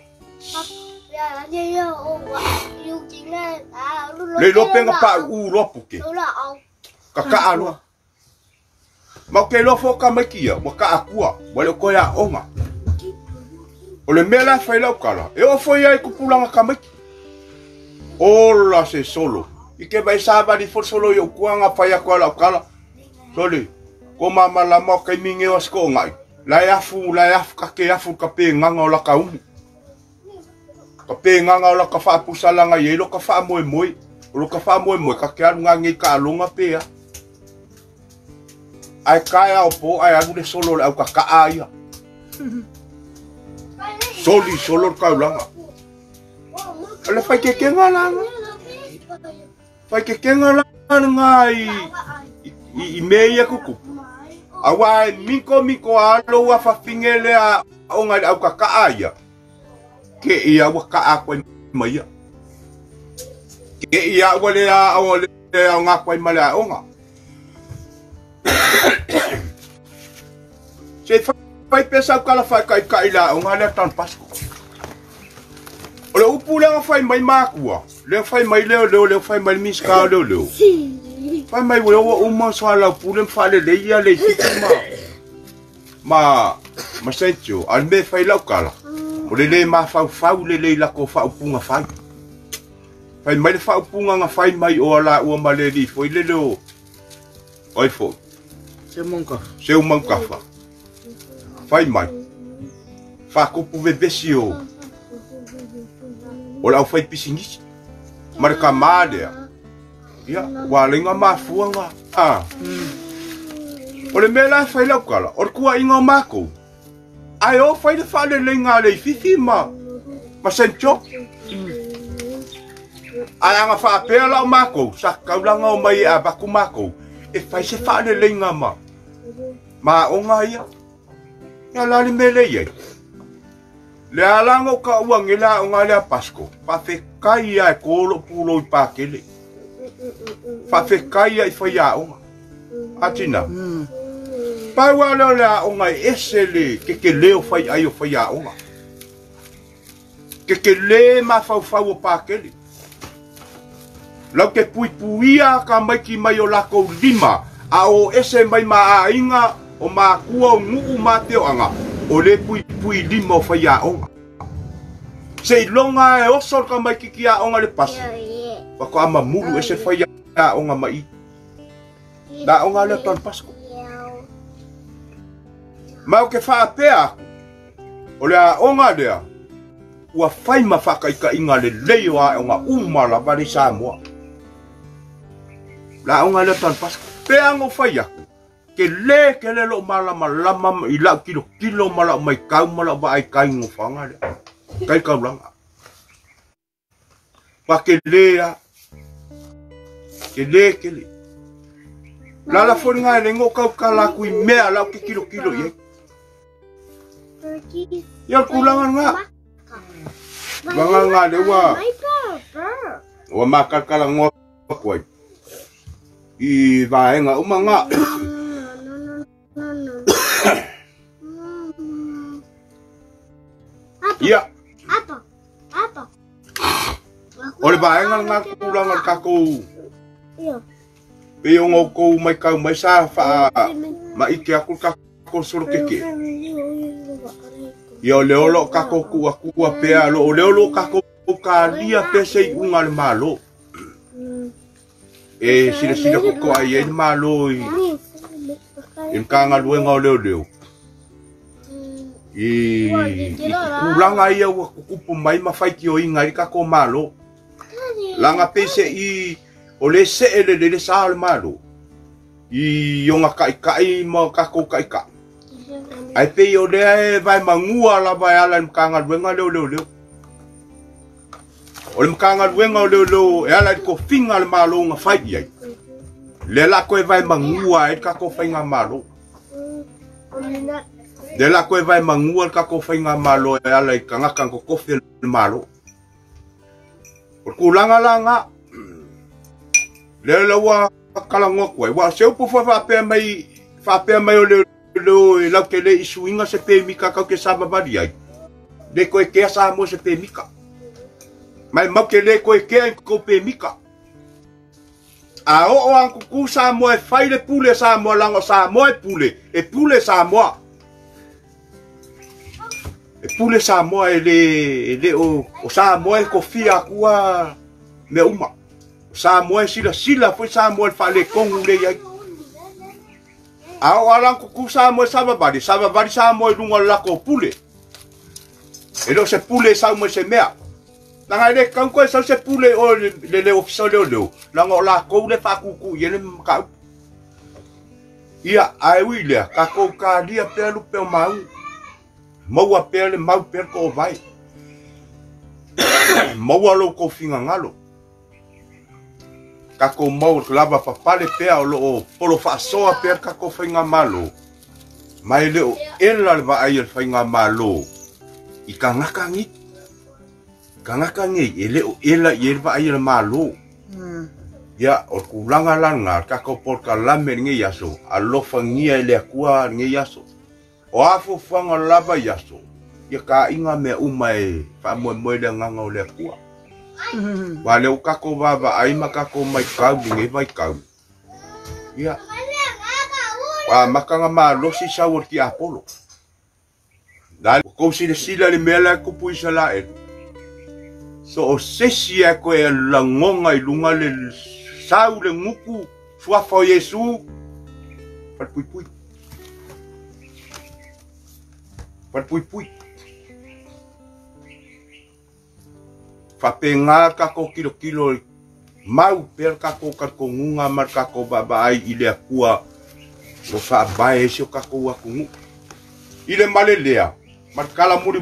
Le lopenga pa lopu ke kakaalo. Ma ke lofo ka makia, wa ka akua, wa le koia onga. O le mela fai lau kala, e o foi ai kupulanga ka maki. Ola se solo. Ike vai saba di for solo yo kuanga fai ako lau kala. Soli, ko mama la mo kai minge o sko ngai. La yafu ka ke yafu ka pe nganga o la ka umu. ka penganga o la ka whaapusalanga i lo ka wha moe moe. O lo ka wha moe moe ka ke anu ngangi ka alonga pea. Ai kaya o po ai anu le solo le au ka aia. Soli solo ka ulanga. Ala fai ke kenga langa. Fai ke kenga langa i meia kuku. Awa miko alo wa fa fingele a onga au ka aia. Ke ia wa ka akwa mai. Ke ia wa le a o le nga kwa mai la onga. Se fai pesa kala fai kai la onga le tan pasko. Ole upu le fai mai makua. Le fai mai le fai mai miska le. Fai mai wo uma so ala pule fale le ia le fikima. Ma sencho al me fai la kala. Ole le ma fau le la ko fa upunga fai. Fai mai le fa upunga nga fai mai o ala o ma le li foi le lo. Oi fo. Se monka fa. Fai mai. Fa ko puve besio. Ola fai pisingis. Marka madea. Ya, walinga mafuanga. Ole mela fai la kala. Or kua inga mako. Ai o fai de fale lenga le fifi ma. Ma sencho. Ai anga fa pea la mako. Sa kaulanga o mai a baku mako. E fai se fale lenga ma. Ma onga ia. Ya lali mele ye. Le alango ka uangila onga le pasko. Pa fe kai ai kolo pulo I pakele. Fa fe kai ai fa ya onga. Atina. Pa wala le onga esele ke leo fai ai o fa ya onga. Ke le ma fa o pakele. Lau ke puia ka mai ki mai o lako lima. A o ese mai ma a inga o ma kua o ngu ma teo anga. O le pui lima o fai a onga. Se longa e osol ka mai kiki a onga le pasu. Wako ama mulu e se fai a onga mai. Da onga le ton pasko. Mau ke faa pea. O le a onga lea. Ua fai ma whakaika inga le leo a onga umala bari sa moa. La onga le ton pasko. Pea ngo fai aku. Ke le lo malama I lau kilo mala mai kau mala ba ai kai ngofanga le. Kai kau langa. Pa ke le. La foringa le ngo kau kala kui mea lau ke kilo ye. Ya kulanga nga. Nga le wa. Wa makakala ngo koi. I vaenga umanga. Ya. Apa? Ole baenga nga kulanga kako. Iya. Pe ngo ko mai kau mai sa fa ma ike aku kako soro keke. Yo leolo kako ku aku pe alo leolo kako ka lia pe sei unga le malo. Sila ko ai e malo in kanga luenga leo. Kulanga ia wa kupu mai mafai ki o inga I kako malo. Langa pese I ole se le sal malo. I yonga kai ma kako kai. Ai pe o le vai mangua la vai ala kanga luenga leo. Ole mkanga luenga leo e ala ko finga le malo nga fai ai. Le la ko vai mangua e kako fai nga malo. De la koe vai mangua ka ko fainga malo e ala I kanga ko kofi malo. Por kulanga langa. Le wa kalango koe wa se upu fa pe mai o le la ke le isuinga se pe mika ka ke sama bari ai. De koe ke sa mo se pe mika. Mai mo ke le koe ke ko pe mika. A o an ku sa mo e fai le pule sa mo langa sa mo e pule sa mo. E pule sa moa le o sa moa ko fia kua me uma. Sa moa sila foi sa moa fa le kongu le ai. A o alang ku sa moa sa bari sa moa lunga la ko pule. E lo se pule sa moa se mea. Nanga le kau koe sa se pule o le ofisa leo. Nanga la kou le whakuku i ene makau. Ia ai wile ka kou ka lia pelu pe mau. Maua pele mau per ko vai. Maua lo ko finga ngalo. Ka kou mau lava papale pea o lo polo fasoa per ka kou finga malo. Mai leo ela le va ai finga malo. I ka ngaka ngi. Ka ngaka ngi ele ela i va ai malo. Ya o kulanga langa ka ko por ka lame ngi yaso alo fangia ile akua ngi yaso o afu fanga lava yaso ya ka inga me umai fa mo le nganga ole akua wale o ka ko baba ai maka ko mai ka ngi vai ka ya wa makanga ma lo si sa worki apolo dal ko si le sila le mela ko puisa la e so o sesia ko e langonga i lunga le sau le nguku fua fo Yesu pat pui pui fa penga ka ko kilo mau per ka ko ngunga mar ka ko baba ai ile akua lo fa bae so ka ko akungu ile malelea mar kala muri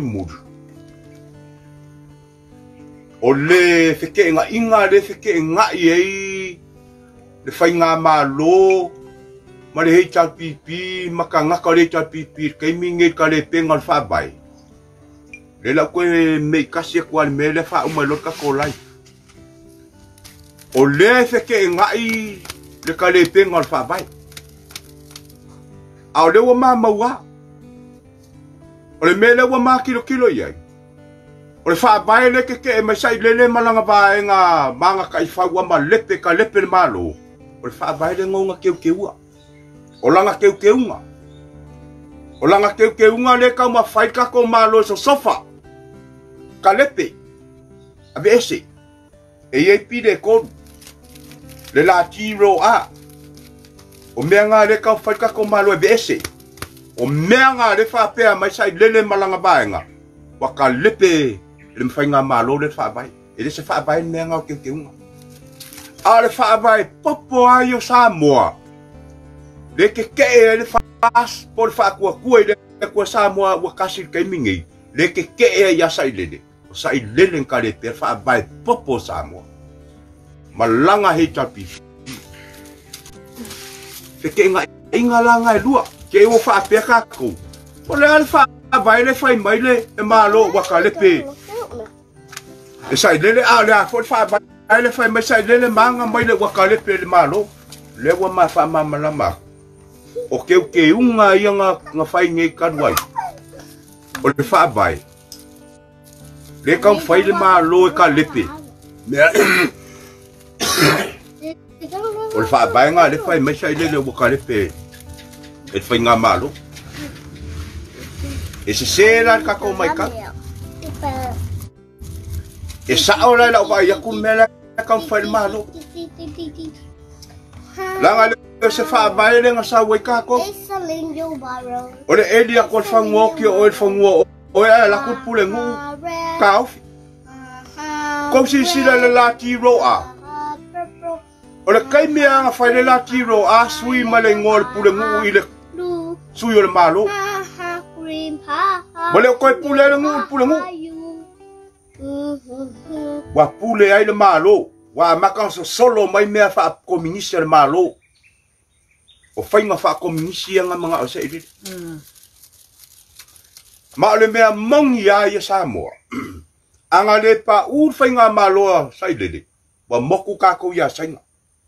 ole feke inga le feke ye le fainga malo ma le hei pipi makanga ka le pipi kai minge ka le penga fa bai le la koe me kasi ko al me le fa uma lo ka ko lai o le feke ngai le ka le penga fa bai a le wa maua o le me le wa ma kilo ye o le fa bai le ke me sai le malanga bai nga manga kai fa wa ma lepe ka lepe malo o le fa bai le ngonga keua o langa keunga o langa keunga le ka ma fai ka ko malo so sofa ka lepe abe ese e ye pide ko le la tiro a o menga le ka fai ka ko malo abe ese o menga le fa pe mai sai le malanga bai nga wa ka lepe le mfainga malo le fa bai ele se fa bai menga o keunga ale fa vai popo ayo Samoa le ke le fas por fa ku le ku Samoa wa kasi kai mingi le ke ya sai lele o sai lele ka le per fa vai popo Samoa malanga he tapi fe inga langa lua ke o fa pe ka ku o le alfa vai le fai mai le e malo wa ka le pe e sai lele ale for fa vai ai le fai mai sai le manga mai le wakale pe le malo le wa ma fa ma malama o ke unga ia nga fai ngai kadwai o le fa bai le ka fai le malo ka lepe o le fa bai nga le fai mai sai le wakale pe e fai nga malo e se sera ka ko mai ka e sa ora la wa ya kumela kan fai malo langa le se fa bai le nga sa wai ka ko o le elia ko fango ki o fango o la ku pule ngu ka ko si la tiro a o le kai me nga fai le la tiro a sui male ngol pule ngu ile sui o le malo mo le ko pule ngu wa pule ai le malo wa makan so solo mai mea fa komunisi le malo o fainga fa komunisi nga mga o se iri ma le mea mongi ya Samoa anga le pa ur fainga malo sai lele wa moku ka ko ya sainga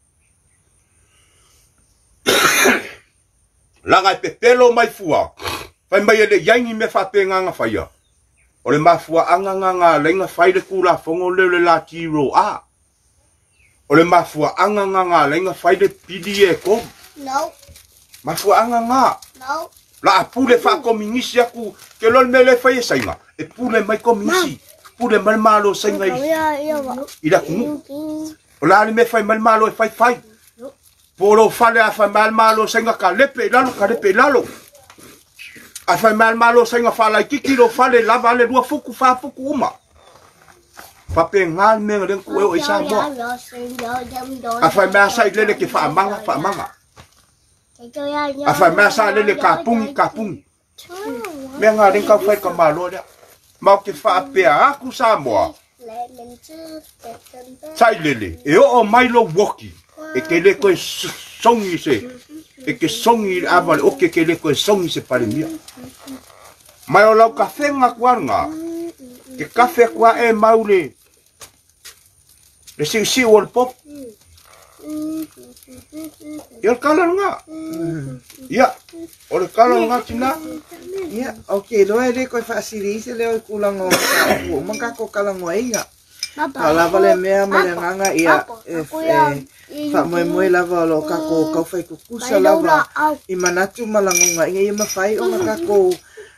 langa pepelo mai fua fai mai le yangi me fa penga nga faia o le mafua anga lenga fai le kula fongo le la tiro a o le mafua anga lenga fai le pidie ko No. Mafua anga No. la pule fa kominisi aku ke lol mele fai sainga e pule mai kominisi pule mal malo sainga ida ku o la me fai mal malo e fai polo fale a fai mal malo sainga ka lepe lalo a fai mal malo sainga fala kikiro fale lava le dua fuku fa fuku uma Papengal me ngalen ku o isa mo. Afai masa ile ke fa manga. Afai masa ile kapung. Me ngalen ka fai ka malo dia. Mau ke fa pe aku sa mo. Sai lele. E o mailo woki. E ke le ko songi se. E ke songi aval o ke le ko songi se pale mia. Mai o lau kafe nga kuanga. Ke kafe kwa e maule. Le si wal pop. Ya kalan nga. Ya. Ole kalan nga tina. Ya, okay, lo ele ko fa siri se le kulang o mangka ko kalang wa inga. Ala vale mea malenganga ia fa moe lava lo kako ka fai ku kusa lava I manatu malangonga inga ia mafai o kako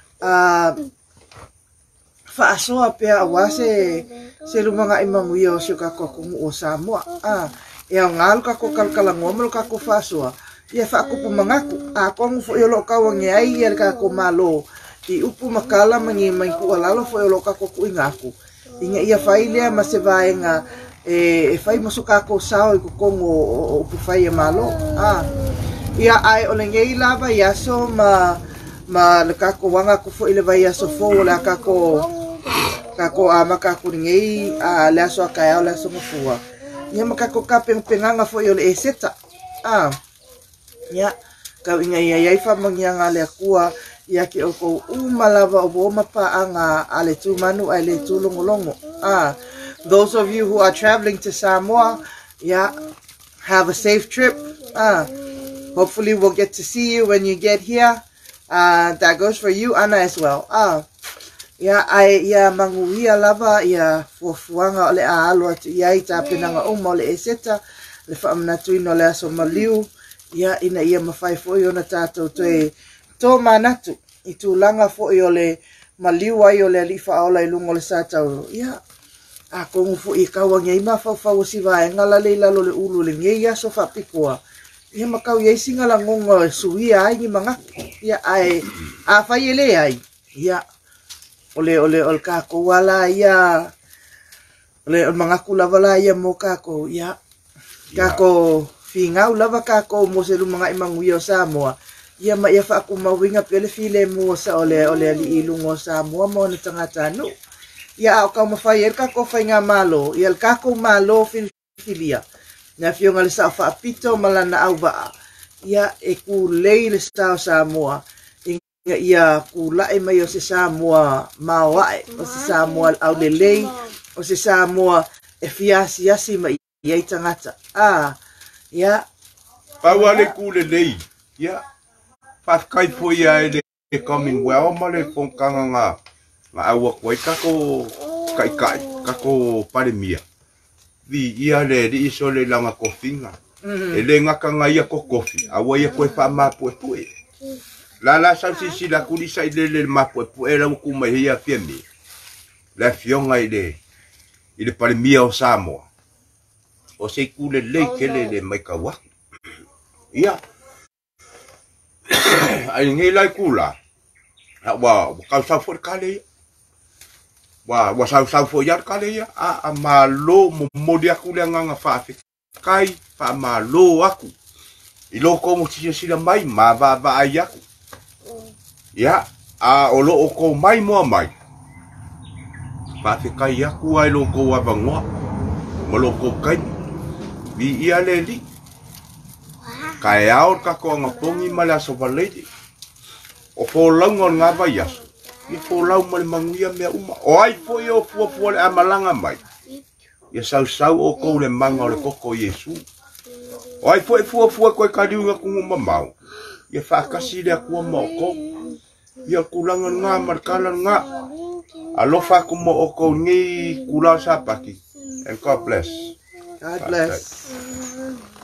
fa asoa pea awase se lumanga imanguia o sio kako kumu o Samoa ia ngal kako kalkalango mo kako fa asoa ia fa aku pumangaku ako fo yo lo kawange ai ia kako malo I upu makala mangi mai ku alalo fo yo lo kako ku ingaku inga ia fai lea ma se vaenga e fai masuka ko sao I kukongo o fai malo ia ai o lengei lava ia so ma le kako wanga ku fo ile vai aso fo la kako amaka ku ngei le aso ka le aso mafua ia makako kapeng penganga fo yo le eseta ia ka inga ia fa mangianga le akua ia ki o ko umalava o boma paanga ale tu manu ale tu longolongo those of you who are traveling to Samoa have a safe trip hopefully we'll get to see you when you get here that goes for you Anna as well ia manguia lava ia fuanga ole alo atu ia ita penanga ole eseta le fa amnatu no le aso maliu ia ina ia mafai fo yo na tato to manatu I tulanga fo I ole maliu ai ole alifa ola I lungo le satau ia a kongu fo I kawange I mafau si vaenga la leila lo le ulu le ngeia so fa pikoa ia makau ia singa la ngongo suia ai ni manga ia ai a fai ele ai ia ole kako wala ia ole manga kula wala ia mo kako ia kako fingau lava kako mo se lu manga imanguia o Samoa ia ma ia fa aku mawinga pele file mo sa ole ali ilungo Samoa mo na tangata no ia o ka mafai el kako fai nga malo ia el kako malo filia na fionga le sa fa pito malana au ba ia e ku lei le sta Samoa ia kula e mai o se Samoa mawae o se Samoa au le lei o se Samoa e fiasi mai ia tangata ia Pawale kule lei ia pas kai foi ai le Commonwealth male kongkanga nga awa koi kako kai kako paremia vi ia le di iso le langa kofinga ele ngaka nga ia ko kofi awa ia ko fa ma pue la sa si la kulisa ile ma pue la ku mai ia fiemi la fionga ile paremia o Samoa o se kule le kele le mai kawa ia ai ngai lai kula wa ka sa for kale wa sa for yar kale ya a malo mo dia kula nga fa kai fa malo aku I lo ko mo si la mai ma va ai aku ya a o lo ko mai mo mai fa kai aku ai lo ko wa bangwa mo lo ko kai vi ia le li kai aur ka ko ngapongi mala so valedi o fo langon nga vaya I fo lau mal manguia me uma o ai fo yo fo le amalanga mai ia sau o ko le manga o le koko Yesu o ai fo ko kadiunga ku mamau ia fa kasi le ku mo ko ia kulangan nga markalan nga alofa ku mo ko ni kula sapaki and God bless. God bless.